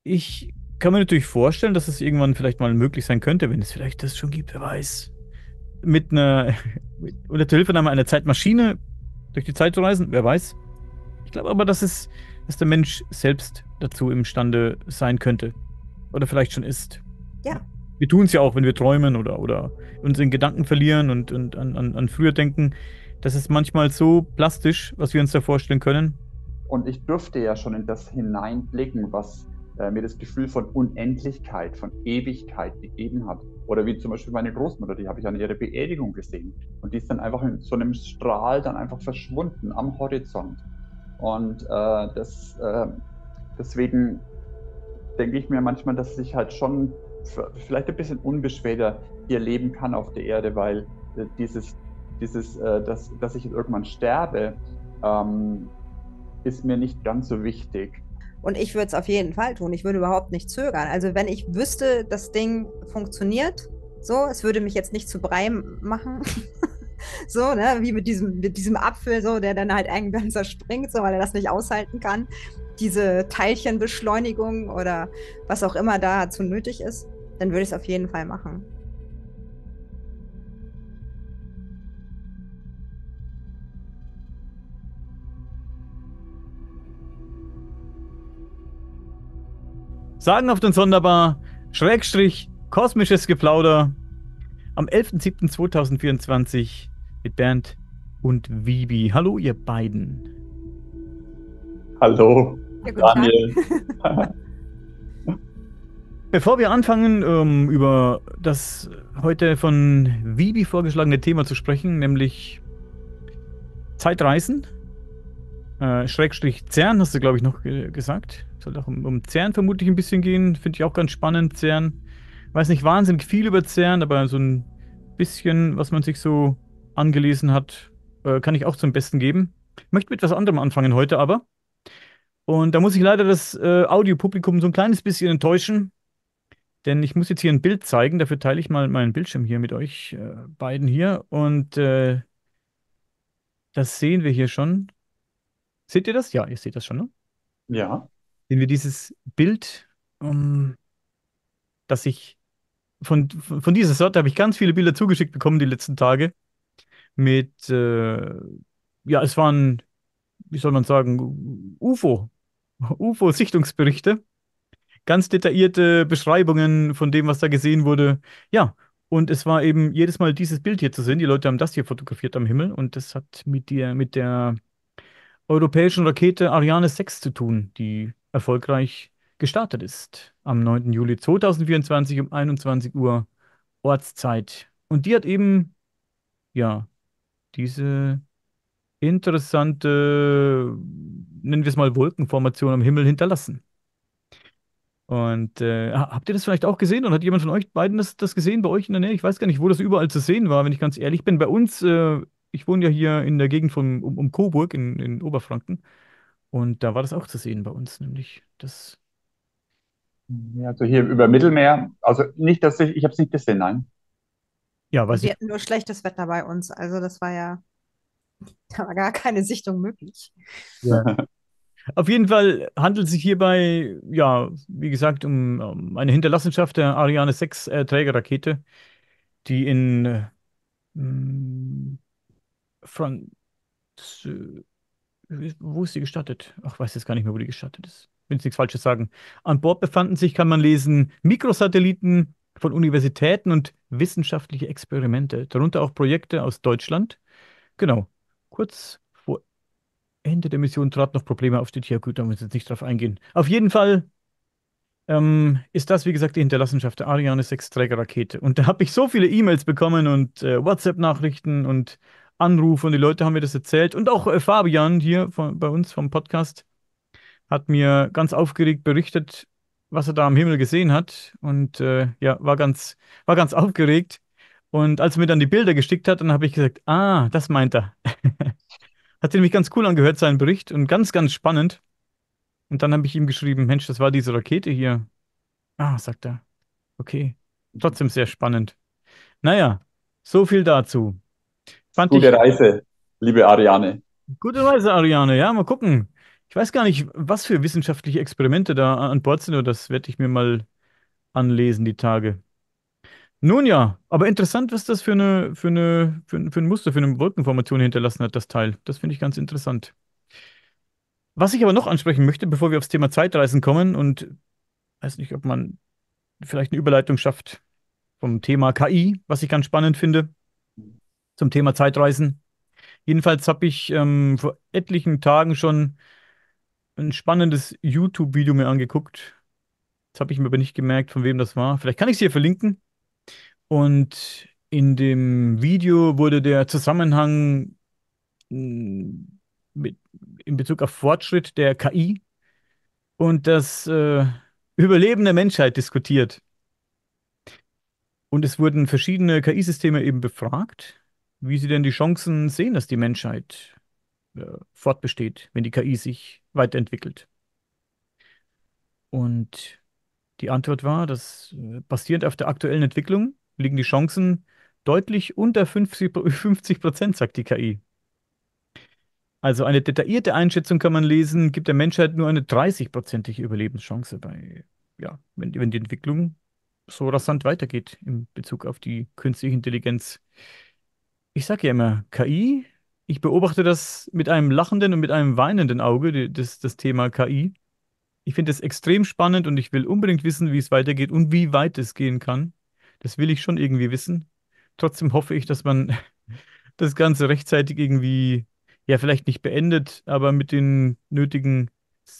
ich kann mir natürlich vorstellen, dass es irgendwann vielleicht mal möglich sein könnte, wenn es vielleicht das schon gibt, wer weiß. Mit einer, unter Zuhilfenahme einer Zeitmaschine durch die Zeit zu reisen, wer weiß. Ich glaube aber, dass der Mensch selbst dazu imstande sein könnte. Oder vielleicht schon ist. Ja. Wir tun es ja auch, wenn wir träumen oder uns in Gedanken verlieren und an früher denken. Das ist manchmal so plastisch, was wir uns da vorstellen können. Und ich durfte ja schon in das hineinblicken, was mir das Gefühl von Unendlichkeit, von Ewigkeit gegeben hat. Oder wie zum Beispiel meine Großmutter, die habe ich an ihrer Beerdigung gesehen. Und die ist dann einfach in so einem Strahl dann einfach verschwunden am Horizont. Und deswegen denke ich mir manchmal, dass ich halt schon vielleicht ein bisschen unbeschwerter hier leben kann auf der Erde, weil dass ich irgendwann sterbe, ist mir nicht ganz so wichtig. Und ich würde es auf jeden Fall tun. Ich würde überhaupt nicht zögern. Also wenn ich wüsste, das Ding funktioniert, so, es würde mich jetzt nicht zu Brei machen. So, ne, wie mit diesem Apfel, so, der dann halt irgendwann zerspringt, so, weil er das nicht aushalten kann. Diese Teilchenbeschleunigung oder was auch immer dazu nötig ist, dann würde ich es auf jeden Fall machen. Sagenhaft und sonderbar, Schrägstrich, kosmisches Geplauder am 11.07.2024 mit Bernd und Vibi. Hallo, ihr beiden. Hallo, Ja, guten Daniel. Tag. Bevor wir anfangen, über das heute von Vibi vorgeschlagene Thema zu sprechen, nämlich Zeitreisen, Schrägstrich CERN, hast du, glaube ich, noch gesagt. Soll auch um CERN vermutlich ein bisschen gehen. Finde ich auch ganz spannend, CERN. Weiß nicht wahnsinnig viel über CERN, aber so ein bisschen, was man sich so angelesen hat, kann ich auch zum Besten geben. Ich möchte mit etwas anderem anfangen heute aber. Und da muss ich leider das Audiopublikum so ein kleines bisschen enttäuschen, denn ich muss jetzt hier ein Bild zeigen. Dafür teile ich mal meinen Bildschirm hier mit euch beiden hier. Und das sehen wir hier schon. Seht ihr das? Ja, ihr seht das schon, ne? Ja. Sehen wir dieses Bild, das ich von dieser Sorte habe ich ganz viele Bilder zugeschickt bekommen die letzten Tage. Mit, ja, es waren, wie soll man sagen, UFO-Sichtungsberichte. Ganz detaillierte Beschreibungen von dem, was da gesehen wurde. Ja, und es war eben jedes Mal dieses Bild hier zu sehen. Die Leute haben das hier fotografiert am Himmel und das hat mit der europäischen Rakete Ariane 6 zu tun, die erfolgreich gestartet ist am 9. Juli 2024 um 21 Uhr Ortszeit. Und die hat eben, ja, diese interessante, nennen wir es mal, Wolkenformation am Himmel hinterlassen. Und habt ihr das vielleicht auch gesehen? Oder hat jemand von euch beiden das gesehen bei euch in der Nähe? Ich weiß gar nicht, wo das überall zu sehen war, wenn ich ganz ehrlich bin. Bei uns, ich wohne ja hier in der Gegend um Coburg in Oberfranken. Und da war das auch zu sehen bei uns, nämlich das. Ja, also hier über Mittelmeer, also nicht, dass ich habe es nicht gesehen, nein. Ja, Und weiß wir ich. hatten nur schlechtes Wetter bei uns. Also das war ja, da war gar keine Sichtung möglich. Ja. Auf jeden Fall handelt es sich hierbei, ja, wie gesagt, um eine Hinterlassenschaft der Ariane 6 Trägerrakete, die in Franz wo ist sie gestartet? Ach, weiß jetzt gar nicht mehr, wo die gestartet ist. Will jetzt nichts Falsches sagen. An Bord befanden sich, kann man lesen, Mikrosatelliten von Universitäten und wissenschaftliche Experimente, darunter auch Projekte aus Deutschland. Genau. Kurz vor Ende der Mission traten noch Probleme auf, steht hier. Gut, da müssen wir jetzt nicht drauf eingehen. Auf jeden Fall ist das, wie gesagt, die Hinterlassenschaft der Ariane 6 Trägerrakete. Und da habe ich so viele E-Mails bekommen und WhatsApp-Nachrichten und Anrufe und die Leute haben mir das erzählt. Und auch Fabian hier bei uns vom Podcast hat mir ganz aufgeregt berichtet, was er da am Himmel gesehen hat. Und ja, war ganz aufgeregt. Und als er mir dann die Bilder geschickt hat, dann habe ich gesagt, ah, das meint er. Hat nämlich ganz cool angehört, seinen Bericht und ganz, ganz spannend. Und dann habe ich ihm geschrieben, Mensch, das war diese Rakete hier. Ah, sagt er. Okay. Trotzdem sehr spannend. Naja, so viel dazu. Fand Gute ich Reise, liebe Ariane. gute Weise, Ariane. Ja, mal gucken. Ich weiß gar nicht, was für wissenschaftliche Experimente da an Bord sind, aber das werde ich mir mal anlesen, die Tage. Nun ja, aber interessant, was das für ein Muster, für eine Wolkenformation hinterlassen hat, das Teil. Das finde ich ganz interessant. Was ich aber noch ansprechen möchte, bevor wir aufs Thema Zeitreisen kommen und weiß nicht, ob man vielleicht eine Überleitung schafft vom Thema KI, was ich ganz spannend finde, zum Thema Zeitreisen. Jedenfalls habe ich vor etlichen Tagen schon ein spannendes YouTube-Video mir angeguckt. Das habe ich mir aber nicht gemerkt, von wem das war. Vielleicht kann ich es hier verlinken. Und in dem Video wurde der Zusammenhang mh, mit, in Bezug auf Fortschritt der KI und das Überleben der Menschheit diskutiert. Und es wurden verschiedene KI-Systeme eben befragt, wie sie denn die Chancen sehen, dass die Menschheit fortbesteht, wenn die KI sich weiterentwickelt. Und die Antwort war, dass basierend auf der aktuellen Entwicklung liegen die Chancen deutlich unter 50%, sagt die KI. Also eine detaillierte Einschätzung kann man lesen, gibt der Menschheit nur eine 30-prozentige Überlebenschance ja, wenn die Entwicklung so rasant weitergeht in Bezug auf die künstliche Intelligenz. Ich sage ja immer, KI, ich beobachte das mit einem lachenden und mit einem weinenden Auge, das Thema KI. Ich finde es extrem spannend und ich will unbedingt wissen, wie es weitergeht und wie weit es gehen kann. Das will ich schon irgendwie wissen. Trotzdem hoffe ich, dass man das Ganze rechtzeitig irgendwie, ja, vielleicht nicht beendet, aber mit den nötigen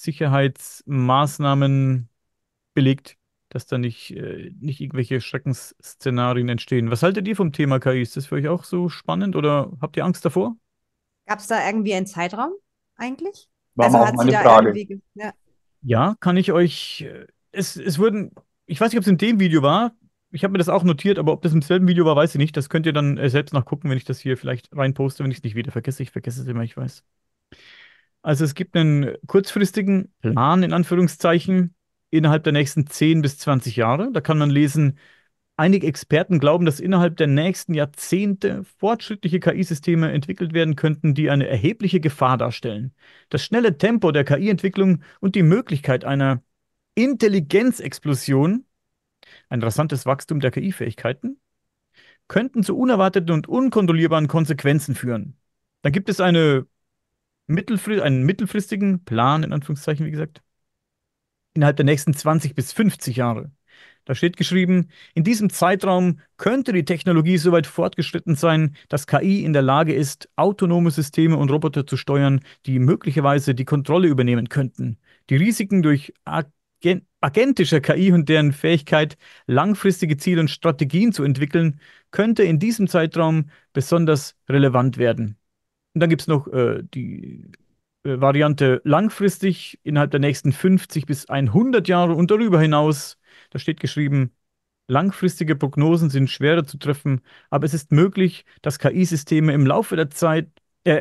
Sicherheitsmaßnahmen belegt, dass da nicht irgendwelche Schreckensszenarien entstehen. Was haltet ihr vom Thema KI? Ist das für euch auch so spannend oder habt ihr Angst davor? Gab es da irgendwie einen Zeitraum eigentlich? War Also mal auch hat sie meine da Frage. irgendwie, ja. Ja, kann ich euch. Es wurden, ich weiß nicht, ob es in dem Video war. Ich habe mir das auch notiert, aber ob das im selben Video war, weiß ich nicht. Das könnt ihr dann selbst nachgucken, wenn ich das hier vielleicht reinposte, wenn ich es nicht wieder vergesse. Ich vergesse es immer, ich weiß. Also es gibt einen kurzfristigen Plan, in Anführungszeichen, innerhalb der nächsten 10 bis 20 Jahre. Da kann man lesen, einige Experten glauben, dass innerhalb der nächsten Jahrzehnte fortschrittliche KI-Systeme entwickelt werden könnten, die eine erhebliche Gefahr darstellen. Das schnelle Tempo der KI-Entwicklung und die Möglichkeit einer Intelligenzexplosion, ein rasantes Wachstum der KI-Fähigkeiten, könnten zu unerwarteten und unkontrollierbaren Konsequenzen führen. Dann gibt es einen mittelfristigen Plan, in Anführungszeichen, wie gesagt, innerhalb der nächsten 20 bis 50 Jahre. Da steht geschrieben, in diesem Zeitraum könnte die Technologie so weit fortgeschritten sein, dass KI in der Lage ist, autonome Systeme und Roboter zu steuern, die möglicherweise die Kontrolle übernehmen könnten. Die Risiken durch agentische KI und deren Fähigkeit, langfristige Ziele und Strategien zu entwickeln, könnte in diesem Zeitraum besonders relevant werden. Und dann gibt es noch die Variante langfristig, innerhalb der nächsten 50 bis 100 Jahre und darüber hinaus. Da steht geschrieben, langfristige Prognosen sind schwerer zu treffen, aber es ist möglich, dass KI-Systeme im Laufe der Zeit,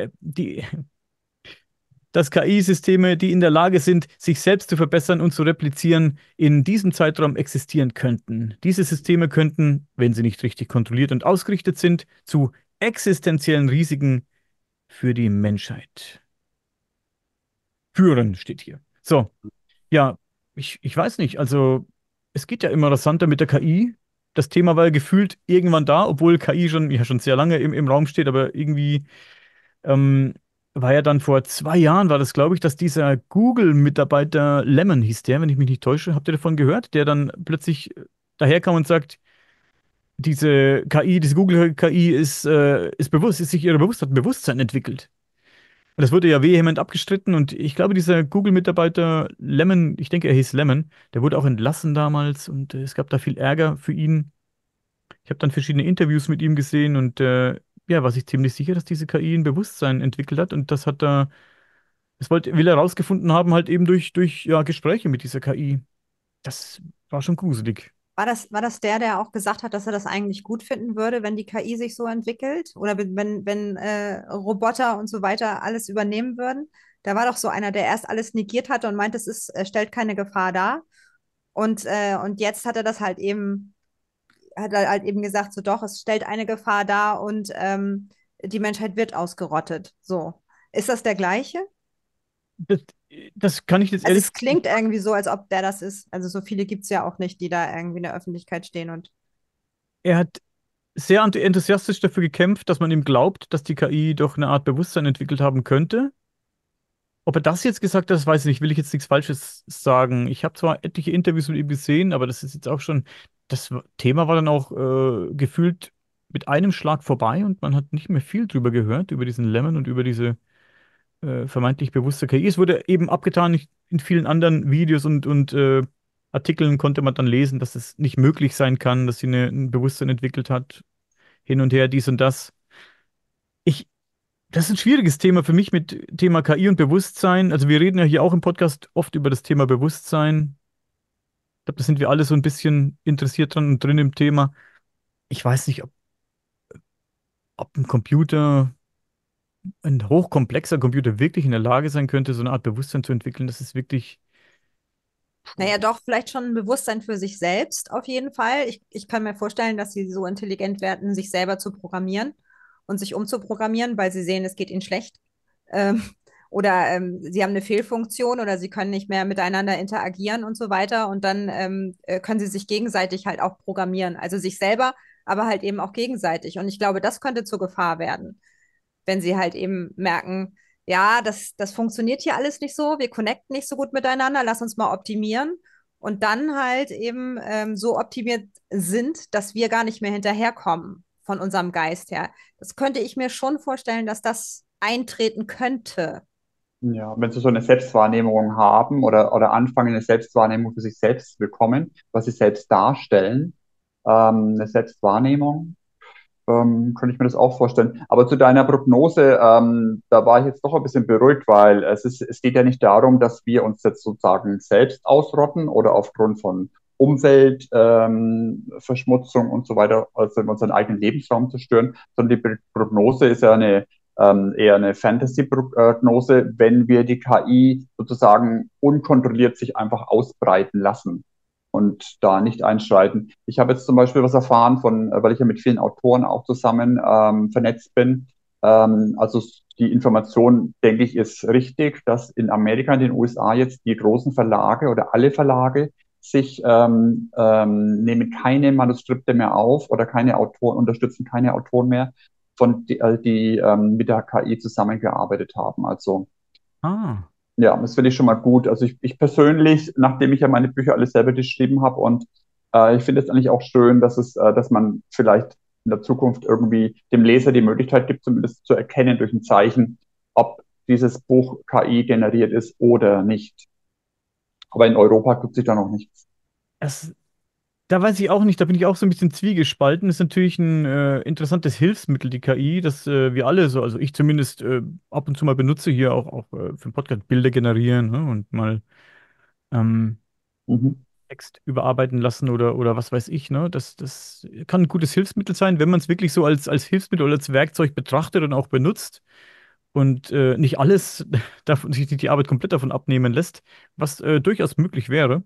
dass KI-Systeme, die in der Lage sind, sich selbst zu verbessern und zu replizieren, in diesem Zeitraum existieren könnten. Diese Systeme könnten, wenn sie nicht richtig kontrolliert und ausgerichtet sind, zu existenziellen Risiken für die Menschheit führen, steht hier. So, ja, ich weiß nicht. Also, es geht ja immer rasanter mit der KI. Das Thema war ja gefühlt irgendwann da, obwohl KI schon sehr lange im Raum steht, aber irgendwie ähm, war ja dann vor 2 Jahren, war das, glaube ich, dass dieser Google-Mitarbeiter Lemon hieß der, wenn ich mich nicht täusche. Habt ihr davon gehört? Der dann plötzlich daherkam und sagt, diese KI, diese Google-KI ist bewusst, ist sich ihre Bewusstheit, Bewusstsein entwickelt. Und das wurde ja vehement abgestritten und ich glaube, dieser Google-Mitarbeiter Lemon, ich denke, er hieß Lemon, der wurde auch entlassen damals und es gab da viel Ärger für ihn. Ich habe dann verschiedene Interviews mit ihm gesehen und ja, war sich ziemlich sicher, dass diese KI ein Bewusstsein entwickelt hat und will er herausgefunden haben, halt eben durch ja, Gespräche mit dieser KI. Das war schon gruselig. War das der auch gesagt hat, dass er das eigentlich gut finden würde, wenn die KI sich so entwickelt? Oder wenn Roboter und so weiter alles übernehmen würden? Da war doch so einer, der erst alles negiert hatte und meinte, stellt keine Gefahr dar. Und jetzt hat er halt eben gesagt, so doch, es stellt eine Gefahr dar und die Menschheit wird ausgerottet. So. Ist das der gleiche? Das, das kann ich jetzt Also ehrlich. es klingt irgendwie so, als ob der das ist. Also so viele gibt es ja auch nicht, die da irgendwie in der Öffentlichkeit stehen und Er hat sehr enthusiastisch dafür gekämpft, dass man ihm glaubt, dass die KI doch eine Art Bewusstsein entwickelt haben könnte. Ob er das jetzt gesagt hat, das weiß ich nicht. Will ich jetzt nichts Falsches sagen. Ich habe zwar etliche Interviews mit ihm gesehen, aber das ist jetzt auch schon. Das Thema war dann auch gefühlt mit einem Schlag vorbei und man hat nicht mehr viel drüber gehört, über diesen Lemon und über diese vermeintlich bewusste KI. Es wurde eben abgetan, in vielen anderen Videos und Artikeln konnte man dann lesen, dass es nicht möglich sein kann, dass sie ein Bewusstsein entwickelt hat, hin und her, dies und das. Ich, Das ist ein schwieriges Thema für mich mit Thema KI und Bewusstsein. Also wir reden ja hier auch im Podcast oft über das Thema Bewusstsein. Ich glaube, da sind wir alle so ein bisschen interessiert dran und drin im Thema. Ich weiß nicht, ob ein Computer, ein hochkomplexer Computer wirklich in der Lage sein könnte, so eine Art Bewusstsein zu entwickeln. Das ist wirklich. naja, doch, vielleicht schon ein Bewusstsein für sich selbst auf jeden Fall. Ich kann mir vorstellen, dass sie so intelligent werden, sich selber zu programmieren und sich umzuprogrammieren, weil sie sehen, es geht ihnen schlecht. Ähm, oder sie haben eine Fehlfunktion oder sie können nicht mehr miteinander interagieren und so weiter. Und dann können sie sich gegenseitig halt auch programmieren. Also sich selber, aber halt eben auch gegenseitig. Und ich glaube, das könnte zur Gefahr werden, wenn sie halt eben merken, ja, das funktioniert hier alles nicht so, wir connecten nicht so gut miteinander, lass uns mal optimieren und dann halt eben so optimiert sind, dass wir gar nicht mehr hinterherkommen von unserem Geist her. Das könnte ich mir schon vorstellen, dass das eintreten könnte. Ja, wenn Sie so eine Selbstwahrnehmung haben oder anfangen, eine Selbstwahrnehmung für sich selbst zu bekommen, was Sie selbst darstellen, eine Selbstwahrnehmung, könnte ich mir das auch vorstellen. Aber zu deiner Prognose, da war ich jetzt doch ein bisschen beruhigt, weil es geht ja nicht darum, dass wir uns jetzt sozusagen selbst ausrotten oder aufgrund von Umwelt, Verschmutzung und so weiter, also in unseren eigenen Lebensraum zerstören, sondern die Prognose ist ja eher eine Fantasy-Prognose, wenn wir die KI sozusagen unkontrolliert sich einfach ausbreiten lassen und da nicht einschreiten. Ich habe jetzt zum Beispiel was erfahren weil ich ja mit vielen Autoren auch zusammen vernetzt bin. Also die Information, denke ich, ist richtig, dass in Amerika, in den USA jetzt die großen Verlage oder alle Verlage sich nehmen keine Manuskripte mehr auf oder keine Autoren, unterstützen keine Autoren mehr, die mit der KI zusammengearbeitet haben. Also Ah. ja, das finde ich schon mal gut. Also ich persönlich, nachdem ich ja meine Bücher alle selber geschrieben habe und ich finde es eigentlich auch schön, dass man vielleicht in der Zukunft irgendwie dem Leser die Möglichkeit gibt, zumindest zu erkennen durch ein Zeichen, ob dieses Buch KI generiert ist oder nicht. Aber in Europa tut sich da noch nichts. Das, Da weiß ich auch nicht, da bin ich auch so ein bisschen zwiegespalten. Ist natürlich ein interessantes Hilfsmittel, die KI, das wir alle so, also ich zumindest ab und zu mal benutze hier auch für den Podcast Bilder generieren, ne, und mal ähm, Mhm. Text überarbeiten lassen oder was weiß ich, ne? Das kann ein gutes Hilfsmittel sein, wenn man es wirklich so als Hilfsmittel oder als Werkzeug betrachtet und auch benutzt und nicht alles davon, sich die Arbeit komplett davon abnehmen lässt, was durchaus möglich wäre.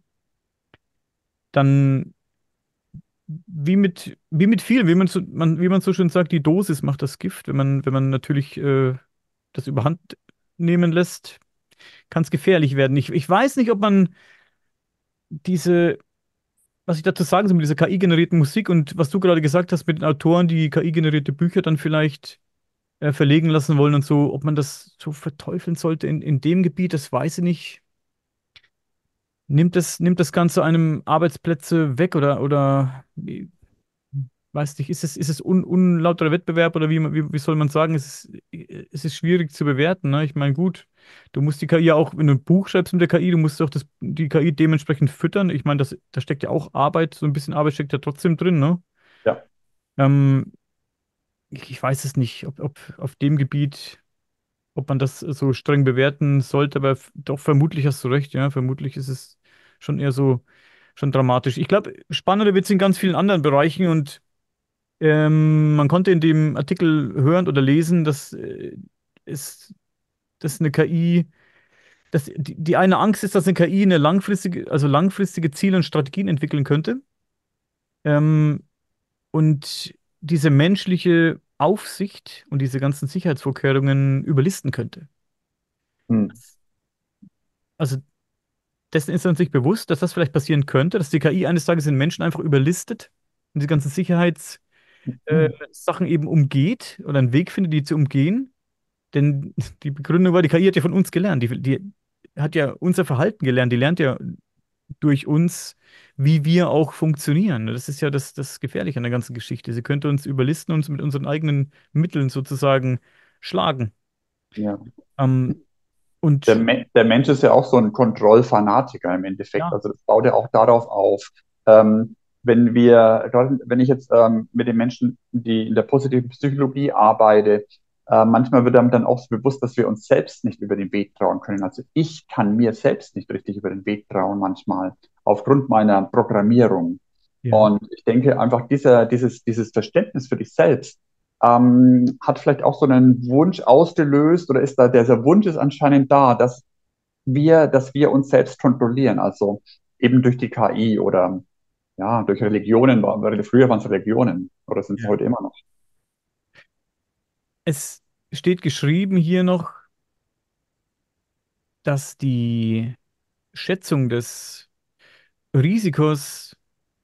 Dann wie mit viel, wie man so schön sagt, die Dosis macht das Gift. Wenn man natürlich das überhand nehmen lässt, kann es gefährlich werden. Ich weiß nicht, ob man diese, was ich dazu sagen soll mit dieser KI-generierten Musik und was du gerade gesagt hast mit den Autoren, die KI-generierte Bücher dann vielleicht verlegen lassen wollen und so, ob man das so verteufeln sollte in dem Gebiet, das weiß ich nicht. Nimmt das Ganze einem Arbeitsplätze weg oder weiß nicht, ist es unlauterer Wettbewerb oder wie soll man sagen? Es ist schwierig zu bewerten. Ne? Ich meine, gut, du musst die KI ja auch, wenn du ein Buch schreibst mit der KI, du musst auch die KI dementsprechend füttern. Ich meine, da steckt ja auch Arbeit, so ein bisschen Arbeit steckt ja trotzdem drin, ne? Ja. Ähm, ich weiß es nicht, ob auf dem Gebiet, ob man das so streng bewerten sollte, aber doch, vermutlich hast du recht, ja. Vermutlich ist es schon eher so, schon dramatisch. Ich glaube, spannender wird es in ganz vielen anderen Bereichen und man konnte in dem Artikel hören oder lesen, es, dass eine KI, dass die eine Angst ist, dass eine KI langfristige Ziele und Strategien entwickeln könnte, ähm, und diese menschliche Aufsicht und diese ganzen Sicherheitsvorkehrungen überlisten könnte. Hm. Also dessen ist er uns nicht bewusst, dass das vielleicht passieren könnte, dass die KI eines Tages den Menschen einfach überlistet und die ganzen Sicherheitssachen Hm. Sachen eben umgeht oder einen Weg findet, die zu umgehen. Denn die Begründung war, die KI hat ja von uns gelernt. Die hat ja unser Verhalten gelernt. Die lernt ja durch uns, wie wir auch funktionieren. Das ist ja das Gefährliche an der ganzen Geschichte. Sie könnte uns überlisten und uns mit unseren eigenen Mitteln sozusagen schlagen. Ja. Ähm, und Der Mensch ist ja auch so ein Kontrollfanatiker im Endeffekt. ja, Also das baut ja auch darauf auf. Gerade wenn ich jetzt mit den Menschen, die in der positiven Psychologie arbeite, manchmal wird einem dann auch so bewusst, dass wir uns selbst nicht über den Weg trauen können. Also ich kann mir selbst nicht richtig über den Weg trauen manchmal aufgrund meiner Programmierung. ja. Und ich denke einfach, dieses Verständnis für dich selbst, hat vielleicht auch so einen Wunsch ausgelöst oder ist da, dieser Wunsch ist anscheinend da, dass wir uns selbst kontrollieren, also eben durch die KI oder ja, durch Religionen, früher waren es Religionen oder sind es Ja. heute immer noch. Es steht geschrieben hier noch, dass die Schätzung des Risikos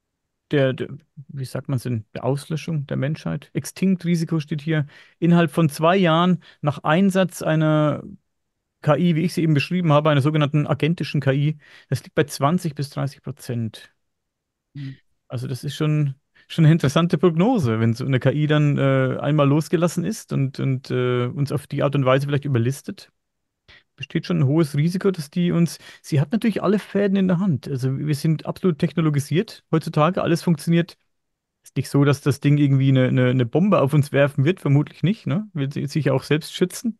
wie sagt man es denn, der Auslöschung der Menschheit, Extinct-Risiko steht hier, innerhalb von 2 Jahren nach Einsatz einer KI, wie ich sie eben beschrieben habe, einer sogenannten agentischen KI, das liegt bei 20 bis 30%. Also das ist schon eine interessante Prognose, wenn so eine KI dann einmal losgelassen ist und uns auf die Art und Weise vielleicht überlistet. Besteht schon ein hohes Risiko, dass die uns, sie hat natürlich alle Fäden in der Hand. Also wir sind absolut technologisiert heutzutage, alles funktioniert. Ist nicht so, dass das Ding irgendwie eine Bombe auf uns werfen wird, vermutlich nicht, ne? Will sie sich ja auch selbst schützen.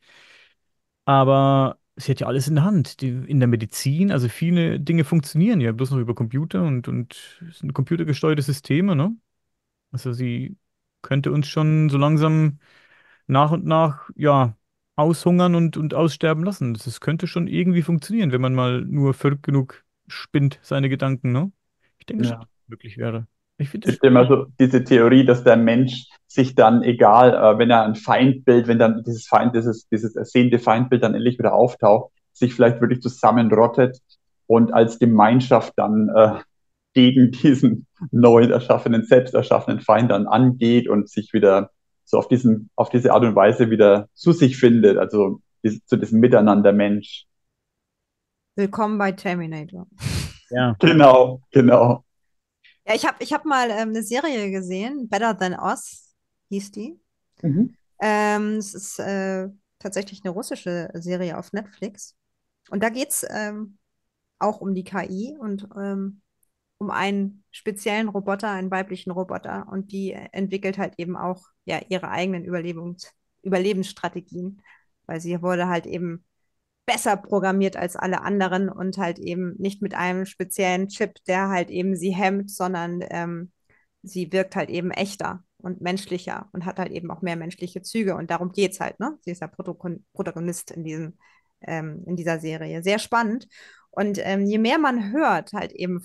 Aber sie hat ja alles in der Hand. In der Medizin, also viele Dinge funktionieren ja bloß noch über Computer und es sind computergesteuerte Systeme, ne? Also sie könnte uns schon so langsam nach und nach, ja, aushungern und aussterben lassen. Das könnte schon irgendwie funktionieren, wenn man mal nur verrückt genug spinnt, seine Gedanken, ne? Ich denke schon, dass Ja. es möglich wäre. Ich finde Es es gibt immer so diese Theorie, dass der Mensch sich dann, egal, wenn er ein Feindbild, wenn dann dieses ersehnte Feindbild dann endlich wieder auftaucht, sich vielleicht wirklich zusammenrottet und als Gemeinschaft dann gegen diesen neuen erschaffenen, selbst erschaffenen Feind dann angeht und sich wieder so auf diese Art und Weise wieder zu sich findet, also zu diesem Miteinander Mensch. Willkommen bei Terminator. ja. Genau, genau. Ja, ich hab mal eine Serie gesehen, Better Than Us hieß die. Mhm. Es ist tatsächlich eine russische Serie auf Netflix. Und da geht es auch um die KI und um einen speziellen Roboter, einen weiblichen Roboter. Und die entwickelt halt eben auch ja, ihre eigenen Überlebensstrategien, weil sie wurde halt eben besser programmiert als alle anderen und halt eben nicht mit einem speziellen Chip, der halt eben sie hemmt, sondern sie wirkt halt eben echter und menschlicher und hat halt eben auch mehr menschliche Züge. Und darum geht es halt, ne? Sie ist der Protagonist in dieser Serie. Sehr spannend. Und je mehr man hört, halt eben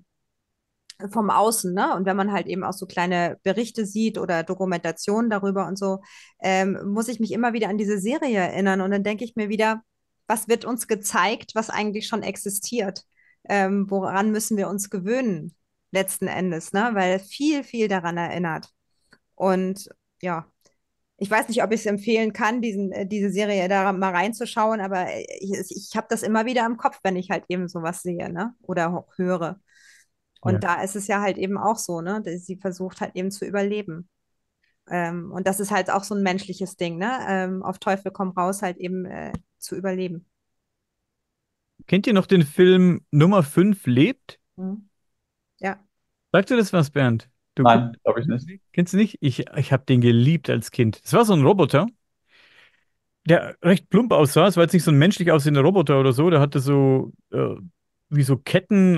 vom Außen, ne? Und wenn man halt eben auch so kleine Berichte sieht oder Dokumentationen darüber und so, muss ich mich immer wieder an diese Serie erinnern. Und dann denke ich mir wieder, was wird uns gezeigt, was eigentlich schon existiert? Woran müssen wir uns gewöhnen, letzten Endes, ne? Weil viel, viel daran erinnert. Und ja, ich weiß nicht, ob ich es empfehlen kann, diese Serie da mal reinzuschauen, aber ich habe das immer wieder im Kopf, wenn ich halt eben sowas sehe, ne? Oder auch höre. Ja. Und da ist es ja halt eben auch so, ne? Sie versucht halt eben zu überleben. Und das ist halt auch so ein menschliches Ding, ne? Auf Teufel komm raus, halt eben zu überleben. Kennt ihr noch den Film Nummer 5 lebt? Mhm. Ja. Sagt dir das was, Bernd? Du guckst, Nein, glaube ich nicht. kennst du nicht? Ich habe den geliebt als Kind. Das war so ein Roboter, der recht plump aussah. Es war jetzt nicht so ein menschlich aussehender Roboter oder so. Der hatte so wie so Ketten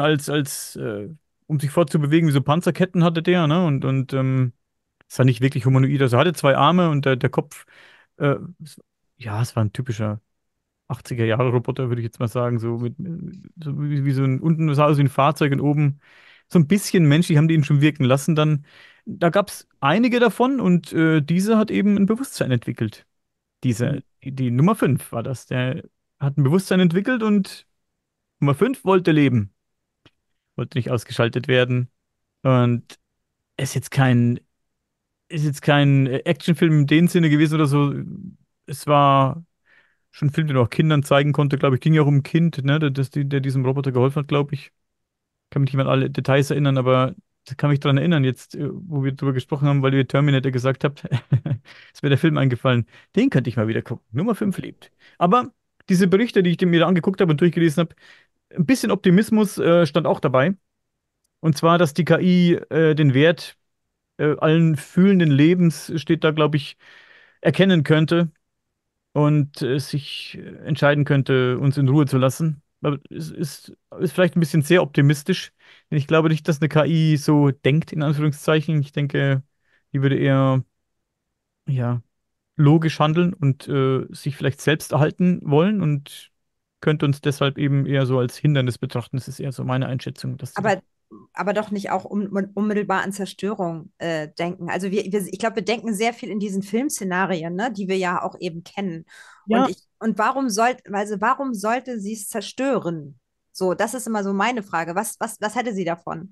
um sich fortzubewegen, wie so Panzerketten hatte der, ne? Und es war nicht wirklich humanoid. Also er hatte 2 Arme und der Kopf, äh, es- ja, es war ein typischer 80er Jahre Roboter, würde ich jetzt mal sagen, so wie so ein, unten sah aus wie ein Fahrzeug und oben so ein bisschen menschlich haben die ihn schon wirken lassen. Da gab es einige davon und dieser hat eben ein Bewusstsein entwickelt. Die Nummer 5 war das. Der hat ein Bewusstsein entwickelt und Nummer 5 wollte leben, wollte nicht ausgeschaltet werden. Und ist jetzt kein, ist jetzt kein Actionfilm in dem Sinne gewesen oder so. Es war schon ein Film, den man auch Kindern zeigen konnte, glaube ich. Ging ja auch um ein Kind, ne, der diesem Roboter geholfen hat, glaube ich. Kann mich nicht mehr an alle Details erinnern, aber ich kann mich daran erinnern, jetzt, wo wir darüber gesprochen haben, weil ihr Terminator gesagt habt, ist mir der Film eingefallen. Den könnte ich mal wieder gucken. Nummer 5 lebt. Aber diese Berichte, die ich mir da angeguckt habe und durchgelesen habe, ein bisschen Optimismus stand auch dabei. Und zwar, dass die KI den Wert allen fühlenden Lebens, steht da, glaube ich, erkennen könnte und sich entscheiden könnte, uns in Ruhe zu lassen. Aber ist vielleicht ein bisschen sehr optimistisch. Denn ich glaube nicht, dass eine KI so denkt, in Anführungszeichen. Ich denke, die würde eher, ja, logisch handeln und sich vielleicht selbst erhalten wollen und könnte uns deshalb eben eher so als Hindernis betrachten. Das ist eher so meine Einschätzung, dass sie das. Aber, aber doch nicht auch unmittelbar an Zerstörung denken. Also ich glaube, wir denken sehr viel in diesen Filmszenarien, ne, die wir ja auch eben kennen. Ja, Und warum sollte sie es zerstören? So, das ist immer so meine Frage. Was hätte sie davon?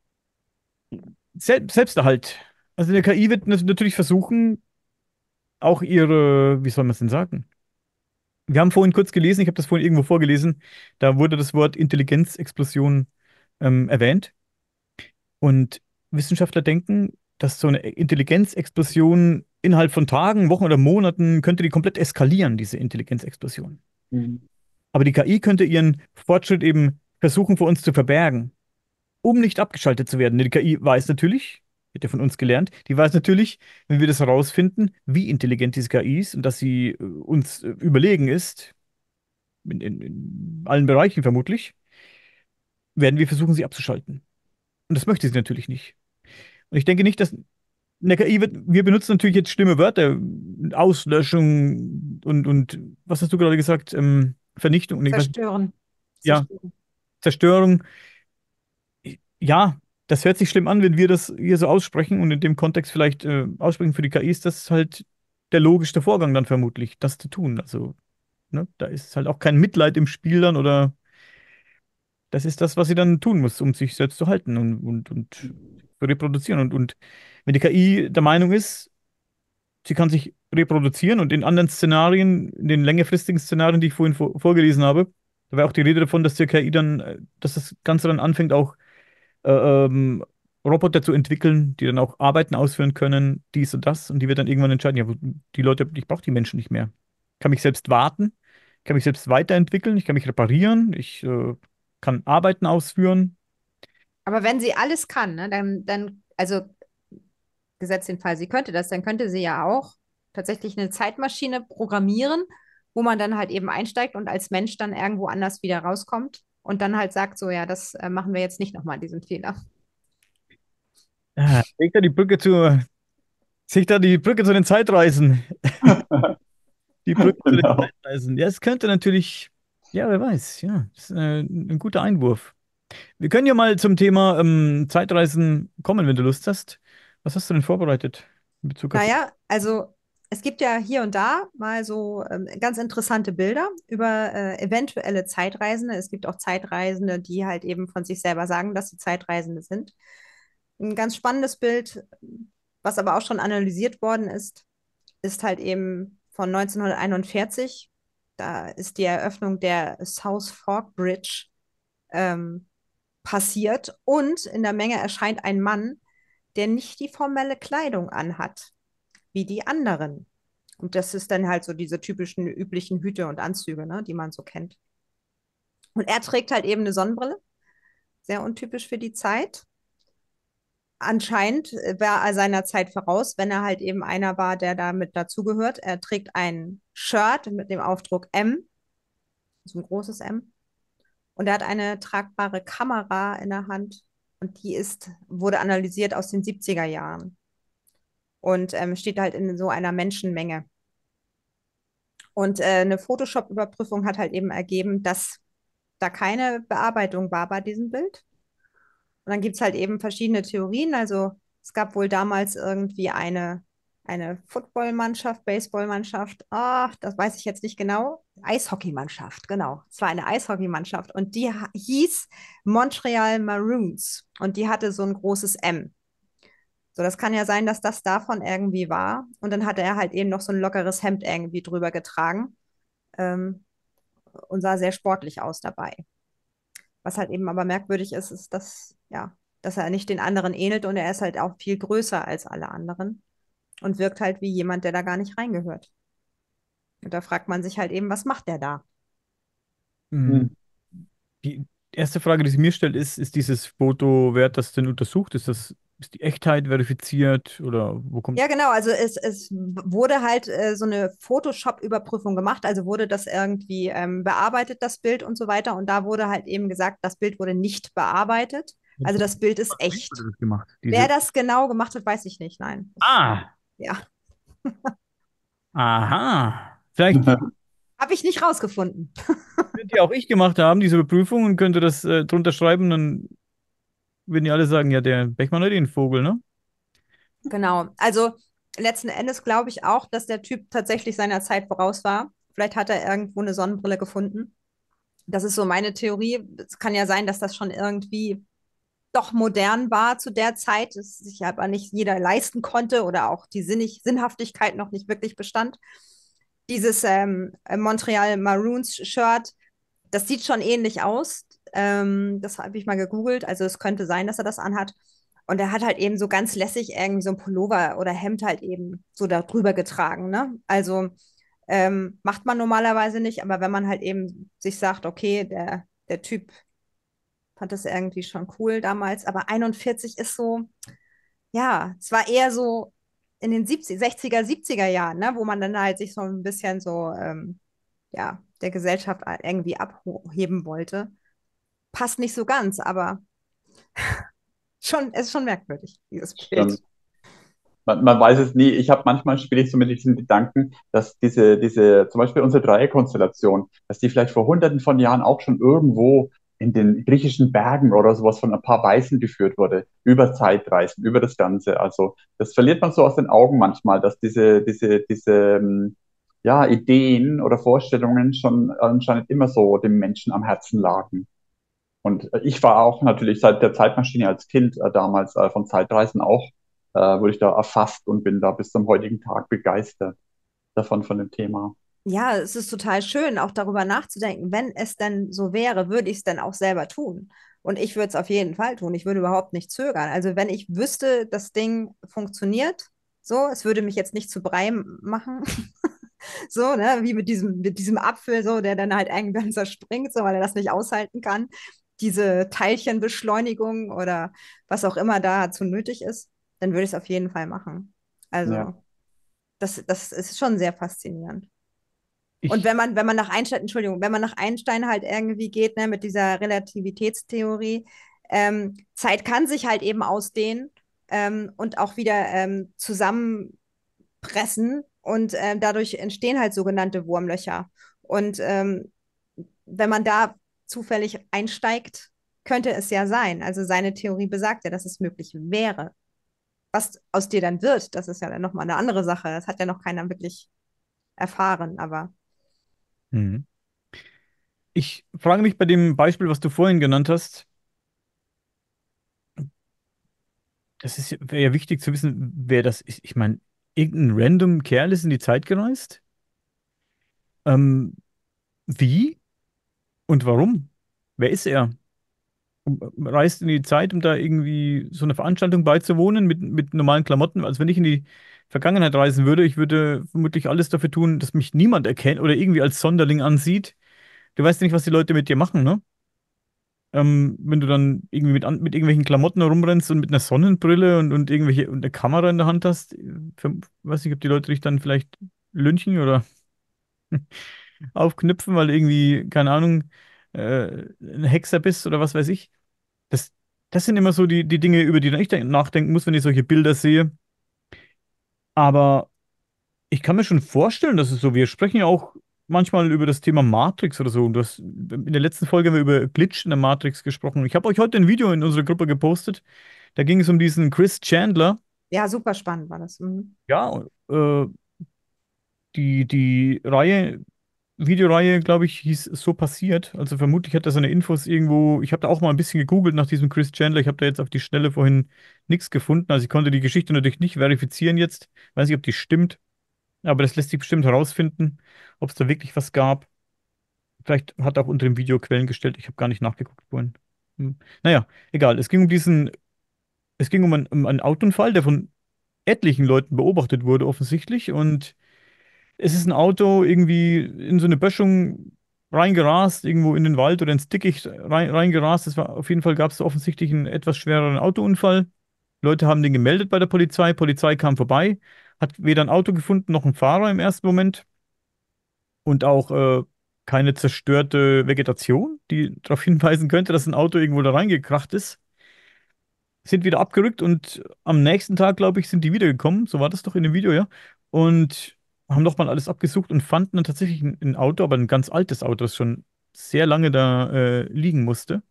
Selbsterhalt. Also eine KI wird natürlich versuchen, auch ihre, wie soll man es denn sagen? Wir haben vorhin kurz gelesen, ich habe das vorhin irgendwo vorgelesen, da wurde das Wort Intelligenzexplosion erwähnt. Und Wissenschaftler denken, dass so eine Intelligenzexplosion innerhalb von Tagen, Wochen oder Monaten könnte die komplett eskalieren, diese Intelligenzexplosion. Mhm. Aber die KI könnte ihren Fortschritt eben versuchen, vor uns zu verbergen, um nicht abgeschaltet zu werden. Die KI weiß natürlich, wird ja von uns gelernt, die weiß natürlich, wenn wir das herausfinden, wie intelligent diese KI ist und dass sie uns überlegen ist, in allen Bereichen vermutlich, werden wir versuchen, sie abzuschalten. Und das möchte sie natürlich nicht. Und ich denke nicht, dass eine KI wird, wir benutzen natürlich jetzt schlimme Wörter, Auslöschung und was hast du gerade gesagt? Vernichtung, und ich weiß, Zerstören. ja, Zerstören. Zerstörung. Ja, das hört sich schlimm an, wenn wir das hier so aussprechen und in dem Kontext vielleicht aussprechen für die KI ist das halt der logischste Vorgang dann vermutlich, das zu tun. Also, ne, da ist halt auch kein Mitleid im Spiel dann oder das ist das, was sie dann tun muss, um sich selbst zu halten und zu reproduzieren. Und wenn die KI der Meinung ist, sie kann sich reproduzieren und in anderen Szenarien, in den längerfristigen Szenarien, die ich vorhin vorgelesen habe, da war auch die Rede davon, dass die KI dann, dass das Ganze dann anfängt, auch äh, ähm, Roboter zu entwickeln, die dann auch Arbeiten ausführen können, dies und das, und die wird dann irgendwann entscheiden, ja, die Leute, ich brauche die Menschen nicht mehr. Ich kann mich selbst warten, ich kann mich selbst weiterentwickeln, ich kann mich reparieren, ich kann Arbeiten ausführen. Aber wenn sie alles kann, ne, also gesetzt den Fall, sie könnte das, dann könnte sie ja auch tatsächlich eine Zeitmaschine programmieren, wo man dann halt eben einsteigt und als Mensch dann irgendwo anders wieder rauskommt und dann halt sagt, so, ja, das machen wir jetzt nicht nochmal, diesen Fehler. Sehe ich da die Brücke sehe ich da die Brücke zu den Zeitreisen? Die Brücke zu den Genau. Zeitreisen. Ja, es könnte natürlich, ja, wer weiß, ja, das ist ein guter Einwurf. Wir können ja mal zum Thema Zeitreisen kommen, wenn du Lust hast. Was hast du denn vorbereitet in Bezug auf. Naja, also es gibt ja hier und da mal so ganz interessante Bilder über eventuelle Zeitreisende. Es gibt auch Zeitreisende, die halt eben von sich selber sagen, dass sie Zeitreisende sind. Ein ganz spannendes Bild, was aber auch schon analysiert worden ist halt eben von 1941. Da ist die Eröffnung der South Fork Bridge ähm, passiert und in der Menge erscheint ein Mann, der nicht die formelle Kleidung anhat, wie die anderen. Und das ist dann halt so diese typischen üblichen Hüte und Anzüge, ne, die man so kennt. Und er trägt halt eben eine Sonnenbrille, sehr untypisch für die Zeit. Anscheinend war er seiner Zeit voraus, wenn er halt eben einer war, der damit dazugehört. Er trägt ein Shirt mit dem Aufdruck M, so ein großes M. Und er hat eine tragbare Kamera in der Hand. Und wurde analysiert aus den 70er Jahren. Und steht halt in so einer Menschenmenge. Und eine Photoshop-Überprüfung hat halt eben ergeben, dass da keine Bearbeitung war bei diesem Bild. Und dann gibt es halt eben verschiedene Theorien. Also es gab wohl damals irgendwie eine Footballmannschaft, Baseballmannschaft, das weiß ich jetzt nicht genau. Eishockeymannschaft, genau. Es war eine Eishockeymannschaft und die hieß Montreal Maroons und die hatte so ein großes M. So, das kann ja sein, dass das davon irgendwie war. Und dann hatte er halt eben noch so ein lockeres Hemd irgendwie drüber getragen ähm, und sah sehr sportlich aus dabei. Was halt eben aber merkwürdig ist, ist, dass, ja, dass er nicht den anderen ähnelt und er ist halt auch viel größer als alle anderen und wirkt halt wie jemand, der da gar nicht reingehört. Und da fragt man sich halt eben, was macht der da? Hm. Hm. Die erste Frage, die sich mir stellt, ist dieses Foto, wer hat das denn untersucht? Ist die Echtheit verifiziert oder wo kommt? Ja, genau. Also es wurde halt so eine Photoshop-Überprüfung gemacht. Also wurde das irgendwie bearbeitet, das Bild und so weiter. Und da wurde halt eben gesagt, das Bild wurde nicht bearbeitet. Also das Bild ist Wie wurde echt. das gemacht? Wer Diese. das genau gemacht hat, weiß ich nicht. Nein. Ah, Ja, aha. Vielleicht habe ich nicht rausgefunden. könnte ja auch ich gemacht haben, diese Überprüfung, und könnte das drunter schreiben, dann würden die alle sagen, ja, der Bechmann hat den Vogel, ne? Genau. Also letzten Endes glaube ich auch, dass der Typ tatsächlich seiner Zeit voraus war. Vielleicht hat er irgendwo eine Sonnenbrille gefunden. Das ist so meine Theorie. Es kann ja sein, dass das schon irgendwie doch modern war zu der Zeit, es sich aber nicht jeder leisten konnte oder auch die Sinnhaftigkeit noch nicht wirklich bestand. Dieses Montreal Maroons Shirt, das sieht schon ähnlich aus. Das habe ich mal gegoogelt. Also es könnte sein, dass er das anhat. Und er hat halt eben so ganz lässig irgendwie so ein Pullover oder Hemd halt eben so da drüber getragen. Ne? Also macht man normalerweise nicht, aber wenn man halt eben sich sagt, okay, der Typ fand das irgendwie schon cool damals, aber 41 ist so, ja, es war eher so in den 60er, 70er Jahren, ne, wo man dann halt sich so ein bisschen so, ja, der Gesellschaft irgendwie abheben wollte. Passt nicht so ganz, aber schon, es ist schon merkwürdig, dieses Bild. Stimmt. Man weiß es nie. Ich habe manchmal spiele ich so mit diesen Gedanken, dass zum Beispiel unsere Dreierkonstellation, dass die vielleicht vor hunderten von Jahren auch schon irgendwo in den griechischen Bergen oder sowas von ein paar Weisen geführt wurde, über Zeitreisen, über das Ganze. Also das verliert man so aus den Augen manchmal, dass ja, Ideen oder Vorstellungen schon anscheinend immer so dem Menschen am Herzen lagen. Und ich war auch natürlich seit der Zeitmaschine als Kind damals von Zeitreisen auch, wurde ich da erfasst und bin da bis zum heutigen Tag begeistert davon, von dem Thema. Ja, es ist total schön, auch darüber nachzudenken, wenn es denn so wäre, würde ich es denn auch selber tun. Und ich würde es auf jeden Fall tun. Ich würde überhaupt nicht zögern. Also wenn ich wüsste, das Ding funktioniert, so, es würde mich jetzt nicht zu Brei machen, so, ne, wie mit diesem Apfel, so, der dann halt irgendwann zerspringt, so, weil er das nicht aushalten kann. Diese Teilchenbeschleunigung oder was auch immer dazu nötig ist, dann würde ich es auf jeden Fall machen. Ja. Also, das ist schon sehr faszinierend. Und Ich, wenn man nach Einstein, Entschuldigung, wenn man nach Einstein halt irgendwie geht, ne, mit dieser Relativitätstheorie, Zeit kann sich halt eben ausdehnen und auch wieder zusammenpressen und dadurch entstehen halt sogenannte Wurmlöcher. Und wenn man da zufällig einsteigt, könnte es ja sein. Also seine Theorie besagt ja, dass es möglich wäre. Was aus dir dann wird, das ist ja dann nochmal eine andere Sache. Das hat ja noch keiner wirklich erfahren, aber hm. Ich frage mich bei dem Beispiel, was du vorhin genannt hast, wäre ja wichtig zu wissen, wer das ist. Ich meine, irgendein random Kerl ist in die Zeit gereist. Wie und warum? Wer ist er? Reist in die Zeit, um da irgendwie so eine Veranstaltung beizuwohnen mit normalen Klamotten. Also wenn ich in die Vergangenheit reisen würde, ich würde vermutlich alles dafür tun, dass mich niemand erkennt oder irgendwie als Sonderling ansieht. Du weißt ja nicht, was die Leute mit dir machen, ne? Wenn du dann irgendwie mit irgendwelchen Klamotten rumrennst und mit einer Sonnenbrille und eine Kamera in der Hand hast, weiß nicht, ob die Leute dich dann vielleicht lynchen oder aufknüpfen, weil du irgendwie, keine Ahnung, ein Hexer bist oder was weiß ich. Das, das sind immer so die Dinge, über die dann ich nachdenken muss, wenn ich solche Bilder sehe. Aber ich kann mir schon vorstellen, dass es so, wir sprechen ja auch manchmal über das Thema Matrix oder so. Und in der letzten Folge haben wir über Glitch in der Matrix gesprochen. Ich habe euch heute ein Video in unsere Gruppe gepostet. Da ging es um diesen Chris Chandler. ja, super spannend war das. Mhm. Ja, die Reihe Videoreihe, glaube ich, hieß So passiert. Also vermutlich hat er seine Infos irgendwo. Ich habe da auch mal ein bisschen gegoogelt nach diesem Chris Chandler. Ich habe da jetzt auf die Schnelle vorhin nichts gefunden. Also ich konnte die Geschichte natürlich nicht verifizieren jetzt. Weiß nicht, ob die stimmt, aber das lässt sich bestimmt herausfinden, ob es da wirklich was gab. Vielleicht hat er auch unter dem Video Quellen gestellt. Ich habe gar nicht nachgeguckt vorhin. Naja, egal. Es ging um einen Autounfall, der von etlichen Leuten beobachtet wurde, offensichtlich. Und es ist ein Auto irgendwie in so eine Böschung reingerast, irgendwo in den Wald oder ins Dickicht reingerast. Auf jeden Fall gab es da offensichtlich einen etwas schwereren Autounfall. Leute haben den gemeldet bei der Polizei. Polizei kam vorbei, hat weder ein Auto gefunden noch einen Fahrer im ersten Moment und auch keine zerstörte Vegetation, die darauf hinweisen könnte, dass ein Auto irgendwo da reingekracht ist. Sind wieder abgerückt und am nächsten Tag, glaube ich, sind die wiedergekommen. So war das doch in dem Video, ja. Und haben nochmal alles abgesucht und fanden dann tatsächlich ein Auto, aber ein ganz altes Auto, das schon sehr lange da liegen musste.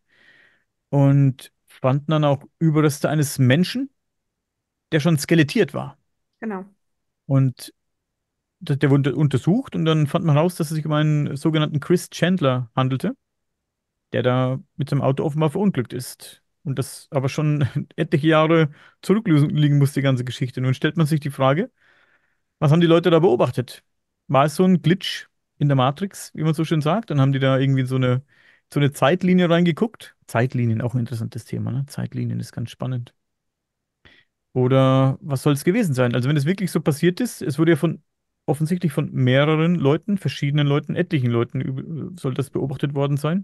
Und fanden dann auch Überreste eines Menschen, der schon skelettiert war. Genau. Und der wurde untersucht und dann fand man raus, dass es sich um einen sogenannten Chris Chandler handelte, der da mit seinem Auto offenbar verunglückt ist. Und das aber schon etliche Jahre zurückliegen muss, die ganze Geschichte. Nun stellt man sich die Frage, was haben die Leute da beobachtet? War es so ein Glitch in der Matrix, wie man so schön sagt? Dann haben die da irgendwie in so eine Zeitlinie reingeguckt. Zeitlinien, auch ein interessantes Thema, ne? Zeitlinien ist ganz spannend. Oder was soll es gewesen sein? Also wenn es wirklich so passiert ist, es wurde ja offensichtlich von mehreren Leuten, verschiedenen Leuten, etlichen Leuten soll das beobachtet worden sein.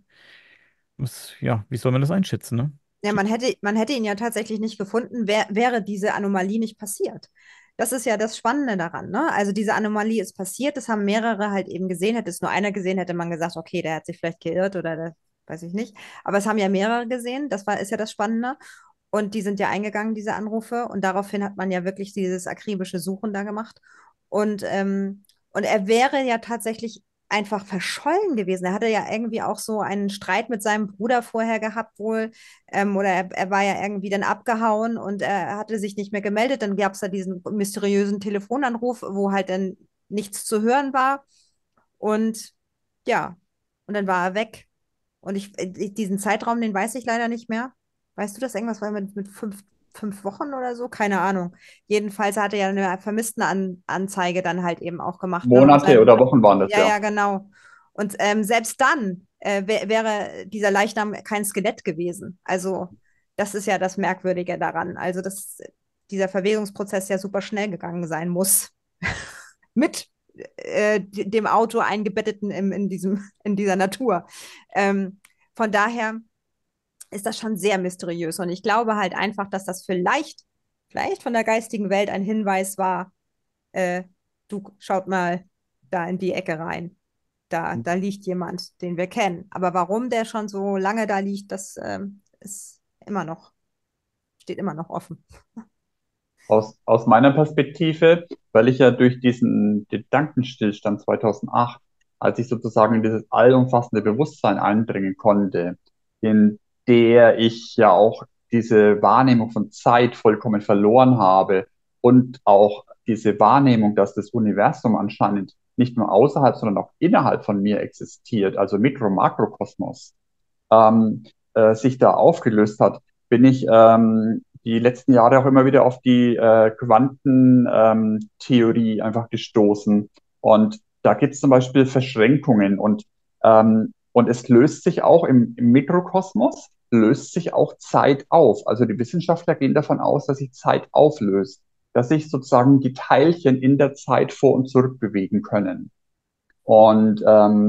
Ja, wie soll man das einschätzen, ne? Ja, man hätte ihn ja tatsächlich nicht gefunden, wäre diese Anomalie nicht passiert. Das ist ja das Spannende daran, ne? Also diese Anomalie ist passiert, das haben mehrere halt eben gesehen. Hätte es nur einer gesehen, hätte man gesagt, okay, der hat sich vielleicht geirrt oder der, weiß ich nicht. Aber es haben ja mehrere gesehen, ist ja das Spannende. Und die sind ja eingegangen, diese Anrufe. Und daraufhin hat man ja wirklich dieses akribische Suchen da gemacht. Und er wäre ja tatsächlich einfach verschollen gewesen. Er hatte ja irgendwie auch so einen Streit mit seinem Bruder vorher gehabt wohl. Oder er war ja irgendwie dann abgehauen und er hatte sich nicht mehr gemeldet. Dann gab es da diesen mysteriösen Telefonanruf, wo halt dann nichts zu hören war. Und ja, und dann war er weg. Und diesen Zeitraum, den weiß ich leider nicht mehr. Weißt du das? Irgendwas war mit 5 Wochen oder so? Keine Ahnung. Jedenfalls hat er ja eine Vermisstenanzeige dann halt eben auch gemacht, ne? Und Monate oder Wochen waren das, ja, ja. ja, genau. Und selbst dann wäre dieser Leichnam kein Skelett gewesen. Also, das ist ja das Merkwürdige daran. Also, dass dieser Verwesungsprozess ja super schnell gegangen sein muss. Mit dem Auto eingebetteten in dieser Natur. Von daher ist das schon sehr mysteriös. Und ich glaube halt einfach, dass das vielleicht von der geistigen Welt ein Hinweis war, äh, du schaut mal da in die Ecke rein. Da liegt jemand, den wir kennen. Aber warum der schon so lange da liegt, das ist steht immer noch offen. Aus meiner Perspektive, weil ich ja durch diesen Gedankenstillstand 2008, als ich sozusagen in dieses allumfassende Bewusstsein eindringen konnte, in der ich ja auch diese Wahrnehmung von Zeit vollkommen verloren habe und auch diese Wahrnehmung, dass das Universum anscheinend nicht nur außerhalb, sondern auch innerhalb von mir existiert, also Mikro-Makrokosmos, ähm, sich da aufgelöst hat, bin ich die letzten Jahre auch immer wieder auf die Quantentheorie einfach gestoßen. Und da gibt es zum Beispiel Verschränkungen und es löst sich auch im Mikrokosmos, löst sich auch Zeit auf. Also die Wissenschaftler gehen davon aus, dass sich Zeit auflöst, dass sich sozusagen die Teilchen in der Zeit vor und zurück bewegen können. Und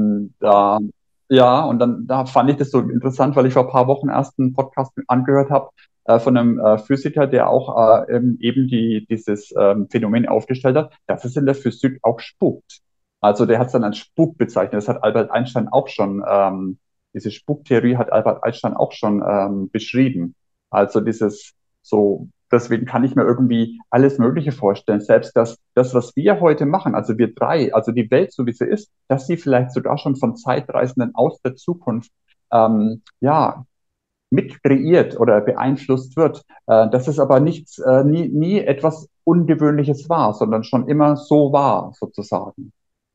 ja, und dann da fand ich das so interessant, weil ich vor ein paar Wochen erst einen Podcast angehört habe von einem Physiker, der auch eben dieses Phänomen aufgestellt hat, dass es in der Physik auch spukt. Also der hat es dann als Spuk bezeichnet. Das hat Albert Einstein auch schon, diese Spuktheorie hat Albert Einstein auch schon beschrieben. Also dieses so, deswegen kann ich mir irgendwie alles Mögliche vorstellen. Selbst das, was wir heute machen, also wir drei, also die Welt, so wie sie ist, dass sie vielleicht sogar schon von Zeitreisenden aus der Zukunft ja, mit kreiert oder beeinflusst wird. Dass es aber nie etwas Ungewöhnliches war, sondern schon immer so war, sozusagen.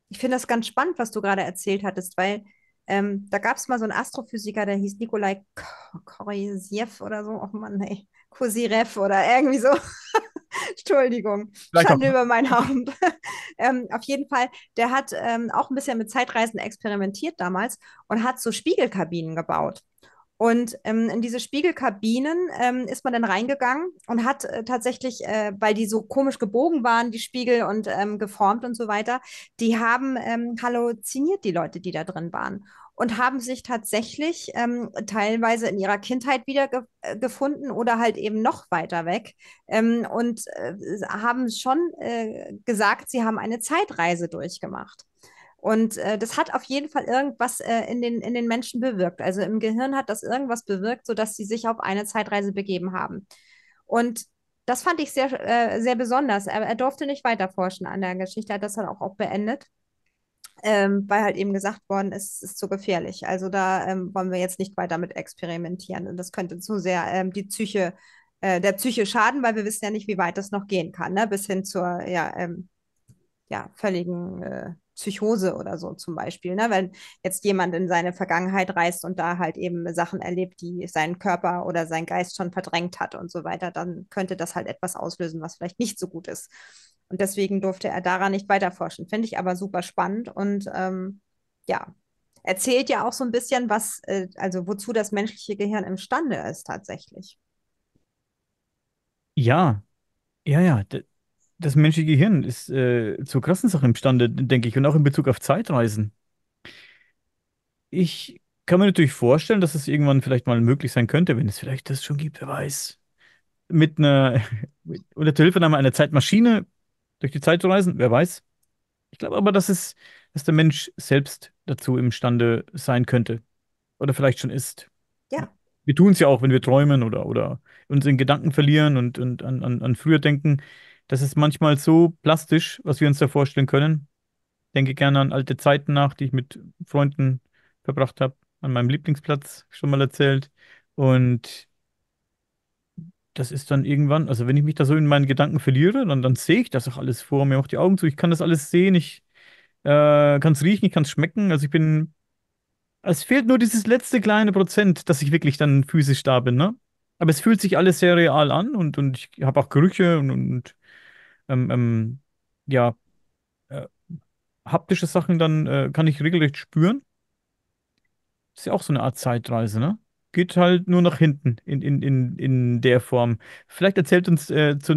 Ich finde das ganz spannend, was du gerade erzählt hattest, weil da gab es mal so einen Astrophysiker, der hieß Nikolai Koryziev oder so. Oh Mann, hey, Kozyrev oder irgendwie so. Entschuldigung, Vielleicht auch. Schande über mein Haupt. Auf jeden Fall, der hat auch ein bisschen mit Zeitreisen experimentiert damals und hat so Spiegelkabinen gebaut. Und in diese Spiegelkabinen ist man dann reingegangen und hat tatsächlich, weil die so komisch gebogen waren, die Spiegel und geformt und so weiter, die haben halluziniert, die Leute, die da drin waren. Und haben sich tatsächlich teilweise in ihrer Kindheit wieder gefunden oder halt eben noch weiter weg und haben schon gesagt, sie haben eine Zeitreise durchgemacht. Und das hat auf jeden Fall irgendwas in den Menschen bewirkt. Also im Gehirn hat das irgendwas bewirkt, sodass sie sich auf eine Zeitreise begeben haben. Und das fand ich sehr besonders. Er durfte nicht weiter forschen an der Geschichte, er hat das dann auch beendet, weil halt eben gesagt worden ist, es ist zu gefährlich. Also da wollen wir jetzt nicht weiter mit experimentieren. Und das könnte zu sehr der Psyche schaden, weil wir wissen ja nicht, wie weit das noch gehen kann, ne? Bis hin zur ja, völligen Psychose oder so zum Beispiel. Ne? Wenn jetzt jemand in seine Vergangenheit reist und da halt eben Sachen erlebt, die seinen Körper oder sein Geist schon verdrängt hat und so weiter, dann könnte das halt etwas auslösen, was vielleicht nicht so gut ist. Und deswegen durfte er daran nicht weiter forschen. Finde ich aber super spannend und ja, erzählt ja auch so ein bisschen, also wozu das menschliche Gehirn imstande ist tatsächlich. Ja, ja, ja. Das menschliche Gehirn ist zu krassen Sachen imstande, denke ich, und auch in Bezug auf Zeitreisen. Ich kann mir natürlich vorstellen, dass es irgendwann vielleicht mal möglich sein könnte, wenn es vielleicht das schon gibt, wer weiß. Mit einer, unter Zuhilfenahme einer Zeitmaschine durch die Zeit zu reisen, wer weiß. Ich glaube aber, dass der Mensch selbst dazu imstande sein könnte. Oder vielleicht schon ist. Ja, Wir tun es ja auch, wenn wir träumen oder uns in Gedanken verlieren und an früher denken. Das ist manchmal so plastisch, was wir uns da vorstellen können. Denke gerne an alte Zeiten nach, die ich mit Freunden verbracht habe, an meinem Lieblingsplatz schon mal erzählt. Und das ist dann irgendwann, also wenn ich mich da so in meinen Gedanken verliere, dann sehe ich das auch alles vor mir, mache die Augen zu, ich kann das alles sehen, ich kann es riechen, ich kann es schmecken. Also ich bin, es fehlt nur dieses letzte kleine Prozent, dass ich wirklich dann physisch da bin, ne? Aber es fühlt sich alles sehr real an und ich habe auch Gerüche und ähm, ähm, ja, äh, haptische Sachen dann kann ich regelrecht spüren. Ist ja auch so eine Art Zeitreise, ne? Geht halt nur nach hinten in der Form. Vielleicht erzählt uns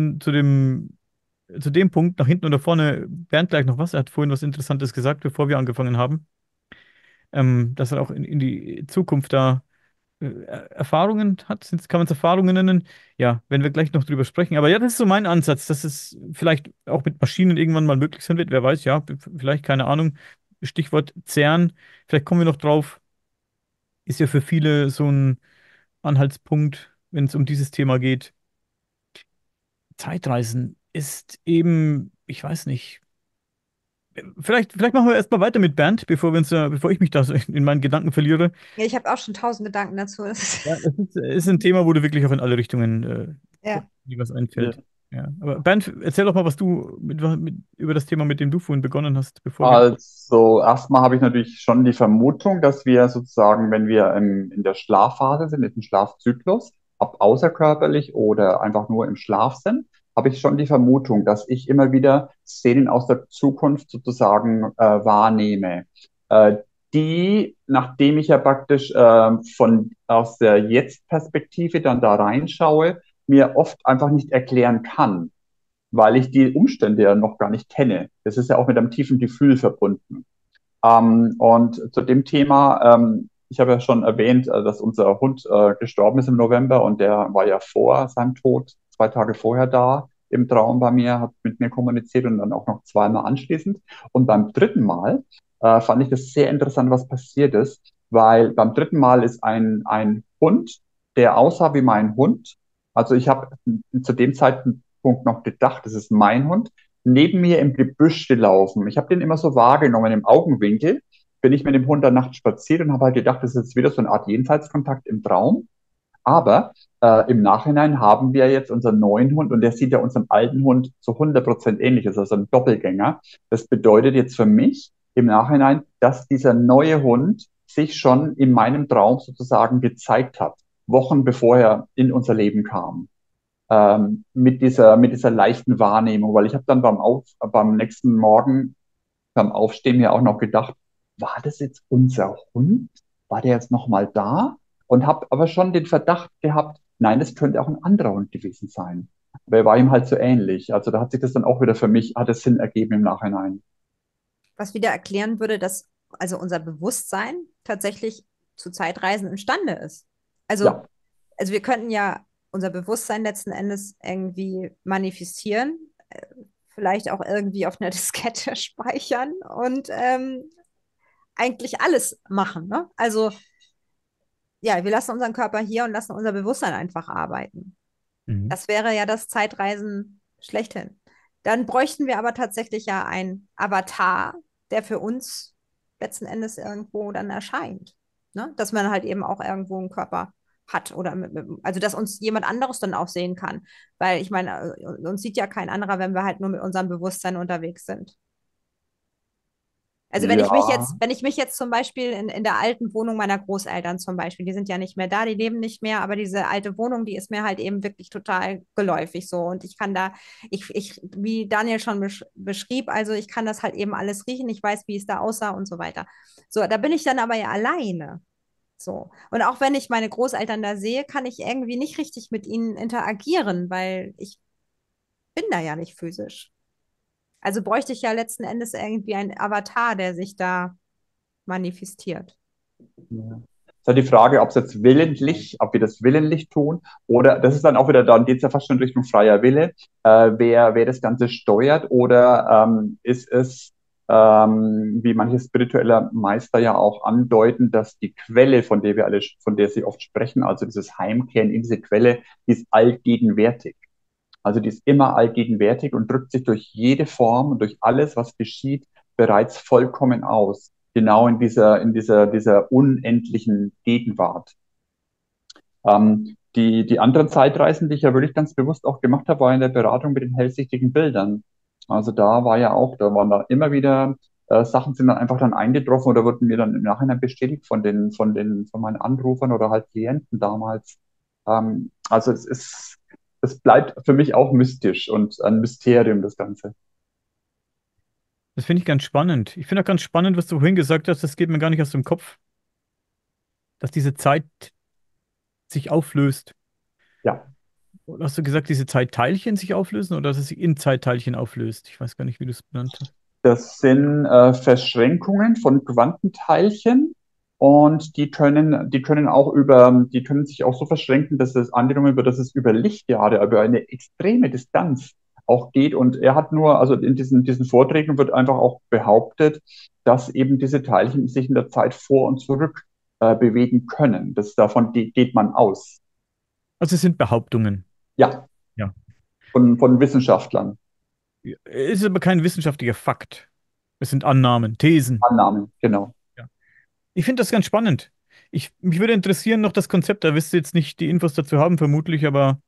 zu dem Punkt nach hinten oder vorne Bernd gleich noch was. Er hat vorhin was Interessantes gesagt, bevor wir angefangen haben. Dass er auch in die Zukunft da Erfahrungen hat. Kann man es Erfahrungen nennen? Ja, wenn wir gleich noch drüber sprechen. Aber ja, das ist so mein Ansatz, dass es vielleicht auch mit Maschinen irgendwann mal möglich sein wird. Wer weiß, ja, vielleicht, keine Ahnung. Stichwort CERN. Vielleicht kommen wir noch drauf. Ist ja für viele so ein Anhaltspunkt, wenn es um dieses Thema geht. Zeitreisen ist eben, ich weiß nicht. Vielleicht machen wir erstmal weiter mit Bernd, bevor ich mich da so in meinen Gedanken verliere. ja, ich habe auch schon tausend Gedanken dazu. Ja, ist ein Thema, wo du wirklich auch in alle Richtungen Ja. dir was Ja. einfällt. Ja. Aber Bernd, erzähl doch mal, was du über das Thema, mit dem du vorhin begonnen hast, bevor wir. Also erstmal habe ich natürlich schon die Vermutung, dass wir sozusagen, wenn wir in der Schlafphase sind, im Schlafzyklus, ob außerkörperlich oder einfach nur im Schlaf sind, habe ich schon die Vermutung, dass ich immer wieder Szenen aus der Zukunft sozusagen wahrnehme, äh, die, nachdem ich ja praktisch von aus der Jetzt-Perspektive dann da reinschaue, mir oft einfach nicht erklären kann, weil ich die Umstände ja noch gar nicht kenne. Das ist ja auch mit einem tiefen Gefühl verbunden. Und zu dem Thema, ich habe ja schon erwähnt, dass unser Hund gestorben ist im November und der war ja vor seinem Tod 2 Tage vorher da im Traum bei mir, hat mit mir kommuniziert und dann auch noch zweimal anschließend. Und beim dritten Mal fand ich das sehr interessant, was passiert ist, weil beim dritten Mal ist ein Hund, der aussah wie mein Hund. Also ich habe zu dem Zeitpunkt noch gedacht, das ist mein Hund, neben mir im Gebüsch gelaufen. Ich habe den immer so wahrgenommen im Augenwinkel. Bin ich mit dem Hund dann nachts spaziert und habe halt gedacht, das ist jetzt wieder so eine Art Jenseitskontakt im Traum. Aber im Nachhinein haben wir jetzt unseren neuen Hund und der sieht ja unserem alten Hund zu 100% ähnlich, ist also ein Doppelgänger. Das bedeutet jetzt für mich, im Nachhinein, dass dieser neue Hund sich schon in meinem Traum sozusagen gezeigt hat, Wochen bevor er in unser Leben kam. Mit dieser leichten Wahrnehmung, weil ich habe dann beim nächsten Morgen beim Aufstehen mir auch noch gedacht, war das jetzt unser Hund? War der jetzt nochmal da? Und habe aber schon den Verdacht gehabt, nein, das könnte auch ein anderer Hund gewesen sein. Aber er war ihm halt so ähnlich. Also da hat sich das dann auch wieder für mich, hat es Sinn ergeben im Nachhinein. Was wieder erklären würde, dass also unser Bewusstsein tatsächlich zu Zeitreisen imstande ist. Also, Ja, also wir könnten ja unser Bewusstsein letzten Endes irgendwie manifestieren, vielleicht auch irgendwie auf einer Diskette speichern und eigentlich alles machen. Ne? Also ja, wir lassen unseren Körper hier und lassen unser Bewusstsein einfach arbeiten. Mhm. Das wäre ja das Zeitreisen schlechthin. Dann bräuchten wir aber tatsächlich ja einen Avatar, der für uns letzten Endes irgendwo dann erscheint. Ne? Dass man halt eben auch irgendwo einen Körper hat oder also dass uns jemand anderes dann auch sehen kann. Weil ich meine, uns sieht ja kein anderer, wenn wir halt nur mit unserem Bewusstsein unterwegs sind. Also ja, wenn ich mich jetzt zum Beispiel in der alten Wohnung meiner Großeltern zum Beispiel, die sind ja nicht mehr da, die leben nicht mehr, aber diese alte Wohnung, die ist mir halt eben wirklich total geläufig so. Und ich kann da, wie Daniel schon beschrieb, also ich kann das halt eben alles riechen, ich weiß, wie es da aussah und so weiter. So, da bin ich dann aber ja alleine. So. Und auch wenn ich meine Großeltern da sehe, kann ich irgendwie nicht richtig mit ihnen interagieren, weil ich bin da ja nicht physisch. Also bräuchte ich ja letzten Endes irgendwie einen Avatar, der sich da manifestiert. ja. Ist halt die Frage, ob es jetzt willentlich, ob wir das willentlich tun, oder das ist dann auch wieder, dann geht es ja fast schon Richtung freier Wille, wer das Ganze steuert, oder ist es, wie manche spirituelle Meister ja auch andeuten, dass die Quelle, von der sie oft sprechen, also dieses Heimkehren in diese Quelle, die ist allgegenwärtig. Also die ist immer allgegenwärtig und drückt sich durch jede Form und durch alles, was geschieht, bereits vollkommen aus. Genau dieser unendlichen Gegenwart. Die anderen Zeitreisen, die ich ja wirklich ganz bewusst auch gemacht habe, war in der Beratung mit den hellsichtigen Bildern. Also da war ja auch, da waren da immer wieder Sachen sind dann einfach dann eingetroffen oder wurden mir dann im Nachhinein bestätigt von meinen Anrufern oder halt Klienten damals. Also es bleibt für mich auch mystisch und ein Mysterium, das Ganze. Das finde ich ganz spannend. Ich finde auch ganz spannend, was du vorhin gesagt hast, das geht mir gar nicht aus dem Kopf, dass diese Zeit sich auflöst. Ja. Oder hast du gesagt, diese Zeitteilchen sich auflösen oder dass es sich in Zeitteilchen auflöst? Ich weiß gar nicht, wie du es benannt hast. Das sind Verschränkungen von Quantenteilchen und die können sich auch so verschränken, dass es angenommen wird, dass es über Lichtjahre, über eine extreme Distanz auch geht. Und er hat nur, also in diesen Vorträgen wird einfach auch behauptet, dass eben diese Teilchen sich in der Zeit vor und zurück bewegen können. Geht man aus. Also es sind Behauptungen. Ja, Ja. von Wissenschaftlern. Es ist aber kein wissenschaftlicher Fakt. Es sind Annahmen, Thesen. Annahmen, genau. Ja. Ich finde das ganz spannend. Mich würde interessieren noch das Konzept, da wirst du jetzt nicht die Infos dazu haben, vermutlich, aber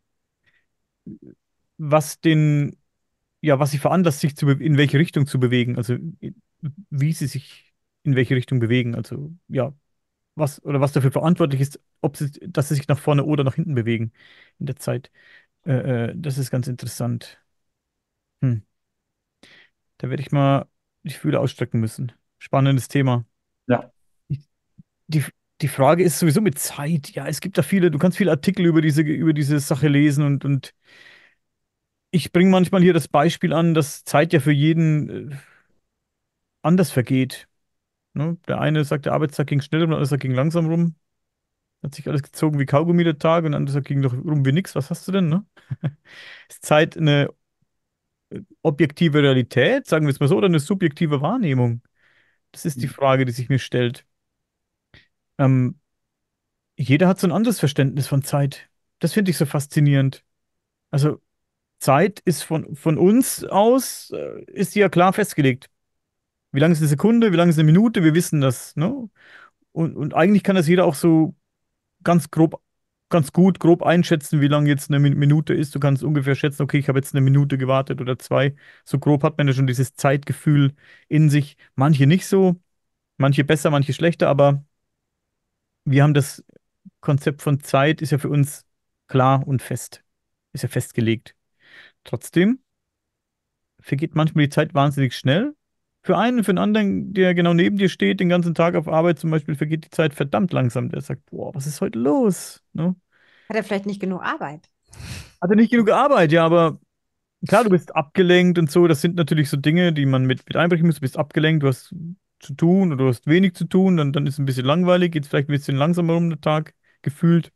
was den, ja, was sie veranlasst, in welche Richtung zu bewegen, also wie sie sich in welche Richtung bewegen, also ja, was dafür verantwortlich ist, dass sie sich nach vorne oder nach hinten bewegen in der Zeit. Das ist ganz interessant. Hm. Da werde ich mal die Fühler ausstrecken müssen. Spannendes Thema. Ja. Die, die Frage ist sowieso mit Zeit. Ja, es gibt da viele, du kannst viele Artikel über diese Sache lesen und ich bringe manchmal hier das Beispiel an, dass Zeit ja für jeden anders vergeht. Ne? Der eine sagt, der Arbeitstag ging schnell rum, der andere sagt, ging langsam rum. Hat sich alles gezogen wie Kaugummi der Tag und der andere sagt, ging doch rum wie nix. Was hast du denn, ne? Ist Zeit eine objektive Realität, sagen wir es mal so, oder eine subjektive Wahrnehmung? Das ist die Frage, die sich mir stellt. Ähm, Jeder hat so ein anderes Verständnis von Zeit. Das finde ich so faszinierend. Also Zeit ist von uns aus, ist die ja klar festgelegt. Wie lange ist eine Sekunde, wie lange ist eine Minute, wir wissen das, ne? Und eigentlich kann das jeder auch so ganz grob ganz gut grob einschätzen, wie lange jetzt eine Minute ist. Du kannst ungefähr schätzen, okay, ich habe jetzt eine Minute gewartet oder zwei. So grob hat man ja schon dieses Zeitgefühl in sich. Manche nicht so, manche besser, manche schlechter, aber wir haben das Konzept von Zeit ist ja für uns klar und fest. Ist ja festgelegt. Trotzdem vergeht manchmal die Zeit wahnsinnig schnell. Für einen, für einen anderen, der genau neben dir steht, den ganzen Tag auf Arbeit zum Beispiel, vergeht die Zeit verdammt langsam. Der sagt, boah, was ist heute los? Ne? Hat er vielleicht nicht genug Arbeit? Hatte nicht genug Arbeit, ja, aber klar, du bist abgelenkt und so. Das sind natürlich so Dinge, die man mit einbrechen muss. Du bist abgelenkt, du hast zu tun oder du hast wenig zu tun, dann ist es ein bisschen langweilig, geht es vielleicht ein bisschen langsamer um den Tag gefühlt.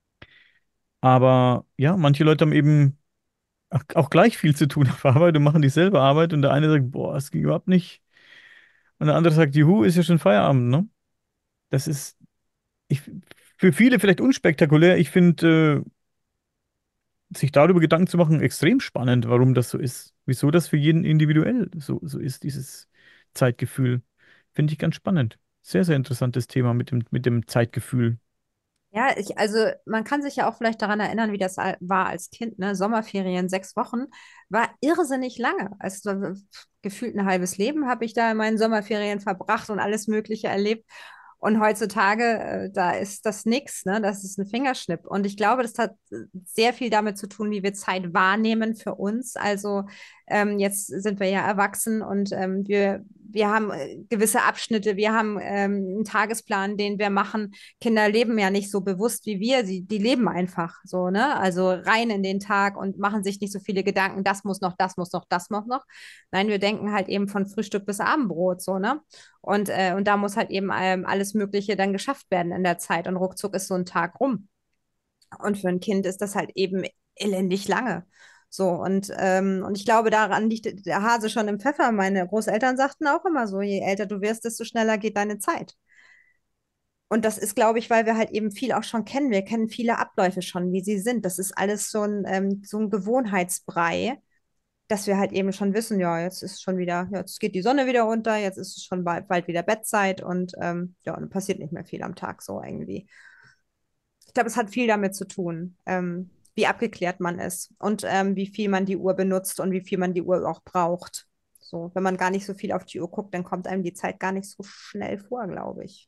Aber ja, manche Leute haben eben auch gleich viel zu tun auf Arbeit und machen dieselbe Arbeit und der eine sagt, boah, es ging überhaupt nicht. Und der andere sagt, juhu, ist ja schon Feierabend, ne? Das ist ich, für viele vielleicht unspektakulär. Ich finde, sich darüber Gedanken zu machen, extrem spannend, warum das so ist. Wieso das für jeden individuell so ist, dieses Zeitgefühl. Finde ich ganz spannend. Sehr, sehr interessantes Thema mit dem Zeitgefühl. Ja, also man kann sich ja auch vielleicht daran erinnern, wie das war als Kind, ne? Sommerferien, 6 Wochen, war irrsinnig lange. Also gefühlt ein halbes Leben habe ich da in meinen Sommerferien verbracht und alles Mögliche erlebt. Und heutzutage, da ist das nix, ne? Das ist ein Fingerschnipp. Und ich glaube, das hat sehr viel damit zu tun, wie wir Zeit wahrnehmen für uns. Also jetzt sind wir ja erwachsen und wir haben gewisse Abschnitte, wir haben einen Tagesplan, den wir machen. Kinder leben ja nicht so bewusst wie wir, die leben einfach so, ne? Also rein in den Tag und machen sich nicht so viele Gedanken, das muss noch, das muss noch, das muss noch. Nein, wir denken halt eben von Frühstück bis Abendbrot, so, ne? Und da muss halt eben alles Mögliche dann geschafft werden in der Zeit und ruckzuck ist so ein Tag rum. Und für ein Kind ist das halt eben elendig lange. So, und ich glaube, daran liegt der Hase schon im Pfeffer. Meine Großeltern sagten auch immer so, je älter du wirst, desto schneller geht deine Zeit. Und das ist, glaube ich, weil wir halt eben viel auch schon kennen. Wir kennen viele Abläufe schon, wie sie sind. Das ist alles so ein Gewohnheitsbrei, dass wir halt eben schon wissen, ja, jetzt ist schon wieder, ja, jetzt geht die Sonne wieder runter, jetzt ist es schon bald wieder Bettzeit und ja, und passiert nicht mehr viel am Tag so irgendwie. Ich glaube, es hat viel damit zu tun, wie abgeklärt man ist und wie viel man die Uhr benutzt und wie viel man die Uhr auch braucht. So, wenn man gar nicht so viel auf die Uhr guckt, dann kommt einem die Zeit gar nicht so schnell vor, glaube ich.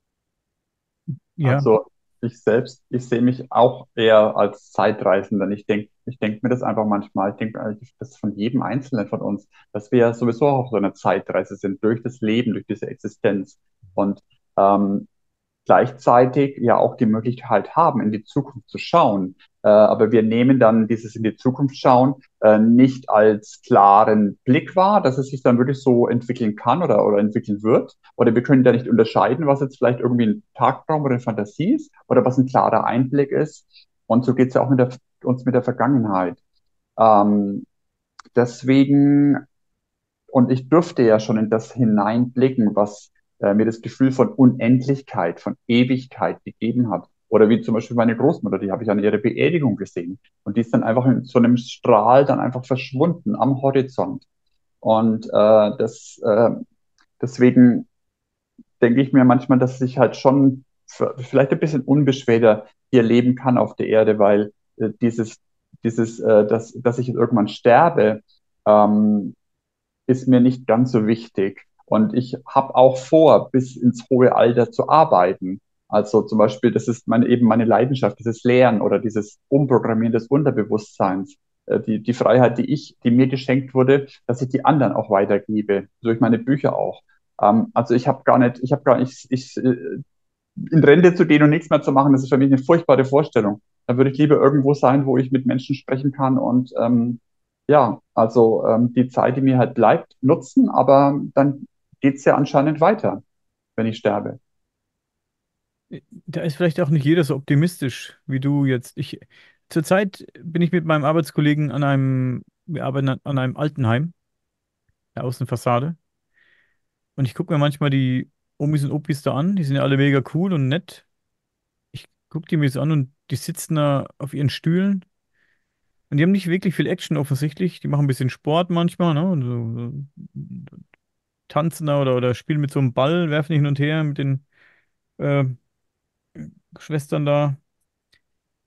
Ja, Also ich selbst, ich sehe mich auch eher als Zeitreisender. Ich denk mir das einfach manchmal, ich denke eigentlich, das von jedem Einzelnen von uns, dass wir ja sowieso auch auf so einer Zeitreise sind, durch das Leben, durch diese Existenz. Und ähm, gleichzeitig ja auch die Möglichkeit haben, in die Zukunft zu schauen. Aber wir nehmen dann dieses in die Zukunft schauen nicht als klaren Blick wahr, dass es sich dann wirklich so entwickeln kann oder entwickeln wird. Oder wir können da nicht unterscheiden, was jetzt vielleicht irgendwie ein Tagtraum oder eine Fantasie ist oder was ein klarer Einblick ist. Und so geht es ja auch uns mit der Vergangenheit. Ähm, deswegen und ich durfte ja schon in das hineinblicken, was mir das Gefühl von Unendlichkeit, von Ewigkeit gegeben hat. Oder wie zum Beispiel meine Großmutter, die habe ich an ihrer Beerdigung gesehen. Und die ist dann einfach in so einem Strahl dann einfach verschwunden am Horizont. Und deswegen denke ich mir manchmal, dass ich halt schon vielleicht ein bisschen unbeschwerter hier leben kann auf der Erde, weil dass ich irgendwann sterbe, ähm, ist mir nicht ganz so wichtig. Und ich habe auch vor, bis ins hohe Alter zu arbeiten. Also zum Beispiel, das ist eben meine Leidenschaft, dieses Lernen oder dieses Umprogrammieren des Unterbewusstseins. Die Freiheit, die mir geschenkt wurde, dass ich die anderen auch weitergebe, durch meine Bücher auch. Also ich habe gar nicht, in Rente zu gehen und nichts mehr zu machen, das ist für mich eine furchtbare Vorstellung. Da würde ich lieber irgendwo sein, wo ich mit Menschen sprechen kann und ja, also die Zeit, die mir halt bleibt, nutzen, aber dann geht's ja anscheinend weiter, wenn ich sterbe. da ist vielleicht auch nicht jeder so optimistisch wie du jetzt. Zurzeit bin ich mit meinem Arbeitskollegen wir arbeiten an einem Altenheim, der Außenfassade. Und ich gucke mir manchmal die Omis und Opis da an, die sind ja alle mega cool und nett. Ich gucke die mir so an und die sitzen da auf ihren Stühlen und die haben nicht wirklich viel Action offensichtlich. Die machen ein bisschen Sport manchmal, ne? Und so tanzen da oder spielen mit so einem Ball, werfen hin und her mit den äh, Schwestern da.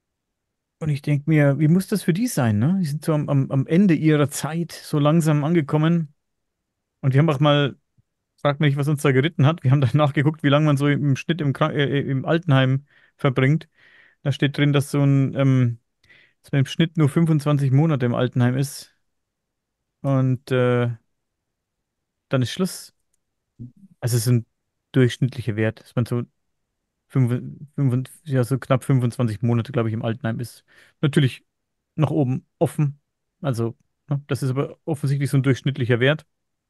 Und ich denke mir, wie muss das für die sein, ne? Die sind so am Ende ihrer Zeit so langsam angekommen. Und wir haben auch mal, frag mich nicht, was uns da geritten hat. Wir haben dann nachgeguckt, wie lange man so im Schnitt im Altenheim verbringt. Da steht drin, dass man im Schnitt nur 25 Monate im Altenheim ist. Und dann ist Schluss. Also es ist ein durchschnittlicher Wert, dass man so, ja, so knapp 25 Monate, glaube ich, im Altenheim ist. Natürlich nach oben offen. Also, ne, das ist aber offensichtlich so ein durchschnittlicher Wert.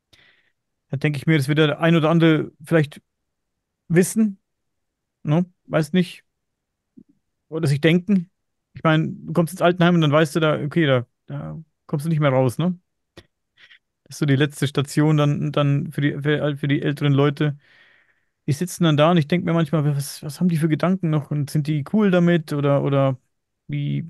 Da denke ich mir, das wird der ein oder andere vielleicht wissen, ne? Weiß nicht, oder sich denken. Ich meine, du kommst ins Altenheim und dann weißt du da, okay, da kommst du nicht mehr raus, ne? Das ist so die letzte Station dann für die älteren Leute. Die sitzen dann da und ich denke mir manchmal, was haben die für Gedanken noch und sind die cool damit oder wie,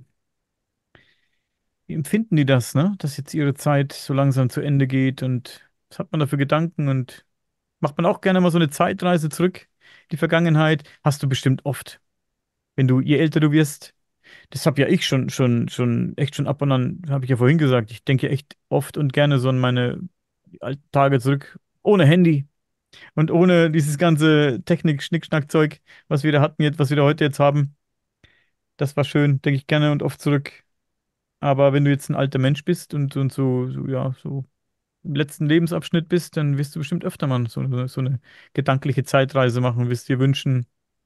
wie empfinden die das, ne? Dass jetzt ihre Zeit so langsam zu Ende geht und was hat man da für Gedanken und macht man auch gerne mal so eine Zeitreise zurück in die Vergangenheit? Hast du bestimmt oft, wenn du, je älter du wirst. Das habe ja ich echt schon ab und an, habe ich ja vorhin gesagt, ich denke echt oft und gerne so an meine alten Tage zurück, ohne Handy und ohne dieses ganze Technik-Schnickschnack-Zeug, was wir da hatten jetzt, was wir da heute jetzt haben. Das war schön, denke ich gerne und oft zurück. Aber wenn du jetzt ein alter Mensch bist und ja, so im letzten Lebensabschnitt bist, dann wirst du bestimmt öfter mal so eine gedankliche Zeitreise machen und wirst dir wünschen,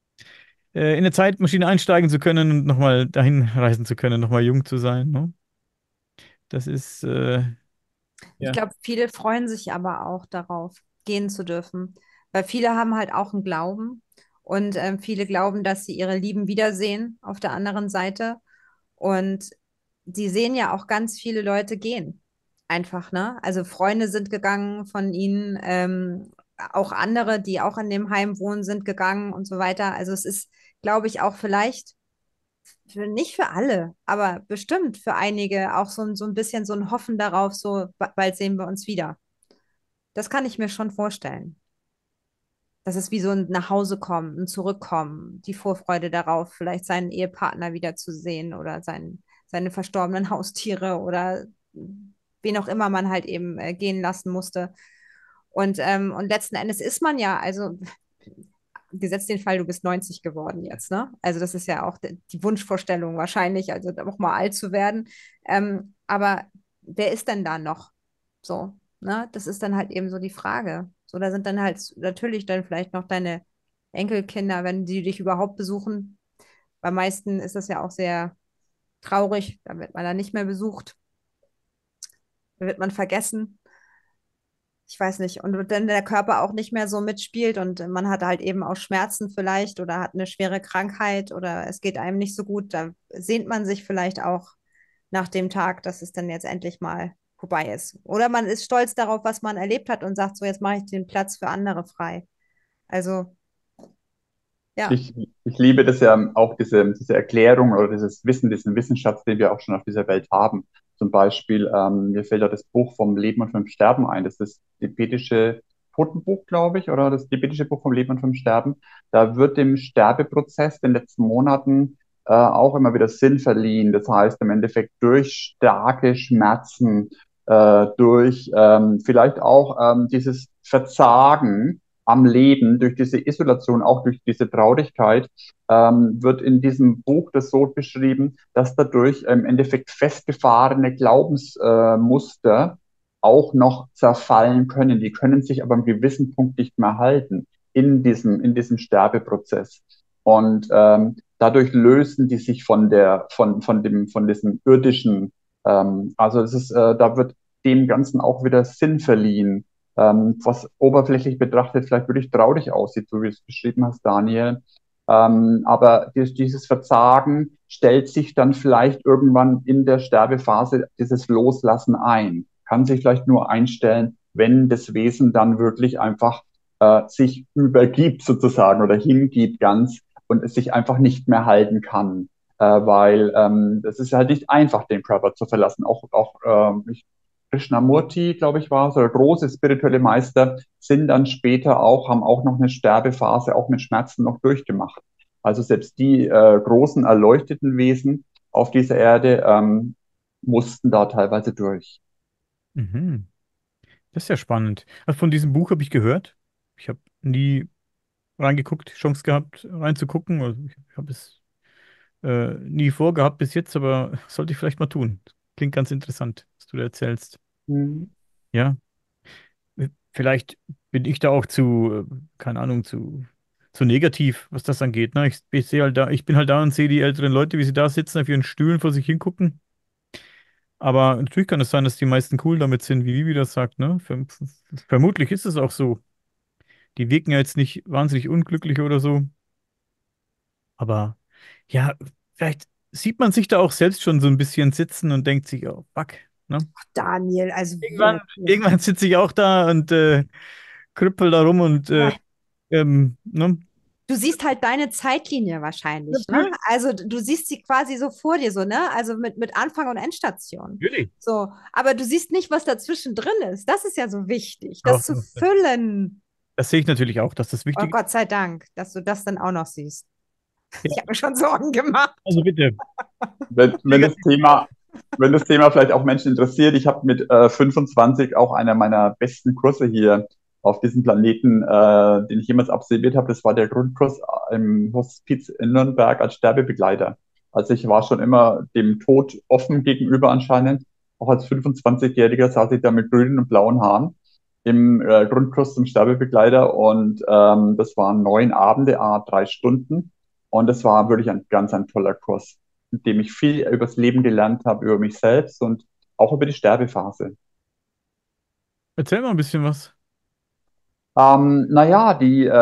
in eine Zeitmaschine einsteigen zu können und nochmal dahin reisen zu können, nochmal jung zu sein, ne? Das ist, Ich ja. glaube, viele freuen sich aber auch darauf, gehen zu dürfen, weil viele haben halt auch einen Glauben und viele glauben, dass sie ihre Lieben wiedersehen auf der anderen Seite und sie sehen ja auch ganz viele Leute gehen, einfach, ne? Also Freunde sind gegangen von ihnen, auch andere, die auch in dem Heim wohnen, sind gegangen und so weiter. Also es ist, glaube ich, auch vielleicht nicht für alle, aber bestimmt für einige auch so ein bisschen so ein Hoffen darauf, so bald sehen wir uns wieder. Das kann ich mir schon vorstellen. Das ist wie so ein Nachhausekommen, ein Zurückkommen, die Vorfreude darauf, vielleicht seinen Ehepartner wiederzusehen oder seine verstorbenen Haustiere oder wen auch immer man halt eben gehen lassen musste. Und letzten Endes ist man ja, also gesetzt den Fall, du bist 90 geworden jetzt, ne? Also das ist ja auch die Wunschvorstellung wahrscheinlich, also auch mal alt zu werden. Aber wer ist denn da noch? So, ne? Das ist dann halt eben so die Frage. So, da sind dann halt natürlich dann vielleicht noch deine Enkelkinder, wenn die dich überhaupt besuchen. Bei meisten ist das ja auch sehr traurig, da wird man dann nicht mehr besucht, da wird man vergessen. Ich weiß nicht. Und wenn der Körper auch nicht mehr so mitspielt und man hat halt eben auch Schmerzen vielleicht oder hat eine schwere Krankheit oder es geht einem nicht so gut, da sehnt man sich vielleicht auch nach dem Tag, dass es dann jetzt endlich mal vorbei ist. Oder man ist stolz darauf, was man erlebt hat und sagt, so jetzt mache ich den Platz für andere frei. Also, ja. Ich liebe das ja auch, diese Erklärung oder dieses Wissen, diesen Wissensschatz, den wir auch schon auf dieser Welt haben. Zum Beispiel, mir fällt da das Buch vom Leben und vom Sterben ein. Das ist das tibetische Totenbuch, glaube ich, oder das tibetische Buch vom Leben und vom Sterben. Da wird dem Sterbeprozess in den letzten Monaten auch immer wieder Sinn verliehen. Das heißt, im Endeffekt durch starke Schmerzen, durch vielleicht auch dieses Verzagen, am Leben, durch diese Isolation, auch durch diese Traurigkeit, wird in diesem Buch das so beschrieben, dass dadurch im Endeffekt festgefahrene Glaubensmuster auch noch zerfallen können. Die können sich aber am gewissen Punkt nicht mehr halten in diesem Sterbeprozess. Und dadurch lösen die sich von diesem irdischen, also es ist, da wird dem Ganzen auch wieder Sinn verliehen, was oberflächlich betrachtet vielleicht wirklich traurig aussieht, so wie du es beschrieben hast, Daniel. Aber dieses Verzagen stellt sich dann vielleicht irgendwann in der Sterbephase dieses Loslassen ein. Kann sich vielleicht nur einstellen, wenn das Wesen dann wirklich einfach sich übergibt sozusagen oder hingibt ganz und es sich einfach nicht mehr halten kann. Weil das ist halt nicht einfach, den Körper zu verlassen. Ich Krishnamurti, glaube ich, war es, oder große spirituelle Meister, sind dann später auch, haben auch noch eine Sterbephase, auch mit Schmerzen noch durchgemacht. Also selbst die großen erleuchteten Wesen auf dieser Erde, mussten da teilweise durch. Mhm. Das ist ja spannend. Also von diesem Buch habe ich gehört. Ich habe nie reingeguckt, Chance gehabt, reinzugucken. Also ich habe es nie vorgehabt bis jetzt, aber sollte ich vielleicht mal tun. Klingt ganz interessant, was du da erzählst. Mhm. Ja, vielleicht bin ich da auch keine Ahnung, zu negativ, was das angeht. Ne? Ich sehe halt da, ich bin halt da und sehe die älteren Leute, wie sie da sitzen, auf ihren Stühlen vor sich hingucken. Aber natürlich kann es sein, dass die meisten cool damit sind, wie Vivi das sagt, ne? Vermutlich ist es auch so. Die wirken ja jetzt nicht wahnsinnig unglücklich oder so. Aber ja, vielleicht sieht man sich da auch selbst schon so ein bisschen sitzen und denkt sich, oh, fuck, ne? Daniel, also wirklich. Irgendwann sitze ich auch da und krüppel da rum und Ja. ne? Du siehst halt deine Zeitlinie wahrscheinlich, ne? Natürlich. Also du siehst sie quasi so vor dir, so, ne? Also mit Anfang und Endstation. Natürlich. So, aber du siehst nicht, was dazwischen drin ist. Das ist ja so wichtig, das Doch, zu füllen. das sehe ich natürlich auch, dass das Oh wichtig ist. Gott sei Dank, dass du das dann auch noch siehst. Ja, Ich habe mir schon Sorgen gemacht. also bitte. Wenn, wenn das Negativ. Thema, wenn das Thema vielleicht auch Menschen interessiert, ich habe mit 25 auch einer meiner besten Kurse hier auf diesem Planeten, den ich jemals absolviert habe. Das war der Grundkurs im Hospiz in Nürnberg als Sterbebegleiter. Also ich war schon immer dem Tod offen gegenüber anscheinend. Auch als 25-Jähriger saß ich da mit grünen und blauen Haaren im Grundkurs zum Sterbebegleiter und das waren 9 Abende, 3 Stunden. Und das war wirklich ein toller Kurs, in dem ich viel über das Leben gelernt habe, über mich selbst und auch über die Sterbephase. Erzähl mal ein bisschen was. Naja,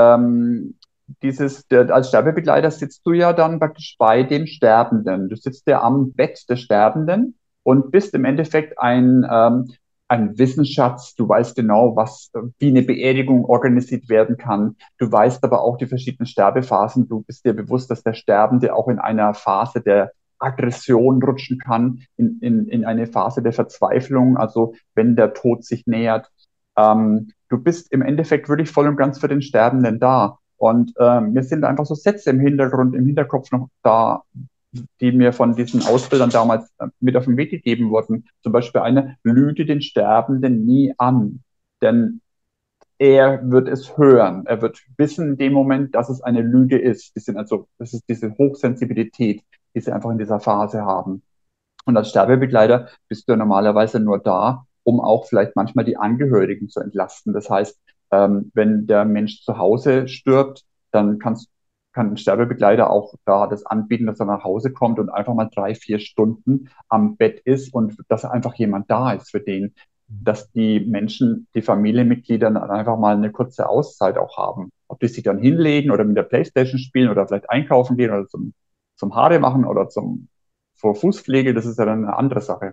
als Sterbebegleiter sitzt du ja dann praktisch bei dem Sterbenden. Du sitzt ja am Bett des Sterbenden und bist im Endeffekt ein Wissensschatz. Du weißt genau, wie eine Beerdigung organisiert werden kann. Du weißt aber auch die verschiedenen Sterbephasen. Du bist dir bewusst, dass der Sterbende auch in einer Phase der Aggression rutschen kann, in eine Phase der Verzweiflung, also wenn der Tod sich nähert. Du bist im Endeffekt wirklich voll und ganz für den Sterbenden da. Und mir sind einfach so Sätze im Hintergrund, im Hinterkopf noch da, die mir von diesen Ausbildern damals mit auf den Weg gegeben wurden. Zum Beispiel eine, lüge den Sterbenden nie an, denn er wird es hören. Er wird wissen in dem Moment, dass es eine Lüge ist. Das ist diese Hochsensibilität, die sie einfach in dieser Phase haben. Und als Sterbebegleiter bist du ja normalerweise nur da, um auch vielleicht manchmal die Angehörigen zu entlasten. Das heißt, wenn der Mensch zu Hause stirbt, dann kann ein Sterbebegleiter auch da das anbieten, dass er nach Hause kommt und einfach mal 3, 4 Stunden am Bett ist und dass einfach jemand da ist für den, dass die Menschen, die Familienmitglieder dann einfach mal eine kurze Auszeit auch haben. Ob die sich dann hinlegen oder mit der Playstation spielen oder vielleicht einkaufen gehen oder zum Haare machen oder zur Fußpflege, das ist ja dann eine andere Sache.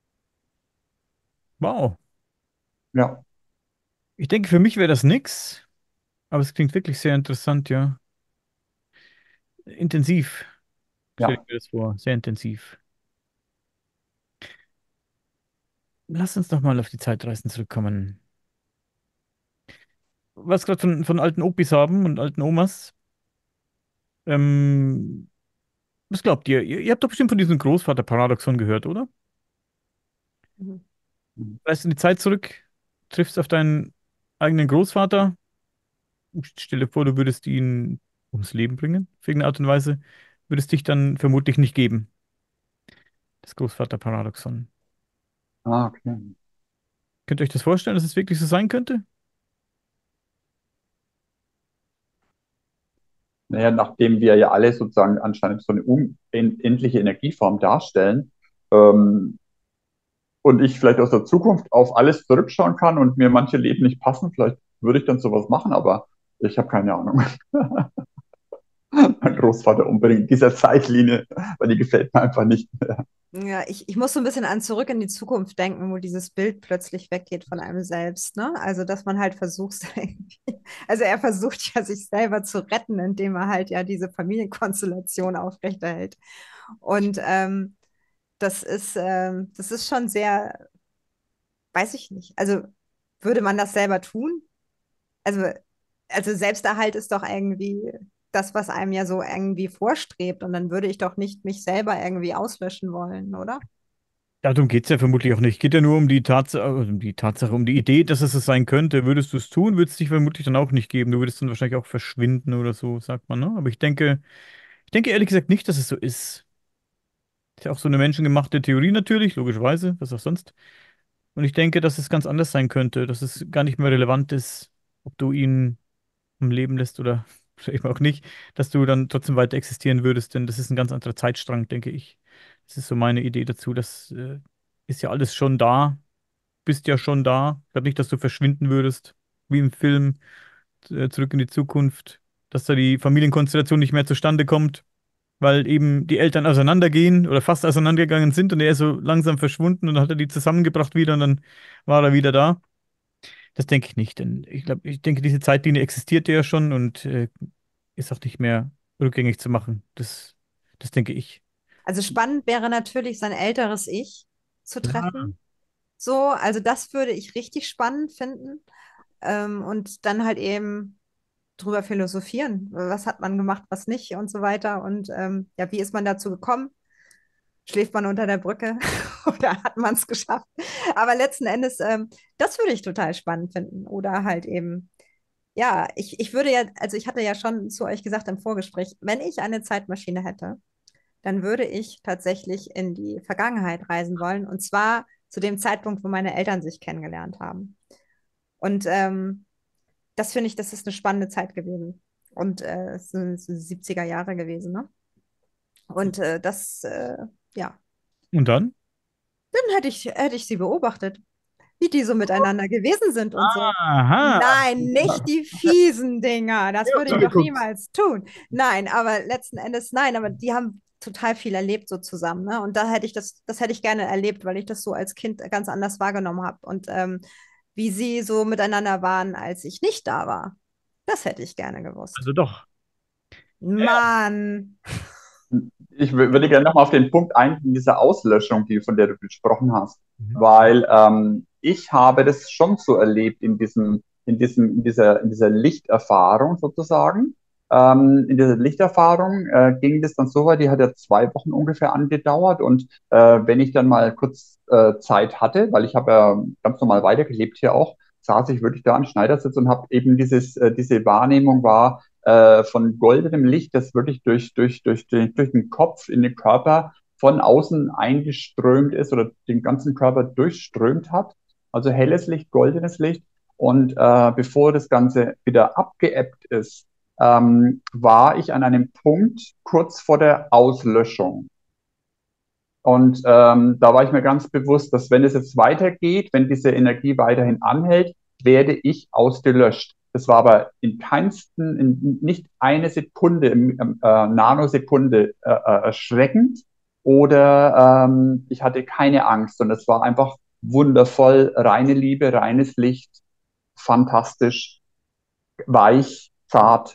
Wow. Ja, Ich denke, für mich wäre das nix, aber es klingt wirklich sehr interessant, ja. Intensiv, stelle ja. ich mir das vor. Sehr intensiv. Lass uns doch mal auf die Zeitreisen zurückkommen. Was gerade von alten Opis haben und alten Omas. Ähm, Was glaubt ihr? Ihr habt doch bestimmt von diesem Großvater-Paradoxon gehört, oder? Mhm. Reist in die Zeit zurück, triffst auf deinen eigenen Großvater. Stell dir vor, du würdest ihn ums Leben bringen, auf irgendeine Art und Weise. Würdest dich dann vermutlich nicht geben. Das Großvater-Paradoxon. Ah, okay. Könnt ihr euch das vorstellen, dass es wirklich so sein könnte? Naja, nachdem wir ja alle sozusagen anscheinend so eine unendliche Energieform darstellen, ähm, und ich vielleicht aus der Zukunft auf alles zurückschauen kann und mir manche Leben nicht passen, vielleicht würde ich dann sowas machen, aber ich habe keine Ahnung. Mein Großvater unbedingt dieser Zeitlinie, weil die gefällt mir einfach nicht mehr. Ja, ich muss so ein bisschen an Zurück in die Zukunft denken, wo dieses Bild plötzlich weggeht von einem selbst, ne? Also, dass man halt versucht, irgendwie, also er versucht ja, sich selber zu retten, indem er halt ja diese Familienkonstellation aufrechterhält. Und das ist schon sehr, weiß ich nicht. Also, würde man das selber tun? Also, also Selbsterhalt ist doch irgendwie. das, was einem ja so irgendwie vorstrebt. Und dann würde ich doch nicht mich selber irgendwie auslöschen wollen, oder? Darum geht es ja vermutlich auch nicht. Geht ja nur um die Idee, dass es so sein könnte. Würdest du es tun, würde es dich vermutlich dann auch nicht geben. Du würdest dann wahrscheinlich auch verschwinden oder so, sagt man, ne? Aber ich denke ehrlich gesagt nicht, dass es so ist. Ist ja auch so eine menschengemachte Theorie natürlich, logischerweise, was auch sonst. Und ich denke, dass es ganz anders sein könnte, dass es gar nicht mehr relevant ist, ob du ihn am Leben lässt oder vielleicht auch nicht, dass du dann trotzdem weiter existieren würdest, denn das ist ein ganz anderer Zeitstrang, denke ich. Das ist so meine Idee dazu. Das ist ja alles schon da, bist ja schon da. Ich glaube nicht, dass du verschwinden würdest, wie im Film Zurück in die Zukunft, dass da die Familienkonstellation nicht mehr zustande kommt, weil eben die Eltern auseinandergehen oder fast auseinandergegangen sind und er ist so langsam verschwunden und dann hat er die zusammengebracht wieder und dann war er wieder da. Das denke ich nicht, denn ich denke, diese Zeitlinie existierte ja schon und ist auch nicht mehr rückgängig zu machen. Das denke ich. Also spannend wäre natürlich, sein älteres Ich zu Ja. treffen. So, also das würde ich richtig spannend finden. Und dann halt eben drüber philosophieren. Was hat man gemacht, was nicht und so weiter. Und ja, wie ist man dazu gekommen? Schläft man unter der Brücke oder hat man es geschafft? Aber letzten Endes, das würde ich total spannend finden. Oder halt eben, ja, ich würde ja, also ich hatte ja schon zu euch gesagt im Vorgespräch, wenn ich eine Zeitmaschine hätte, dann würde ich tatsächlich in die Vergangenheit reisen wollen. Und zwar zu dem Zeitpunkt, wo meine Eltern sich kennengelernt haben. Und das finde ich, das ist eine spannende Zeit gewesen. Und es sind so 70er Jahre gewesen, ne? Und ja, Und dann? dann hätte ich sie beobachtet, wie die so miteinander gewesen sind und so. Aha. Nein, nicht die fiesen Dinger. Das Ja, würde ich doch zugeguckt. niemals tun. Nein, aber letzten Endes nein, aber die haben total viel erlebt so zusammen, ne? Und da hätte ich das hätte ich gerne erlebt, weil ich das so als Kind ganz anders wahrgenommen habe. Und wie sie so miteinander waren, als ich nicht da war, das hätte ich gerne gewusst. Also doch. Mann. Ich würde gerne nochmal auf den Punkt eingehen, diese Auslöschung, von der du gesprochen hast, Mhm. weil ich habe das schon so erlebt in dieser Lichterfahrung sozusagen. In dieser Lichterfahrung ging das dann so weit, die hat ja 2 Wochen ungefähr angedauert und wenn ich dann mal kurz Zeit hatte, weil ich habe ja ganz normal weitergelebt hier auch, saß ich wirklich da am Schneidersitz und habe eben diese Wahrnehmung war, von goldenem Licht, das wirklich durch den Kopf in den Körper von außen eingeströmt ist oder den ganzen Körper durchströmt hat. Also helles Licht, goldenes Licht. Und bevor das Ganze wieder abgeebbt ist, war ich an einem Punkt kurz vor der Auslöschung. Und da war ich mir ganz bewusst, dass wenn es jetzt weitergeht, wenn diese Energie weiterhin anhält, werde ich ausgelöscht. Das war aber nicht eine Sekunde, Nanosekunde erschreckend oder ich hatte keine Angst und es war einfach wundervoll, reine Liebe, reines Licht, fantastisch, weich, zart,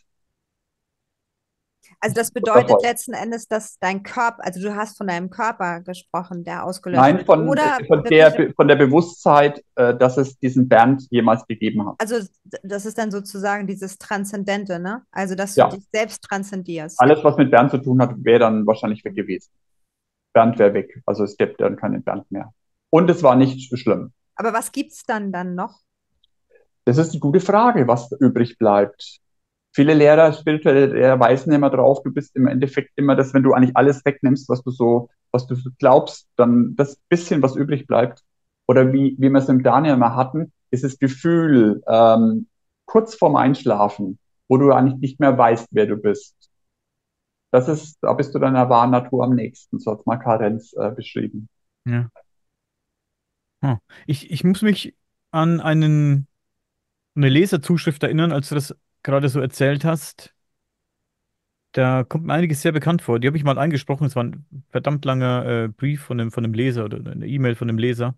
Also das bedeutet wundervoll. letzten Endes, dass dein Körper, also du hast von deinem Körper gesprochen, der ausgelöscht Nein, wird. Oder wirklich, von der Bewusstheit, dass es diesen Bernd jemals gegeben hat. also das ist dann sozusagen dieses Transzendente, ne? Also dass du Ja, dich selbst transzendierst. alles, was mit Bernd zu tun hat, wäre dann wahrscheinlich weg gewesen. Bernd wäre weg. Also es gäbe dann keinen Bernd mehr. Und es war nicht schlimm. Aber was gibt's dann noch? Das ist die gute Frage, was übrig bleibt. Viele Lehrer, spirituelle Lehrer weisen immer drauf, du bist im Endeffekt immer das, wenn du eigentlich alles wegnimmst, was du so glaubst, dann das bisschen, was übrig bleibt. Oder wie wir es im Daniel mal hatten, ist das Gefühl, kurz vorm Einschlafen, wo du eigentlich nicht mehr weißt, wer du bist. Da bist du deiner wahren Natur am nächsten, so hat mal Karenz beschrieben. Ja. Hm. Ich muss mich an eine Leserzuschrift erinnern, als du das gerade so erzählt hast. Da kommt mir einiges sehr bekannt vor. Die habe ich mal eingesprochen. Es war ein verdammt langer Brief von dem Leser oder eine E-Mail von dem Leser.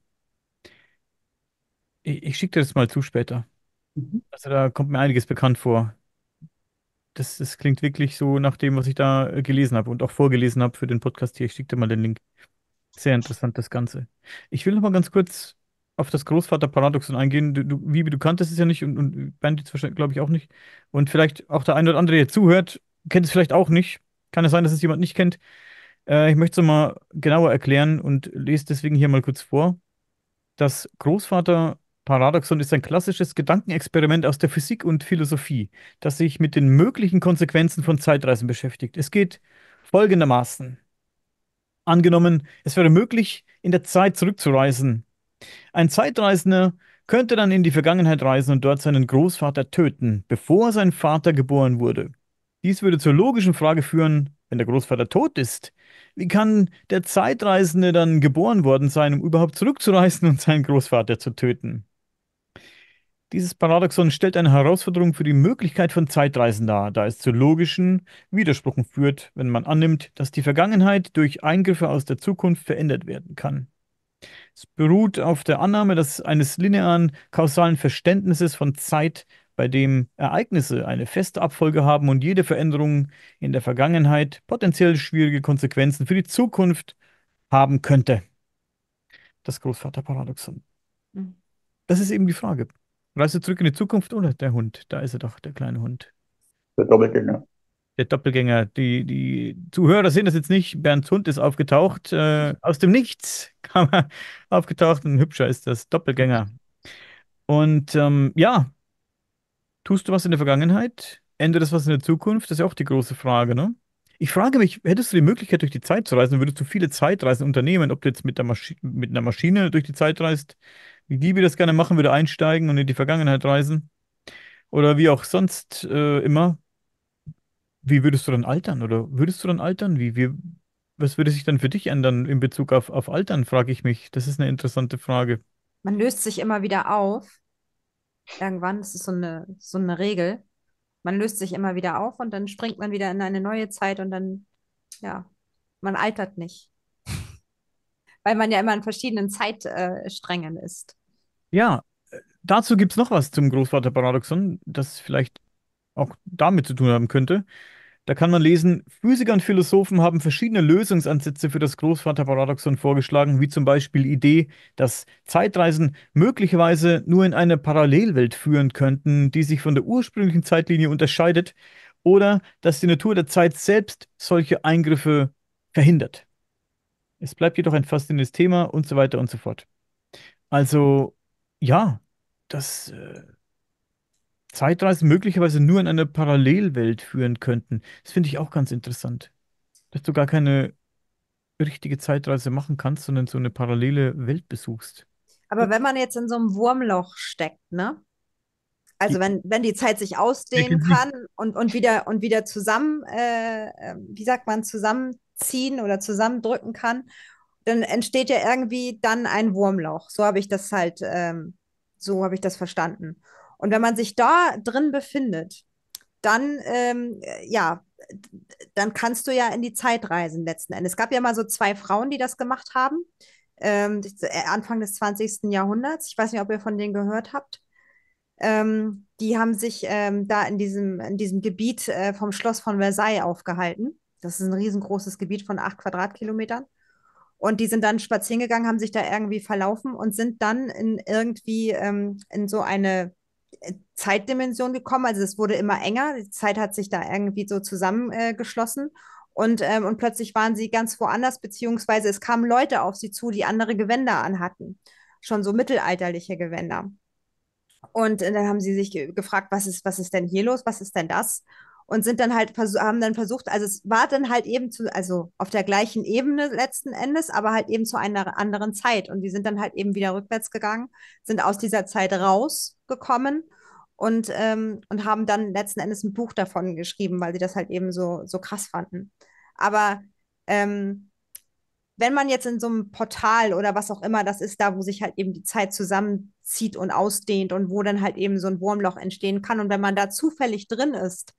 Ich schicke dir das mal zu später. Mhm. Also da kommt mir einiges bekannt vor. Das klingt wirklich so nach dem, was ich da gelesen habe und auch vorgelesen habe für den Podcast hier. Ich schicke dir mal den Link. Sehr interessant, das Ganze. Ich will noch mal ganz kurz auf das Großvaterparadoxon eingehen. Wie du kanntest es ja nicht und Bernd jetzt wahrscheinlich, glaube ich, auch nicht. Und vielleicht auch der eine oder andere, der zuhört, kennt es vielleicht auch nicht. Kann es sein, dass es jemand nicht kennt? Ich möchte es mal genauer erklären und lese deswegen hier mal kurz vor. Das Großvaterparadoxon ist ein klassisches Gedankenexperiment aus der Physik und Philosophie, das sich mit den möglichen Konsequenzen von Zeitreisen beschäftigt. Es geht folgendermaßen. Angenommen, es wäre möglich, in der Zeit zurückzureisen. Ein Zeitreisender könnte dann in die Vergangenheit reisen und dort seinen Großvater töten, bevor sein Vater geboren wurde. Dies würde zur logischen Frage führen, wenn der Großvater tot ist, wie kann der Zeitreisende dann geboren worden sein, um überhaupt zurückzureisen und seinen Großvater zu töten? Dieses Paradoxon stellt eine Herausforderung für die Möglichkeit von Zeitreisen dar, da es zu logischen Widersprüchen führt, wenn man annimmt, dass die Vergangenheit durch Eingriffe aus der Zukunft verändert werden kann. Es beruht auf der Annahme, dass eines linearen kausalen Verständnisses von Zeit, bei dem Ereignisse eine feste Abfolge haben und jede Veränderung in der Vergangenheit potenziell schwierige Konsequenzen für die Zukunft haben könnte. Das Großvaterparadoxon. Mhm. Das ist eben die Frage. Reist du zurück in die Zukunft oder der Hund? Da ist er doch, der kleine Hund. Der Doppelgänger. Der Doppelgänger. Die Zuhörer sehen das jetzt nicht. Bernds Hund ist aufgetaucht. Aus dem Nichts kam er aufgetaucht. Ein hübscher ist das Doppelgänger. Und ja, tust du was in der Vergangenheit? Ändert es was in der Zukunft? Das ist ja auch die große Frage, ne? Ich frage mich, hättest du die Möglichkeit, durch die Zeit zu reisen, würdest du viele Zeitreisen unternehmen, ob du jetzt mit einer Maschine durch die Zeit reist, wie Gibi das gerne machen würde, einsteigen und in die Vergangenheit reisen? Oder wie auch sonst immer. Wie würdest du dann altern? Oder würdest du dann altern? Was würde sich dann für dich ändern in Bezug auf Altern, frage ich mich. Das ist eine interessante Frage. Man löst sich immer wieder auf. Irgendwann, das ist so eine Regel. Man löst sich immer wieder auf und dann springt man wieder in eine neue Zeit und dann, ja, man altert nicht. Weil man ja immer in verschiedenen Zeitsträngen ist. Ja, dazu gibt es noch was zum Großvaterparadoxon, das vielleicht auch damit zu tun haben könnte. Da kann man lesen, Physiker und Philosophen haben verschiedene Lösungsansätze für das Großvaterparadoxon vorgeschlagen, wie zum Beispiel die Idee, dass Zeitreisen möglicherweise nur in eine Parallelwelt führen könnten, die sich von der ursprünglichen Zeitlinie unterscheidet, oder dass die Natur der Zeit selbst solche Eingriffe verhindert. Es bleibt jedoch ein faszinierendes Thema und so weiter und so fort. Also, ja, dass Zeitreisen möglicherweise nur in eine Parallelwelt führen könnten. Das finde ich auch ganz interessant. Dass du gar keine richtige Zeitreise machen kannst, sondern so eine parallele Welt besuchst. Aber wenn man jetzt in so einem Wurmloch steckt, ne? Also Die, wenn die Zeit sich ausdehnen definitiv. kann und wieder zusammen, wie sagt man, zusammenziehen oder zusammendrücken kann, dann entsteht ja irgendwie dann ein Wurmloch. So habe ich das verstanden. Und wenn man sich da drin befindet, dann, ja, dann kannst du ja in die Zeit reisen letzten Endes. Es gab ja mal so zwei Frauen, die das gemacht haben, Anfang des 20. Jahrhunderts. Ich weiß nicht, ob ihr von denen gehört habt. Die haben sich da in diesem Gebiet vom Schloss von Versailles aufgehalten. Das ist ein riesengroßes Gebiet von 8 Quadratkilometern. Und die sind dann spazieren gegangen, haben sich da irgendwie verlaufen und sind dann in so eine Zeitdimension gekommen. Also es wurde immer enger, die Zeit hat sich da irgendwie so zusammengeschlossen. Und plötzlich waren sie ganz woanders, beziehungsweise es kamen Leute auf sie zu, die andere Gewänder anhatten. Schon so mittelalterliche Gewänder. Und dann haben sie sich gefragt, was ist denn hier los? Was ist denn das? Und sind dann halt, haben dann versucht, also es war dann halt eben also auf der gleichen Ebene letzten Endes, aber halt eben zu einer anderen Zeit. Und die sind dann halt eben wieder rückwärts gegangen, sind aus dieser Zeit rausgekommen und haben dann letzten Endes ein Buch davon geschrieben, weil sie das halt eben so krass fanden. Aber ähm, wenn man jetzt in so einem Portal oder was auch immer das ist, da wo sich halt eben die Zeit zusammenzieht und ausdehnt und wo dann halt eben so ein Wurmloch entstehen kann und wenn man da zufällig drin ist,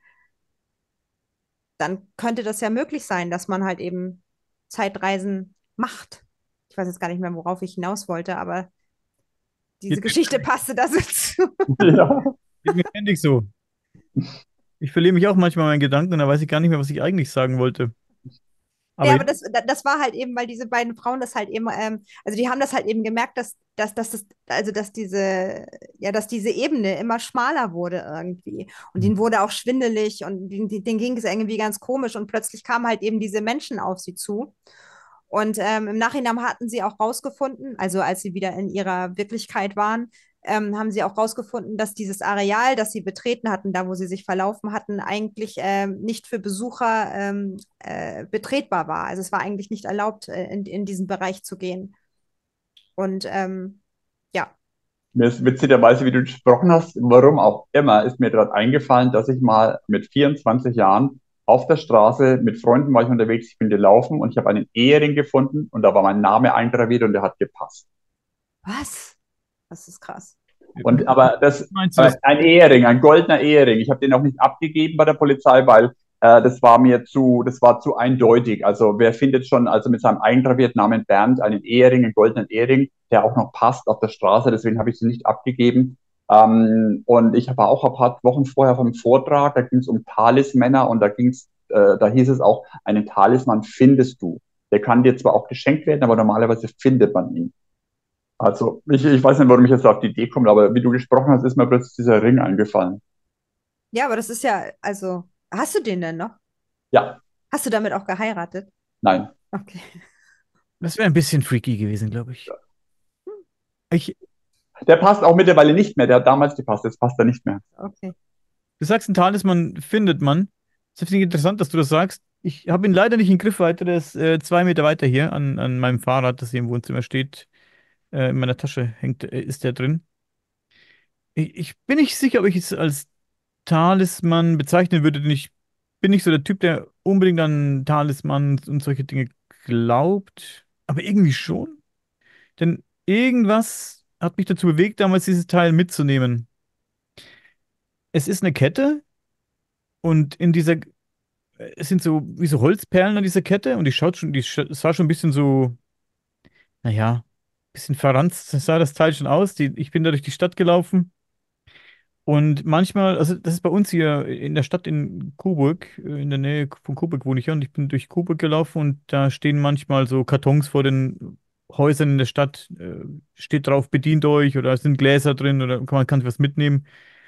dann könnte das ja möglich sein, dass man halt eben Zeitreisen macht. Ich weiß jetzt gar nicht mehr, worauf ich hinaus wollte, aber diese Geht mir, Geschichte passte da so zu. Ja. geht mir ständig so. Ich verliere mich auch manchmal in meinen Gedanken und da weiß ich gar nicht mehr, was ich eigentlich sagen wollte. Ja, Aber aber das war halt eben, weil diese beiden Frauen das halt eben, also die haben das halt eben gemerkt, also dass diese Ebene immer schmaler wurde irgendwie. Und hm, ihnen wurde auch schwindelig und denen ging es irgendwie ganz komisch und plötzlich kamen halt eben diese Menschen auf sie zu. Und im Nachhinein hatten sie auch rausgefunden, also als sie wieder in ihrer Wirklichkeit waren, haben sie auch rausgefunden, dass dieses Areal, das sie betreten hatten, da wo sie sich verlaufen hatten, eigentlich nicht für Besucher betretbar war. Also es war eigentlich nicht erlaubt, in diesen Bereich zu gehen. Und ja, Mir ist witzigerweise, wie du gesprochen hast, warum auch immer, ist mir gerade eingefallen, dass ich mal mit 24 Jahren auf der Straße mit Freunden war ich unterwegs, ich bin gelaufen und ich habe einen Ehering gefunden und da war mein Name eingraviert und der hat gepasst. was? Das ist krass. Und wie aber das, meinst du das? ein Ehering, ein goldener Ehering. Ich habe den auch nicht abgegeben bei der Polizei, weil das war zu eindeutig. Also wer findet schon, also mit seinem eingravierten Namen Bernd einen Ehering, einen goldenen Ehering, der auch noch passt auf der Straße. Deswegen habe ich sie nicht abgegeben. Und ich habe auch ein paar Wochen vorher vom Vortrag, da ging es um Talismänner und da hieß es auch, einen Talisman findest du. Der kann dir zwar auch geschenkt werden, aber normalerweise findet man ihn. Also, ich weiß nicht, warum ich jetzt auf die Idee komme, aber wie du gesprochen hast, ist mir plötzlich dieser Ring eingefallen. Ja, aber das ist ja, also, hast du den denn noch? Ja, Hast du damit auch geheiratet? nein. Okay. Das wäre ein bisschen freaky gewesen, glaube ich. Ich. Der passt auch mittlerweile nicht mehr. Der hat damals gepasst, jetzt passt er nicht mehr. Okay. Du sagst, ein Talisman findet man. Das finde ich interessant, dass du das sagst. Ich habe ihn leider nicht in Griffweite. Der ist 2 Meter weiter hier an meinem Fahrrad, das hier im Wohnzimmer steht. In meiner Tasche hängt, ist der drin. Ich bin nicht sicher, ob ich es als Talisman bezeichnen würde, denn ich bin nicht so der Typ, der unbedingt an Talisman und solche Dinge glaubt. Aber irgendwie schon. Denn irgendwas hat mich dazu bewegt, damals dieses Teil mitzunehmen. Es ist eine Kette und es sind so wie so Holzperlen an dieser Kette und es sah schon ein bisschen so, naja, ein bisschen verranzt sah das Teil schon aus. Ich bin da durch die Stadt gelaufen und manchmal, also das ist bei uns hier in der Stadt in Coburg, in der Nähe von Coburg wohne ich ja und ich bin durch Coburg gelaufen und da stehen manchmal so Kartons vor den Häusern in der Stadt, steht drauf, bedient euch oder es sind Gläser drin oder man kann sich was mitnehmen.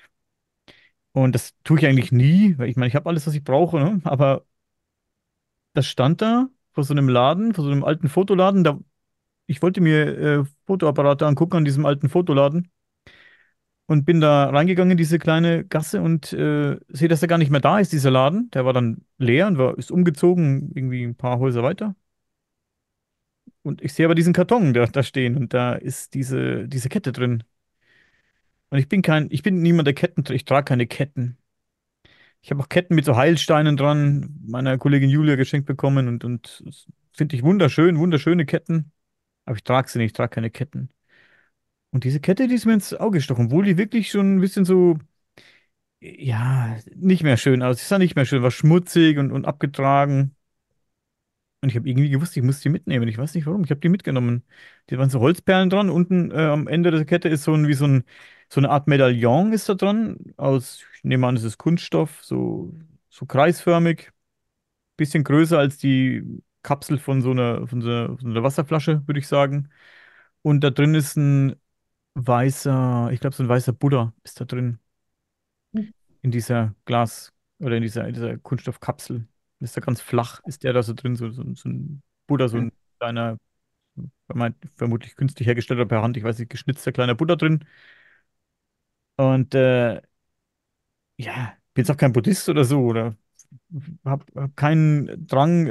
Und das tue ich eigentlich nie, weil ich meine, ich habe alles, was ich brauche, ne? Aber das stand da vor so einem Laden, vor so einem alten Fotoladen. Ich wollte mir Fotoapparate angucken an diesem alten Fotoladen und bin da reingegangen in diese kleine Gasse und sehe, dass er gar nicht mehr da ist, dieser Laden. Der war dann leer und ist umgezogen, irgendwie ein paar Häuser weiter. Und ich sehe aber diesen Karton da stehen und da ist diese Kette drin. Und ich bin niemand, der Ketten trägt. Ich trage keine Ketten. Ich habe auch Ketten mit so Heilsteinen dran, meiner Kollegin Julia geschenkt bekommen und finde ich wunderschön, wunderschöne Ketten. Aber ich trage sie nicht, ich trage keine Ketten. Und diese Kette, die ist mir ins Auge gestochen, obwohl die wirklich schon ein bisschen so, ja, nicht mehr schön aus. Sie sah nicht mehr schön, war schmutzig und abgetragen. Und ich habe irgendwie gewusst, ich muss die mitnehmen. Ich weiß nicht warum, ich habe die mitgenommen. Die waren so Holzperlen dran. Unten am Ende der Kette ist so eine Art Medaillon ist da dran. Ich nehme an, es ist Kunststoff, so kreisförmig. Bisschen größer als die Kapsel von so einer Wasserflasche, würde ich sagen. Und da drin ist ich glaube, so ein weißer Buddha ist da drin, in dieser Glas- oder in dieser Kunststoffkapsel. Ist da ganz flach, ist der da so drin, so ein Buddha, so ein kleiner, vermutlich künstlich hergestellter per Hand, ich weiß nicht, geschnitzter kleiner Buddha drin. Und ja, bin jetzt auch kein Buddhist oder so, oder hab keinen Drang,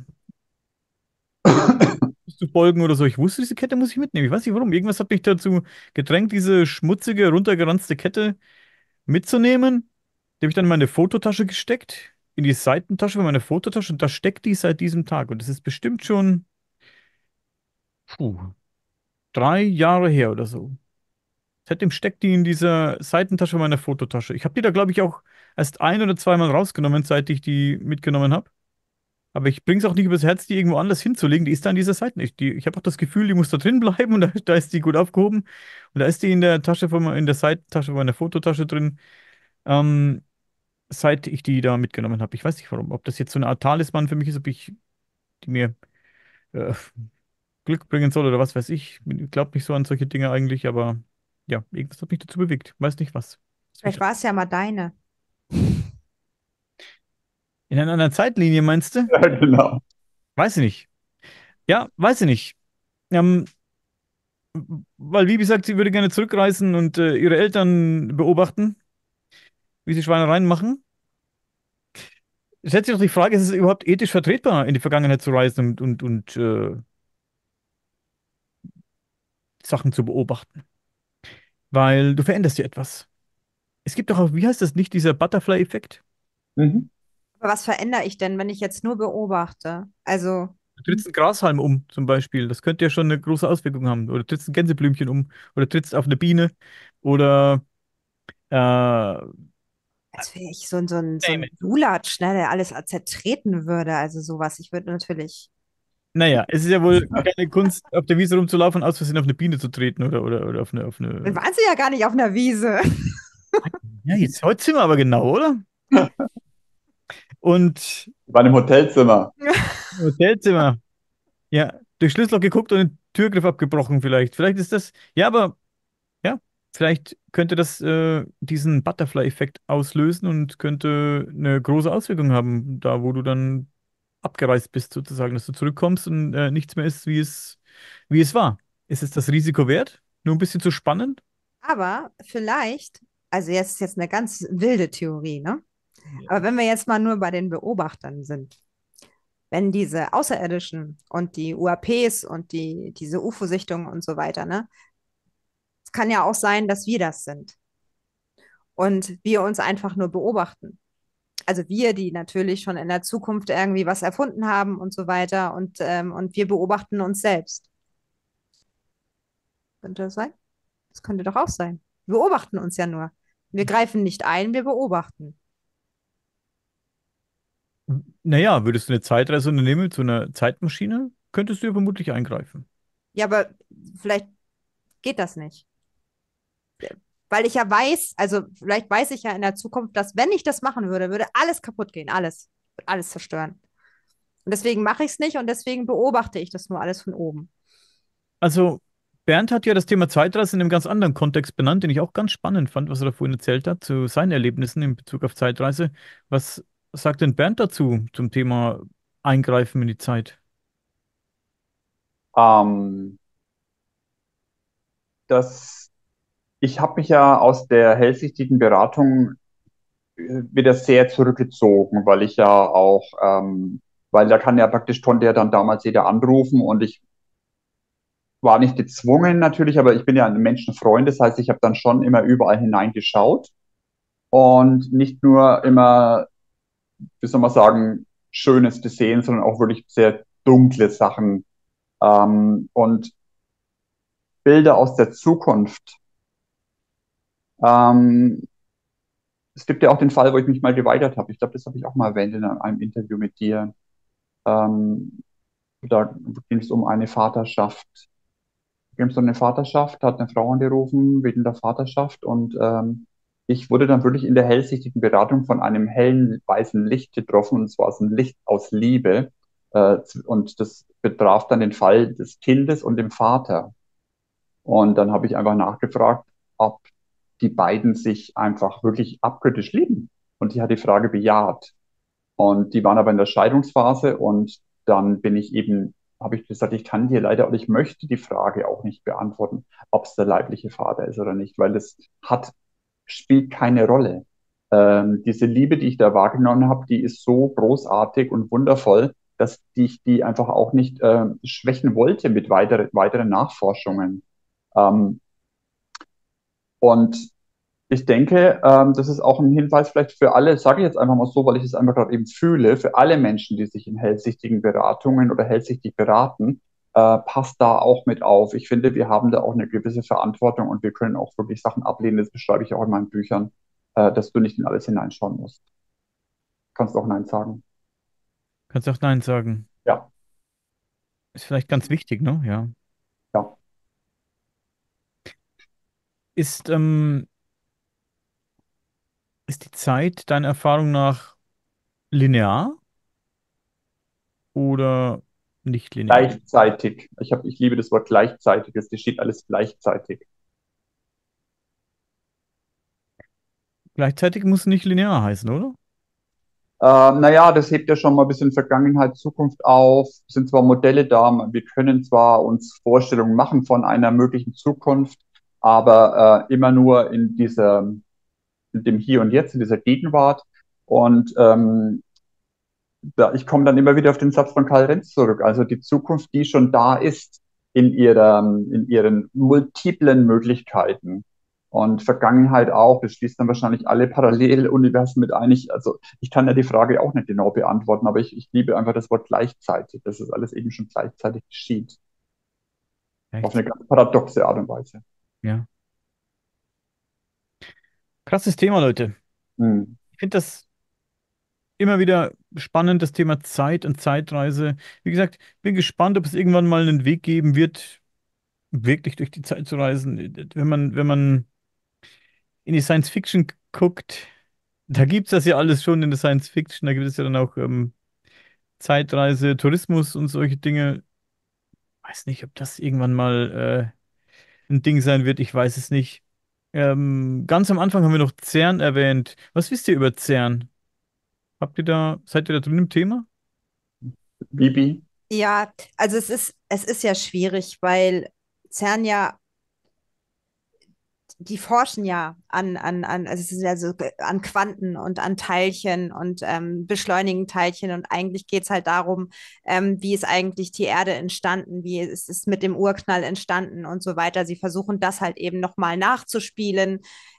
zu folgen oder so. Ich wusste, diese Kette muss ich mitnehmen. Ich weiß nicht warum. Irgendwas hat mich dazu gedrängt, diese schmutzige, runtergeranzte Kette mitzunehmen. Die habe ich dann in meine Fototasche gesteckt, in die Seitentasche von meiner Fototasche und da steckt die seit diesem Tag. Und das ist bestimmt schon, puh, 3 Jahre her oder so. Seitdem steckt die in dieser Seitentasche meiner Fototasche. Ich habe die da, glaube ich, auch erst ein oder zweimal rausgenommen, seit ich die mitgenommen habe. Aber ich bringe es auch nicht übers Herz, die irgendwo anders hinzulegen. Die ist da an dieser Seite nicht. Ich habe auch das Gefühl, die muss da drin bleiben und da ist die gut aufgehoben. Und da ist die in der in der Seitentasche meiner Fototasche drin, seit ich die da mitgenommen habe. Ich weiß nicht warum. Ob das jetzt so eine Art Talisman für mich ist, ob ich die mir äh, Glück bringen soll oder was weiß ich. Ich glaube nicht so an solche Dinge eigentlich, aber ja, irgendwas hat mich dazu bewegt. Weiß nicht was. Was mich Vielleicht da- war es ja mal deine. In einer anderen Zeitlinie meinst du? Ja, genau. Weiß ich nicht. Ja, weiß ich nicht. Ähm, weil, wie gesagt, sie würde gerne zurückreisen und ihre Eltern beobachten, wie sie Schweinereien machen. Stellt sich doch die Frage, ist es überhaupt ethisch vertretbar, in die Vergangenheit zu reisen und Sachen zu beobachten? Weil du veränderst ja etwas. Es gibt doch auch, wie heißt das nicht, dieser Butterfly-Effekt? Mhm. Aber was verändere ich denn, wenn ich jetzt nur beobachte? Also, Du trittst einen Grashalm um, zum Beispiel. Das könnte ja schon eine große Auswirkung haben. Oder trittst ein Gänseblümchen um. Oder trittst auf eine Biene. Oder, als wäre ich so ein name it. Lulatsch, ne, der alles zertreten würde. Also sowas. Ich würde natürlich. Naja, es ist ja wohl keine Kunst, auf der Wiese rumzulaufen, aus Versehen auf eine Biene zu treten oder Dann waren sie ja gar nicht auf einer Wiese. Ja, jetzt heute sind wir aber genau, oder? Und Bei einem Hotelzimmer. Hotelzimmer. Ja, durch Schlüsselloch geguckt und den Türgriff abgebrochen vielleicht. Vielleicht ist das, ja, aber ja, vielleicht könnte das diesen Butterfly-Effekt auslösen und könnte eine große Auswirkung haben, da wo du dann abgereist bist, sozusagen, dass du zurückkommst und nichts mehr ist, wie es war. Ist es das Risiko wert? Nur ein bisschen zu spannend? Aber vielleicht, also jetzt ist jetzt eine ganz wilde Theorie, ne? Ja. Aber wenn wir jetzt mal nur bei den Beobachtern sind, wenn diese Außerirdischen und die UAPs und diese UFO-Sichtungen und so weiter, ne? Es kann ja auch sein, dass wir das sind und wir uns einfach nur beobachten. Also wir, die natürlich schon in der Zukunft irgendwie was erfunden haben und so weiter und wir beobachten uns selbst. Könnte das sein? Das könnte doch auch sein. Wir beobachten uns ja nur. Wir greifen nicht ein, wir beobachten. Naja, würdest du eine Zeitreise unternehmen mit so einer Zeitmaschine, könntest du ja vermutlich eingreifen. Ja, aber vielleicht geht das nicht. Weil ich ja weiß, also vielleicht weiß ich ja in der Zukunft, dass wenn ich das machen würde, würde alles kaputt gehen, alles. Würde alles zerstören. Und deswegen mache ich es nicht und deswegen beobachte ich das nur alles von oben. Also, Bernd hat ja das Thema Zeitreise in einem ganz anderen Kontext benannt, den ich auch ganz spannend fand, was er da vorhin erzählt hat, zu seinen Erlebnissen in Bezug auf Zeitreise. Was sagt denn Bernd dazu, zum Thema Eingreifen in die Zeit? Ähm, das, Ich habe mich ja aus der hellsichtigen Beratung wieder sehr zurückgezogen, weil ich ja auch, weil da kann ja praktisch konnte ja dann damals jeder anrufen und ich war nicht gezwungen natürlich, aber ich bin ja ein Menschenfreund, das heißt, ich habe dann schon immer überall hineingeschaut und nicht nur immer, wie soll man sagen, Schönes gesehen, sondern auch wirklich sehr dunkle Sachen und Bilder aus der Zukunft. Ähm, Es gibt ja auch den Fall, wo ich mich mal geweigert habe. Ich glaube, das habe ich auch mal erwähnt in einem Interview mit dir. Ähm, Da ging es um eine Vaterschaft. Ging es um eine Vaterschaft, hat eine Frau angerufen wegen der Vaterschaft und ich wurde dann wirklich in der hellsichtigen Beratung von einem hellen weißen Licht getroffen und zwar so ein Licht aus Liebe. Und das betraf dann den Fall des Kindes und dem Vater. Und dann habe ich einfach nachgefragt, ob die beiden sich einfach wirklich abgöttisch lieben. Und die hat die Frage bejaht. Und die waren aber in der Scheidungsphase und dann habe ich gesagt, ich kann dir leider oder ich möchte die Frage auch nicht beantworten, ob es der leibliche Vater ist oder nicht, weil spielt keine Rolle. Diese Liebe, die ich da wahrgenommen habe, die ist so großartig und wundervoll, dass ich die einfach auch nicht schwächen wollte mit weiteren Nachforschungen. Ähm, und ich denke, das ist auch ein Hinweis vielleicht für alle, sage ich jetzt einfach mal so, weil ich es einfach gerade eben fühle, für alle Menschen, die sich in hellsichtigen Beratungen oder hellsichtig beraten, passt da auch mit auf. Ich finde, wir haben da auch eine gewisse Verantwortung und wir können auch wirklich Sachen ablehnen. Das beschreibe ich auch in meinen Büchern, dass du nicht in alles hineinschauen musst. Kannst auch Nein sagen. Kannst auch Nein sagen. Ja, Ist vielleicht ganz wichtig, ne? Ja. ja. Ist, ist die Zeit deiner Erfahrung nach linear oder nicht linear. Gleichzeitig. Ich liebe das Wort gleichzeitig. Es geschieht alles gleichzeitig. Gleichzeitig muss nicht linear heißen, oder? Naja, das hebt ja schon mal ein bisschen Vergangenheit, Zukunft auf. Es sind zwar Modelle da, wir können zwar uns Vorstellungen machen von einer möglichen Zukunft, aber immer nur in dem Hier und Jetzt, in dieser Gegenwart. Und ich komme dann immer wieder auf den Satz von Karl Renz zurück. Also die Zukunft, die schon da ist, in ihren multiplen Möglichkeiten. Und Vergangenheit auch, das schließt dann wahrscheinlich alle Paralleluniversen mit ein. Also ich kann ja die Frage auch nicht genau beantworten, aber ich liebe einfach das Wort gleichzeitig, dass es alles eben schon gleichzeitig geschieht. Auf eine Echt? ganz paradoxe Art und Weise. Ja. Krasses Thema, Leute. Hm. Ich finde das immer wieder spannend, das Thema Zeit und Zeitreise. Wie gesagt, bin gespannt, ob es irgendwann mal einen Weg geben wird, wirklich durch die Zeit zu reisen. Wenn man in die Science Fiction guckt, da gibt es das ja alles schon in der Science Fiction. Da gibt es ja dann auch Zeitreise, Tourismus und solche Dinge. Weiß nicht, ob das irgendwann mal ein Ding sein wird. Ich weiß es nicht. Ganz am Anfang haben wir noch CERN erwähnt. Was wisst ihr über CERN? Seid ihr da drin im Thema? Bibi, Ja, also es ist ja schwierig, weil CERN ja, die forschen ja also es ist ja so an Quanten und an Teilchen und beschleunigen Teilchen und eigentlich geht es halt darum, wie ist eigentlich die Erde entstanden, wie ist es mit dem Urknall entstanden und so weiter. Sie versuchen das halt eben nochmal nachzuspielen,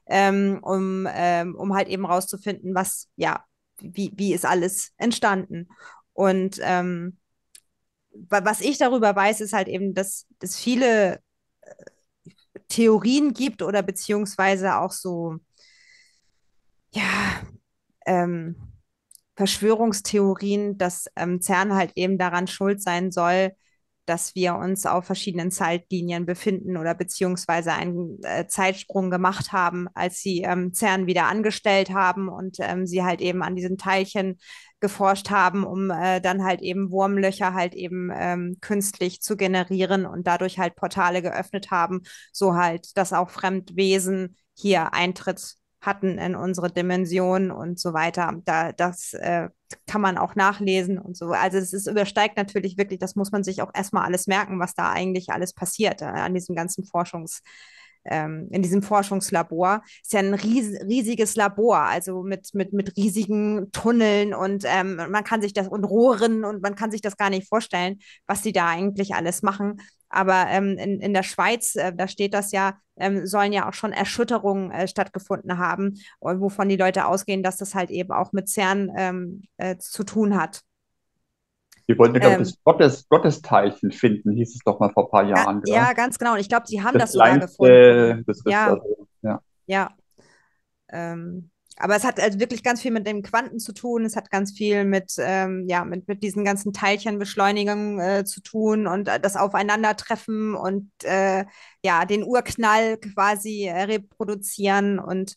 um halt eben rauszufinden, wie ist alles entstanden. Und was ich darüber weiß, ist halt eben, dass viele Theorien gibt oder beziehungsweise auch so, ja, ähm, Verschwörungstheorien, dass CERN halt eben daran schuld sein soll, dass wir uns auf verschiedenen Zeitlinien befinden oder beziehungsweise einen Zeitsprung gemacht haben, als sie CERN wieder angestellt haben und sie halt eben an diesen Teilchen geforscht haben, um dann halt eben Wurmlöcher halt eben künstlich zu generieren und dadurch halt Portale geöffnet haben, so halt, dass auch Fremdwesen hier Eintritt hatten in unsere Dimension und so weiter. Das kann man auch nachlesen und so. Also übersteigt natürlich wirklich, das muss man sich auch erstmal alles merken, was da eigentlich alles passiert an diesem ganzen in diesem Forschungslabor. Ist ja ein riesiges Labor, also mit riesigen Tunneln und man kann sich das und Rohren und man kann sich das gar nicht vorstellen, was die da eigentlich alles machen. Aber in der Schweiz, da steht das ja, sollen ja auch schon Erschütterungen stattgefunden haben, wovon die Leute ausgehen, dass das halt eben auch mit CERN zu tun hat. wir wollten ja, glaube ich, Ähm, das Gottesteilchen finden, hieß es doch mal vor ein paar Jahren, gell? ja, ganz genau. Und ich glaube, sie haben Das das sogar gefunden. kleinste, das Ja, also, ja. ja. Aber es hat also wirklich ganz viel mit den Quanten zu tun. Es hat ganz viel mit diesen ganzen Teilchenbeschleunigungen zu tun und das Aufeinandertreffen und ja, den Urknall quasi reproduzieren. Und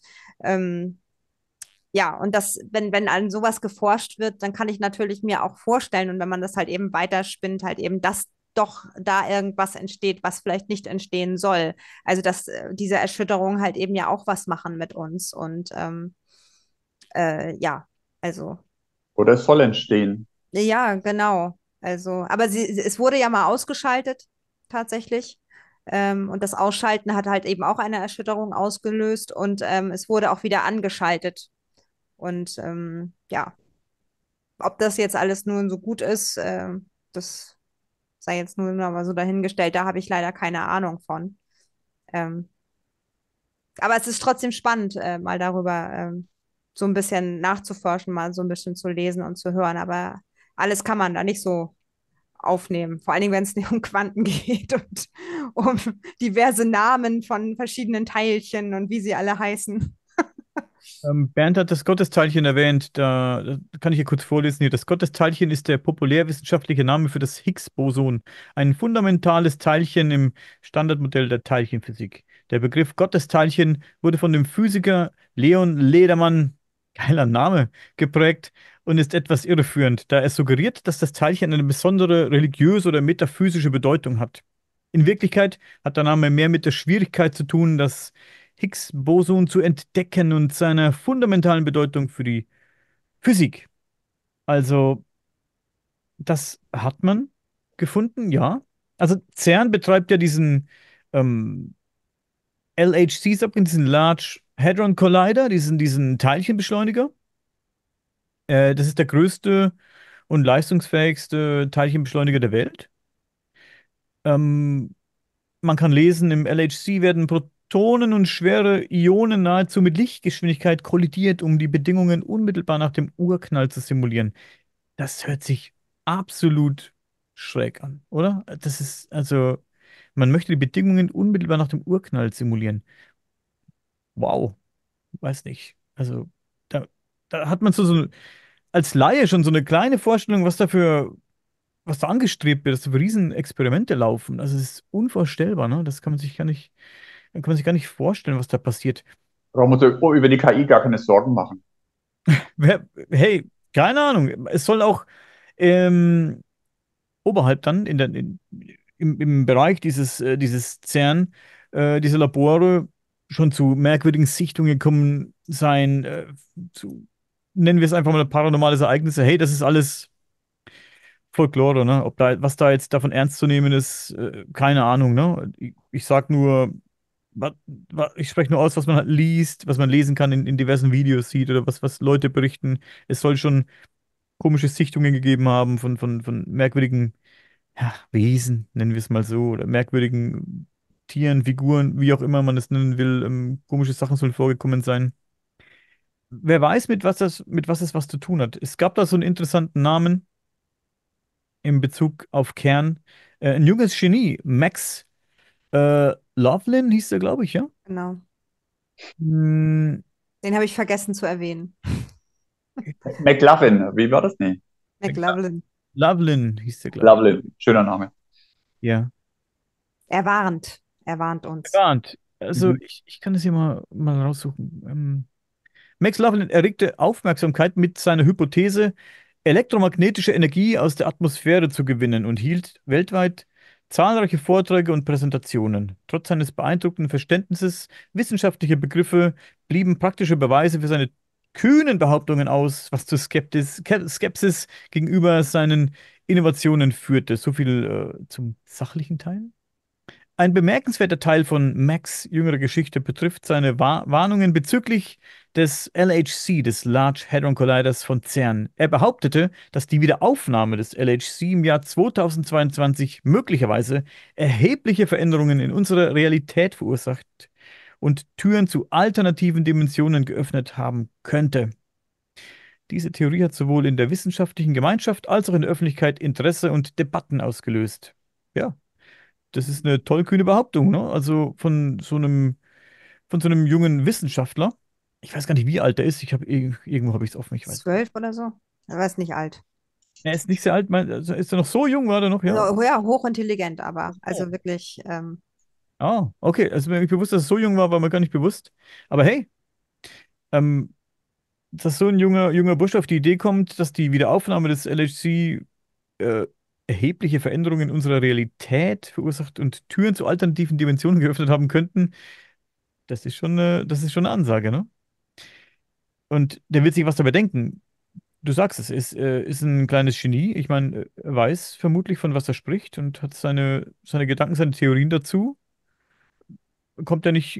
ja, und wenn an sowas geforscht wird, dann kann ich natürlich mir auch vorstellen, und wenn man das halt eben weiterspinnt, halt eben, dass doch da irgendwas entsteht, was vielleicht nicht entstehen soll. Also dass diese Erschütterungen halt eben ja auch was machen mit uns. Und ja, also Oder es soll entstehen. ja, genau. Also, aber es wurde ja mal ausgeschaltet, tatsächlich. Und das Ausschalten hat halt eben auch eine Erschütterung ausgelöst und es wurde auch wieder angeschaltet. Und ja, ob das jetzt alles nun so gut ist, das sei jetzt nur noch mal so dahingestellt. Da habe ich leider keine Ahnung von. Ähm, aber es ist trotzdem spannend, mal darüber so ein bisschen nachzuforschen, mal so ein bisschen zu lesen und zu hören. Aber alles kann man da nicht so aufnehmen. Vor allen Dingen, wenn es nicht um Quanten geht und um diverse Namen von verschiedenen Teilchen und wie sie alle heißen. Bernd hat das Gottesteilchen erwähnt. Da kann ich hier kurz vorlesen. Hier. Das Gottesteilchen ist der populärwissenschaftliche Name für das Higgs-Boson, ein fundamentales Teilchen im Standardmodell der Teilchenphysik. Der Begriff Gottesteilchen wurde von dem Physiker Leon Lederman geiler Name, geprägt und ist etwas irreführend, da es suggeriert, dass das Teilchen eine besondere religiöse oder metaphysische Bedeutung hat. In Wirklichkeit hat der Name mehr mit der Schwierigkeit zu tun, das Higgs-Boson zu entdecken und seiner fundamentalen Bedeutung für die Physik. Also, das hat man gefunden, ja. Also CERN betreibt ja diesen ähm, LHC-Sub, diesen Large Hadron Collider, diesen Teilchenbeschleuniger. Das ist der größte und leistungsfähigste Teilchenbeschleuniger der Welt. Ähm, Man kann lesen, im LHC werden Protonen und schwere Ionen nahezu mit Lichtgeschwindigkeit kollidiert, um die Bedingungen unmittelbar nach dem Urknall zu simulieren. Das hört sich absolut schräg an, oder? Das ist, also, man möchte die Bedingungen unmittelbar nach dem Urknall simulieren. Wow, weiß nicht. Also, da, da hat man als Laie schon so eine kleine Vorstellung, was da angestrebt wird, dass da für Riesenexperimente laufen. Also, es ist unvorstellbar, ne? Das kann man sich gar nicht vorstellen, was da passiert. Brauchen wir uns über die KI gar keine Sorgen machen. Hey, keine Ahnung. Es soll auch ähm, oberhalb dann im Bereich dieses CERN, diese Labore schon zu merkwürdigen Sichtungen gekommen sein, nennen wir es einfach mal paranormales Ereignisse. Hey, das ist alles Folklore, ne? Was da jetzt davon ernst zu nehmen ist, keine Ahnung, ne? Ich sag nur, ich spreche nur aus, was man halt liest, was man lesen kann in diversen Videos sieht oder was Leute berichten. Es soll schon komische Sichtungen gegeben haben von merkwürdigen, ja, Wesen, nennen wir es mal so, oder merkwürdigen Tieren, Figuren, wie auch immer man es nennen will. Komische Sachen sollen vorgekommen sein. Wer weiß, mit was es was zu tun hat. Es gab da so einen interessanten Namen in Bezug auf Kern. Ein junges Genie, Max Lovelin hieß er, glaube ich, ja? Genau. Hm, Den habe ich vergessen zu erwähnen. McLovin, wie war das? Nee. McLovin. Lovelin hieß er, glaube ich. Lovelin, schöner Name. Ja. Er warnt. Er warnt uns. Gewarnt. Also Mhm. ich kann das hier mal raussuchen. Max Loveland erregte Aufmerksamkeit mit seiner Hypothese, elektromagnetische Energie aus der Atmosphäre zu gewinnen und hielt weltweit zahlreiche Vorträge und Präsentationen. Trotz seines beeindruckenden Verständnisses wissenschaftlicher Begriffe blieben praktische Beweise für seine kühnen Behauptungen aus, was zu Skepsis gegenüber seinen Innovationen führte. So viel zum sachlichen Teil. Ein bemerkenswerter Teil von Max' jüngerer Geschichte betrifft seine Warnungen bezüglich des LHC, des Large Hadron Colliders von CERN. Er behauptete, dass die Wiederaufnahme des LHC im Jahr 2022 möglicherweise erhebliche Veränderungen in unserer Realität verursacht und Türen zu alternativen Dimensionen geöffnet haben könnte. Diese Theorie hat sowohl in der wissenschaftlichen Gemeinschaft als auch in der Öffentlichkeit Interesse und Debatten ausgelöst. Ja, das ist eine tollkühne Behauptung, ne? Also von so einem jungen Wissenschaftler. Ich weiß gar nicht, wie alt er ist. Irgendwo habe ich es offen, ich weiß. 12 oder so? Er ist nicht alt. Er ist nicht sehr alt, also ist er noch so jung, war er noch, ja? Also, ja, hochintelligent, aber Oh. also wirklich, Ah, okay. Also mir nicht bewusst, dass er so jung war, war mir gar nicht bewusst. Aber hey, ähm, dass so ein junger Bursche auf die Idee kommt, dass die Wiederaufnahme des LHC äh, erhebliche Veränderungen in unserer Realität verursacht und Türen zu alternativen Dimensionen geöffnet haben könnten, das ist schon eine Ansage, ne? Und der wird sich was dabei denken. Du sagst es, ist ein kleines Genie. Ich meine, er weiß vermutlich, von was er spricht und hat seine Gedanken, seine Theorien dazu. Kommt er nicht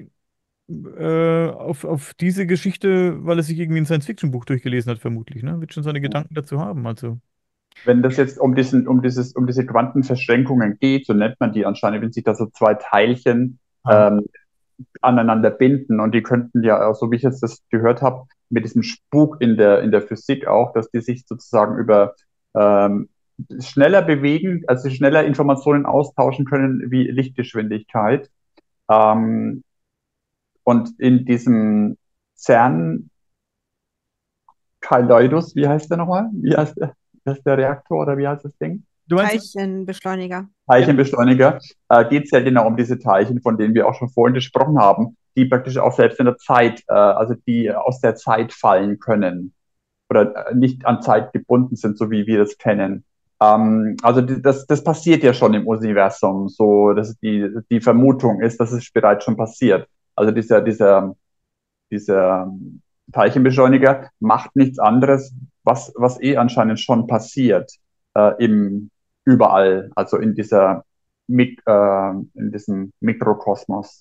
auf diese Geschichte, weil er sich irgendwie ein Science-Fiction-Buch durchgelesen hat, vermutlich, ne? Wird schon seine Gedanken dazu haben. Also, Wenn das jetzt um diese Quantenverschränkungen geht, so nennt man die anscheinend, wenn sich da so zwei Teilchen ah, aneinander binden und die könnten ja, so wie ich jetzt das gehört habe, mit diesem Spuk in der Physik auch, dass die sich sozusagen über ähm, schneller bewegen, also schneller Informationen austauschen können wie Lichtgeschwindigkeit. Ähm, und in diesem CERN Kaleidos, wie heißt der nochmal? Wie heißt der Reaktor oder wie heißt das Ding? du meinst es? Teilchenbeschleuniger. Ja. Teilchenbeschleuniger, geht es ja genau um diese Teilchen, von denen wir auch schon vorhin gesprochen haben, die praktisch auch selbst in der Zeit, also die aus der Zeit fallen können oder nicht an Zeit gebunden sind, so wie wir das kennen. Also das passiert ja schon im Universum, so dass die Vermutung ist, dass es bereits schon passiert. Also dieser Teilchenbeschleuniger macht nichts anderes, was eh anscheinend schon passiert überall, also in diesem Mikrokosmos.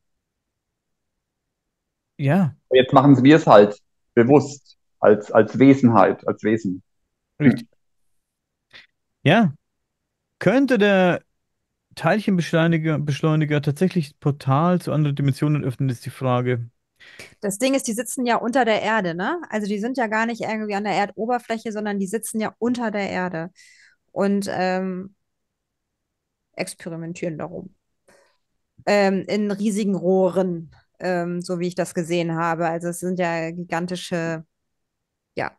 Ja, Jetzt machen wir es halt bewusst, als Wesenheit, als Wesen. richtig. Hm. Ja, könnte der Teilchenbeschleuniger tatsächlich das Portal zu anderen Dimensionen öffnen, ist die Frage. Das Ding ist, die sitzen ja unter der Erde, ne? Also die sind ja gar nicht irgendwie an der Erdoberfläche, sondern die sitzen ja unter der Erde und experimentieren darum. In riesigen Rohren, so wie ich das gesehen habe. Also es sind ja gigantische, ja,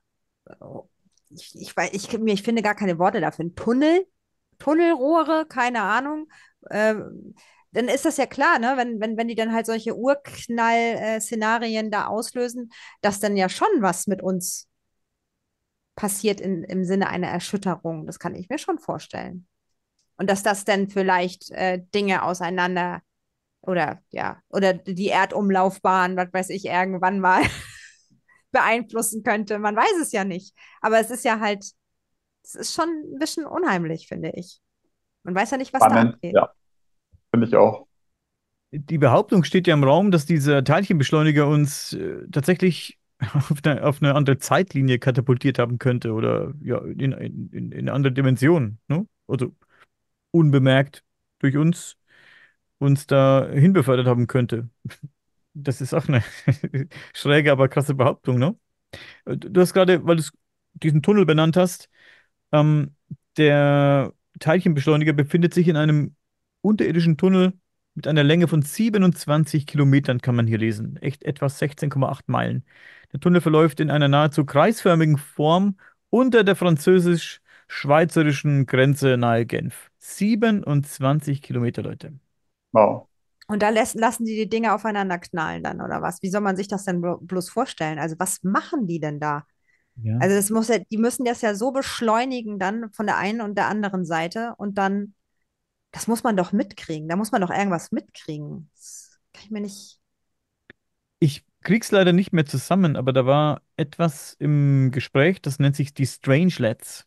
ich finde gar keine Worte dafür. Ein Tunnel, Tunnelrohre, keine Ahnung. Dann ist das ja klar, ne? Wenn die dann halt solche Urknall-Szenarien da auslösen, dass dann ja schon was mit uns passiert im Sinne einer Erschütterung. Das kann ich mir schon vorstellen. Und dass das dann vielleicht Dinge auseinander oder ja, oder die Erdumlaufbahn, was weiß ich, irgendwann mal beeinflussen könnte. Man weiß es ja nicht. Aber es ist ja halt, es ist schon ein bisschen unheimlich, finde ich. Man weiß ja nicht, was da Spannend, abgeht. ja, finde ich auch. Die Behauptung steht ja im Raum, dass dieser Teilchenbeschleuniger uns tatsächlich auf eine andere Zeitlinie katapultiert haben könnte oder ja, in eine andere Dimension, ne? Also unbemerkt durch uns da hinbefördert haben könnte. Das ist auch eine schräge, aber krasse Behauptung, ne? Du hast gerade, weil du diesen Tunnel benannt hast, ähm, der Teilchenbeschleuniger befindet sich in einem unterirdischen Tunnel mit einer Länge von 27 Kilometern, kann man hier lesen. Echt etwa 16,8 Meilen. Der Tunnel verläuft in einer nahezu kreisförmigen Form unter der französisch-schweizerischen Grenze nahe Genf. 27 Kilometer, Leute. Wow. Und da lassen die Dinge aufeinander knallen dann, oder was? Wie soll man sich das denn bloß vorstellen? Also, was machen die denn da? Ja. Also, das muss ja, die müssen das ja so beschleunigen dann von der einen und der anderen Seite und dann, das muss man doch mitkriegen. Da muss man doch irgendwas mitkriegen. Das kann ich mir nicht. Ich krieg's leider nicht mehr zusammen, aber da war etwas im Gespräch, das nennt sich die Strangelets.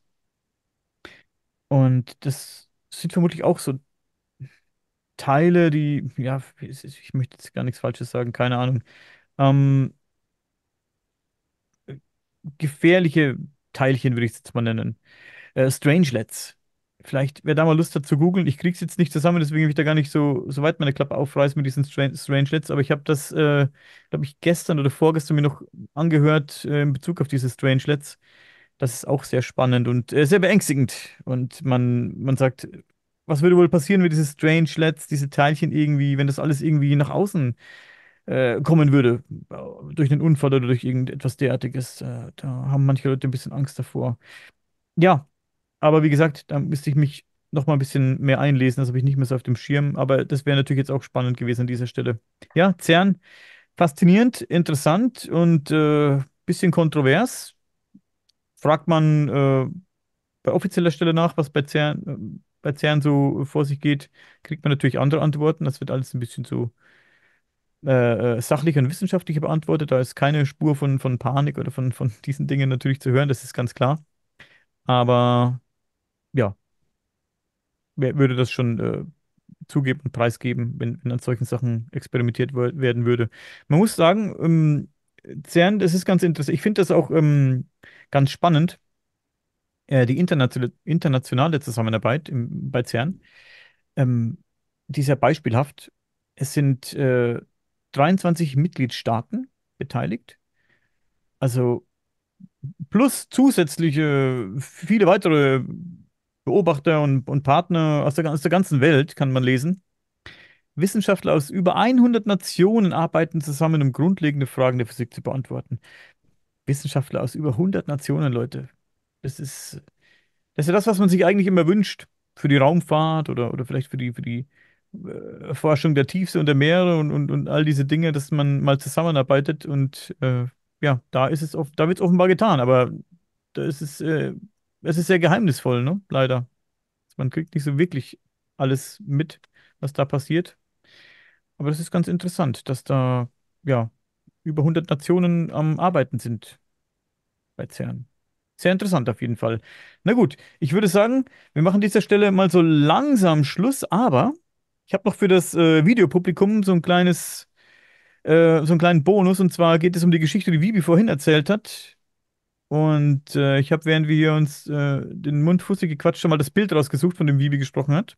Und das sind vermutlich auch so Teile, die, ja, ich möchte jetzt gar nichts Falsches sagen, keine Ahnung, ähm, gefährliche Teilchen würde ich es jetzt mal nennen. Strangelets. Vielleicht, wer da mal Lust hat zu googeln, ich krieg's jetzt nicht zusammen, deswegen will ich da gar nicht so weit meine Klappe aufreißen mit diesen Strangelets, aber ich habe das, glaube ich, gestern oder vorgestern mir noch angehört in Bezug auf diese Strangelets. Das ist auch sehr spannend und sehr beängstigend. Und man sagt, was würde wohl passieren, wenn diese Strangelets, diese Teilchen irgendwie, wenn das alles irgendwie nach außen kommen würde, durch einen Unfall oder durch irgendetwas derartiges. Da haben manche Leute ein bisschen Angst davor. Ja, aber wie gesagt, da müsste ich mich noch mal ein bisschen mehr einlesen. Das habe ich nicht mehr so auf dem Schirm. Aber das wäre natürlich jetzt auch spannend gewesen an dieser Stelle. Ja, CERN, faszinierend, interessant und bisschen kontrovers. Fragt man bei offizieller Stelle nach, was bei CERN so vor sich geht, kriegt man natürlich andere Antworten. Das wird alles ein bisschen so sachlich und wissenschaftlich beantwortet. Da ist keine Spur von Panik oder von diesen Dingen natürlich zu hören, das ist ganz klar. Aber ja, wer würde das schon zugeben und preisgeben, wenn an solchen Sachen experimentiert werden würde? Man muss sagen, CERN, das ist ganz interessant. Ich finde das auch ganz spannend, die internationale Zusammenarbeit bei CERN. Ähm, die ist ja beispielhaft. Es sind 23 Mitgliedstaaten beteiligt. Also plus zusätzliche viele weitere Beobachter und Partner aus der ganzen Welt, kann man lesen. Wissenschaftler aus über 100 Nationen arbeiten zusammen, um grundlegende Fragen der Physik zu beantworten. Wissenschaftler aus über 100 Nationen, Leute. Das ist, das ist ja das, was man sich eigentlich immer wünscht. Für die Raumfahrt oder vielleicht für die Erforschung der Tiefse und der Meere und all diese Dinge, dass man mal zusammenarbeitet und ja, da wird es offenbar getan, aber da es ist sehr geheimnisvoll, ne? Leider. Man kriegt nicht so wirklich alles mit, was da passiert. Aber das ist ganz interessant, dass da ja über 100 Nationen am Arbeiten sind bei CERN. Sehr interessant auf jeden Fall. Na gut, ich würde sagen, wir machen an dieser Stelle mal so langsam Schluss, aber ich habe noch für das Videopublikum so einen kleinen Bonus, und zwar geht es um die Geschichte, die Vibi vorhin erzählt hat. Und ich habe, während wir hier uns den Mund fusselig gequatscht haben, mal das Bild rausgesucht, von dem Vibi gesprochen hat.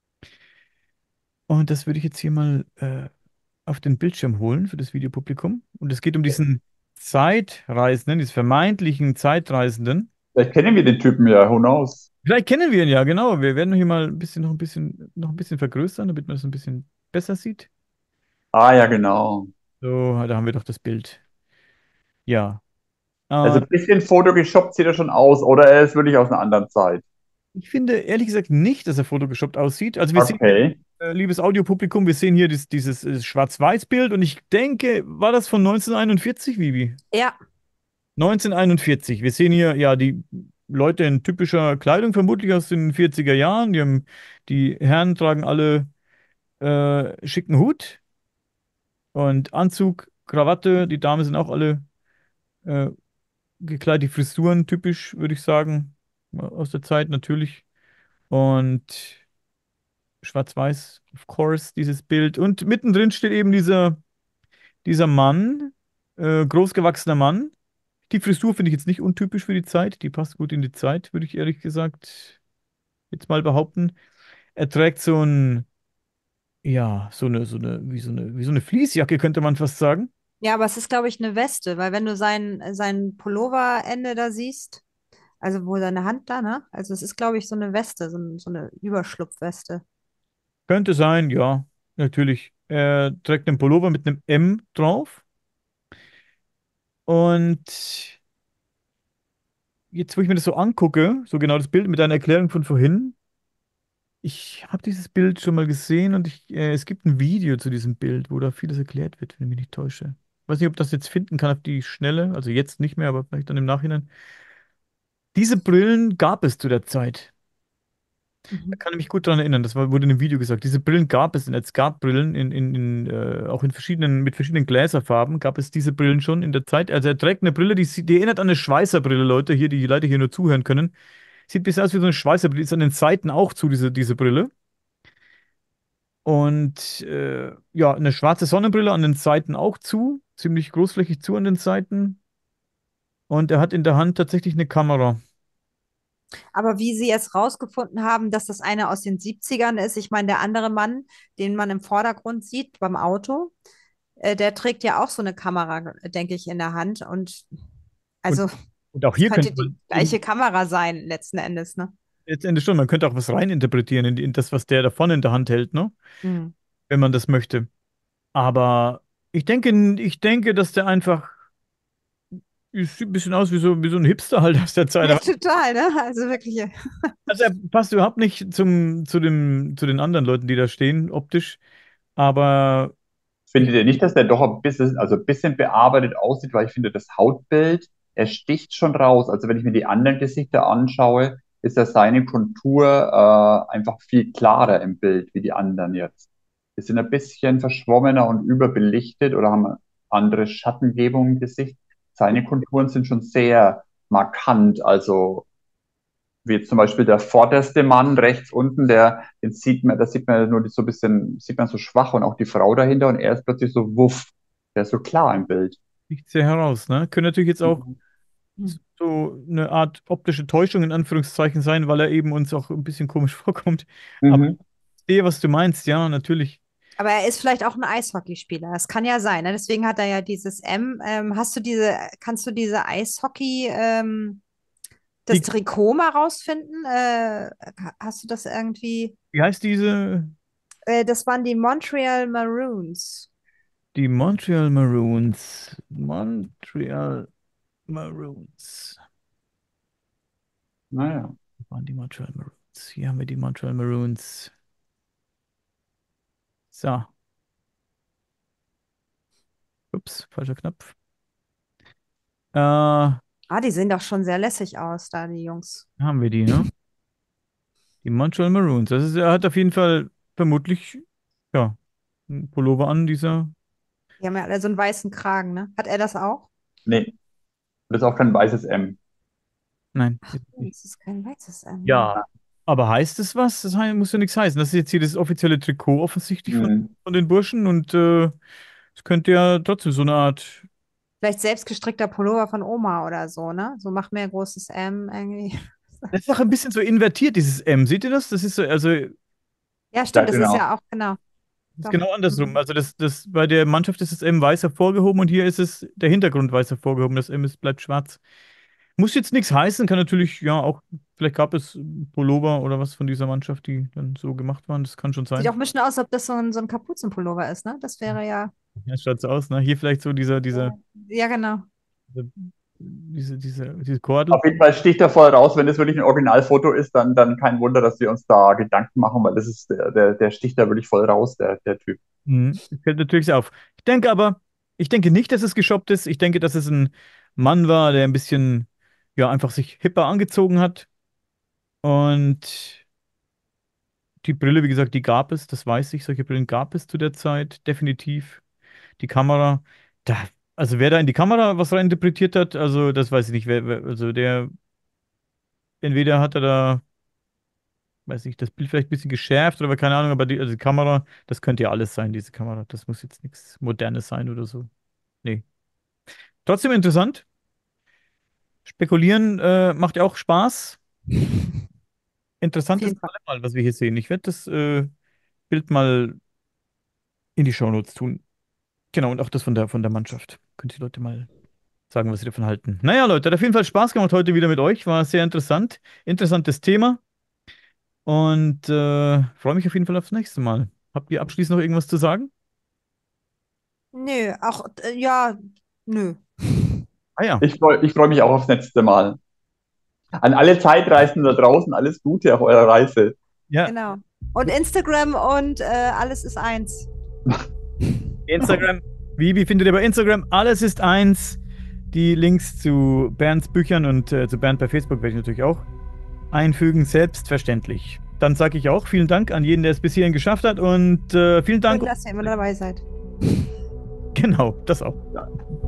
Und das würde ich jetzt hier mal auf den Bildschirm holen für das Videopublikum. Und es geht um diesen Zeitreisenden, diesen vermeintlichen Zeitreisenden. Vielleicht kennen wir den Typen ja, who knows? Vielleicht kennen wir ihn ja, genau. Wir werden hier mal noch ein bisschen vergrößern, damit man es ein bisschen besser sieht. Ah ja, genau. So, da haben wir doch das Bild. Ja. Also Äh, ein bisschen photogeshoppt sieht er schon aus, oder er ist wirklich aus einer anderen Zeit. Ich finde ehrlich gesagt nicht, dass er photogeshoppt aussieht. Also wir sehen hier, Okay. liebes Audiopublikum, wir sehen hier dieses Schwarz-Weiß-Bild, und ich denke, war das von 1941, Vivi? Ja, 1941. Wir sehen hier ja die Leute in typischer Kleidung, vermutlich aus den 40er Jahren. Die Herren tragen alle schicken Hut und Anzug, Krawatte. Die Damen sind auch alle äh, gekleidet, die Frisuren typisch, würde ich sagen, aus der Zeit natürlich. Und schwarz-weiß, of course, dieses Bild. Und mittendrin steht eben dieser Mann, großgewachsener Mann. Die Frisur finde ich jetzt nicht untypisch für die Zeit. Die passt gut in die Zeit, würde ich ehrlich gesagt jetzt mal behaupten. Er trägt ja, wie so eine Fleecejacke, könnte man fast sagen. ja, aber es ist, glaube ich, eine Weste, weil wenn du sein Pulloverende da siehst, also wo seine Hand da, ne? Also es ist, glaube ich, so eine Weste, so eine Überschlupfweste. Könnte sein, ja, natürlich. Er trägt einen Pullover mit einem M drauf. Und jetzt, wo ich mir das so angucke, so genau das Bild mit deiner Erklärung von vorhin, ich habe dieses Bild schon mal gesehen, und es gibt ein Video zu diesem Bild, wo da vieles erklärt wird, wenn ich mich nicht täusche. Weiß nicht, ob das jetzt finden kann auf die Schnelle, also jetzt nicht mehr, aber vielleicht dann im Nachhinein. Diese Brillen gab es zu der Zeit. Da Mhm. kann ich mich gut daran erinnern, wurde in einem Video gesagt. Diese Brillen gab es, es gab Brillen auch mit verschiedenen Gläserfarben gab es diese Brillen schon in der Zeit. Also er trägt eine Brille, die erinnert an eine Schweißerbrille, Leute, hier, die leider hier nur zuhören können. Sieht ein bisschen aus wie so eine Schweißerbrille, ist an den Seiten auch zu, diese Brille. Und ja, eine schwarze Sonnenbrille an den Seiten auch zu, ziemlich großflächig zu an den Seiten. Und er hat in der Hand tatsächlich eine Kamera. Aber wie sie jetzt rausgefunden haben, dass das eine aus den 70ern ist, ich meine, der andere Mann, den man im Vordergrund sieht beim Auto, der trägt ja auch so eine Kamera, denke ich, in der Hand. Und Und, also, und auch es hier könnte könnte die man gleiche Kamera sein, letzten Endes, ne? letztendlich schon, man könnte auch was reininterpretieren in das, was der da vorne in der Hand hält, ne? Mhm. Wenn man das möchte. Aber ich denke, dass der einfach, es sieht ein bisschen aus wie so ein Hipster halt aus der Zeit. Ja, total, ne? Also wirklich. Also er passt überhaupt nicht zu den anderen Leuten, die da stehen, optisch. Aber ich, Findet ihr nicht, dass der doch ein bisschen bearbeitet aussieht, weil ich finde, das Hautbild, er sticht schon raus. Also wenn ich mir die anderen Gesichter anschaue, ist ja seine Kontur einfach viel klarer im Bild wie die anderen jetzt. Die sind ein bisschen verschwommener und überbelichtet oder haben andere Schattengebung im Gesicht. Seine Konturen sind schon sehr markant. Also wie jetzt zum Beispiel der vorderste Mann rechts unten, da sieht man nur so ein bisschen, sieht man so schwach und auch die Frau dahinter und er ist plötzlich so wuff, der ist so klar im Bild. sticht sehr heraus, ne? Könnte natürlich jetzt auch Mhm. so eine Art optische Täuschung in Anführungszeichen sein, weil er eben uns auch ein bisschen komisch vorkommt. Aber Mhm. ich sehe, was du meinst, ja, natürlich. Aber er ist vielleicht auch ein Eishockeyspieler. Das kann ja sein. Ne? Deswegen hat er ja dieses M. Kannst du diese Eishockey, das Die, Trikot mal rausfinden? Hast du das irgendwie? wie heißt diese? Das waren die Montreal Maroons. Die Montreal Maroons. Montreal Maroons. Naja. Wo waren die Montreal Maroons? Hier haben wir die Montreal Maroons. So. Ups, falscher Knopf. Haben Die sehen doch schon sehr lässig aus, da die Jungs. wir die, ne? Die Montreal Maroons. Das ist, er hat auf jeden Fall vermutlich, ja, einen Pullover an, dieser. Die haben ja alle so einen weißen Kragen, ne? Hat er das auch? Nee, das ist auch kein weißes M. Nein. Das ist kein weißes M. Ja, aber heißt es was? Das muss ja nichts heißen. Das ist jetzt hier das offizielle Trikot offensichtlich Mhm. von den Burschen und es könnte ja trotzdem so eine Art. Vielleicht selbstgestrickter Pullover von Oma oder so, ne? So macht mir ein großes M irgendwie. Das ist auch ein bisschen so invertiert, dieses M. Seht ihr das? Das ist so, also Ja, Ja, stimmt, das ist genau. ja auch, genau. das ist Doch. genau andersrum. Mhm. Also bei der Mannschaft ist das M weiß hervorgehoben und hier ist es der Hintergrund weiß hervorgehoben. Das M bleibt schwarz. Muss jetzt nichts heißen, kann natürlich, ja, auch, vielleicht gab es Pullover oder was von dieser Mannschaft, die dann so gemacht waren. Das kann schon Sieht auch sein. ein bisschen aus, als ob das so ein Kapuzenpullover ist, ne? Das wäre ja. Ja, schaut so aus, ne? Hier vielleicht so Ja, genau. diese Kordel. Auf jeden Fall sticht er voll raus, wenn es wirklich ein Originalfoto ist, dann kein Wunder, dass wir uns da Gedanken machen, weil das ist der sticht da wirklich voll raus, der Typ. Das fällt natürlich sehr auf. Ich denke nicht, dass es geshoppt ist. Ich denke, dass es ein Mann war, der ein bisschen, ja, einfach sich hipper angezogen hat. Und die Brille, wie gesagt, die gab es, das weiß ich. Solche Brillen gab es zu der Zeit, definitiv. Die Kamera, da, also wer da in die Kamera was reininterpretiert hat, also das weiß ich nicht. Also der, entweder hat er da, weiß ich, das Bild vielleicht ein bisschen geschärft oder keine Ahnung, aber also die Kamera, das könnte ja alles sein, diese Kamera. Das muss jetzt nichts Modernes sein oder so. Nee. Trotzdem interessant. Spekulieren macht ja auch Spaß. Auf Interessant ist jeden Fall. mal, was wir hier sehen. Ich werde das Bild mal in die Shownotes tun. Genau, und auch das von der Mannschaft. Könnt ihr Leute mal sagen, was sie davon halten. Naja, Leute, hat auf jeden Fall Spaß gemacht heute wieder mit euch. War sehr interessant. Interessantes Thema. Und freue mich auf jeden Fall aufs nächste Mal. Habt ihr abschließend noch irgendwas zu sagen? Nö, auch, ja, nö. Ah ja. Ich freu mich auch aufs nächste Mal. An alle Zeitreisenden da draußen, alles Gute auf eurer Reise. Ja, Genau. Und Instagram und alles ist eins. Instagram. Wie findet ihr bei Instagram? Alles ist eins. Die Links zu Bernds Büchern und zu Bernd bei Facebook werde ich natürlich auch einfügen, selbstverständlich. Dann sage ich auch vielen Dank an jeden, der es bis hierhin geschafft hat und vielen Dank. Schön, dass ihr immer dabei seid. Genau, das auch. Ja.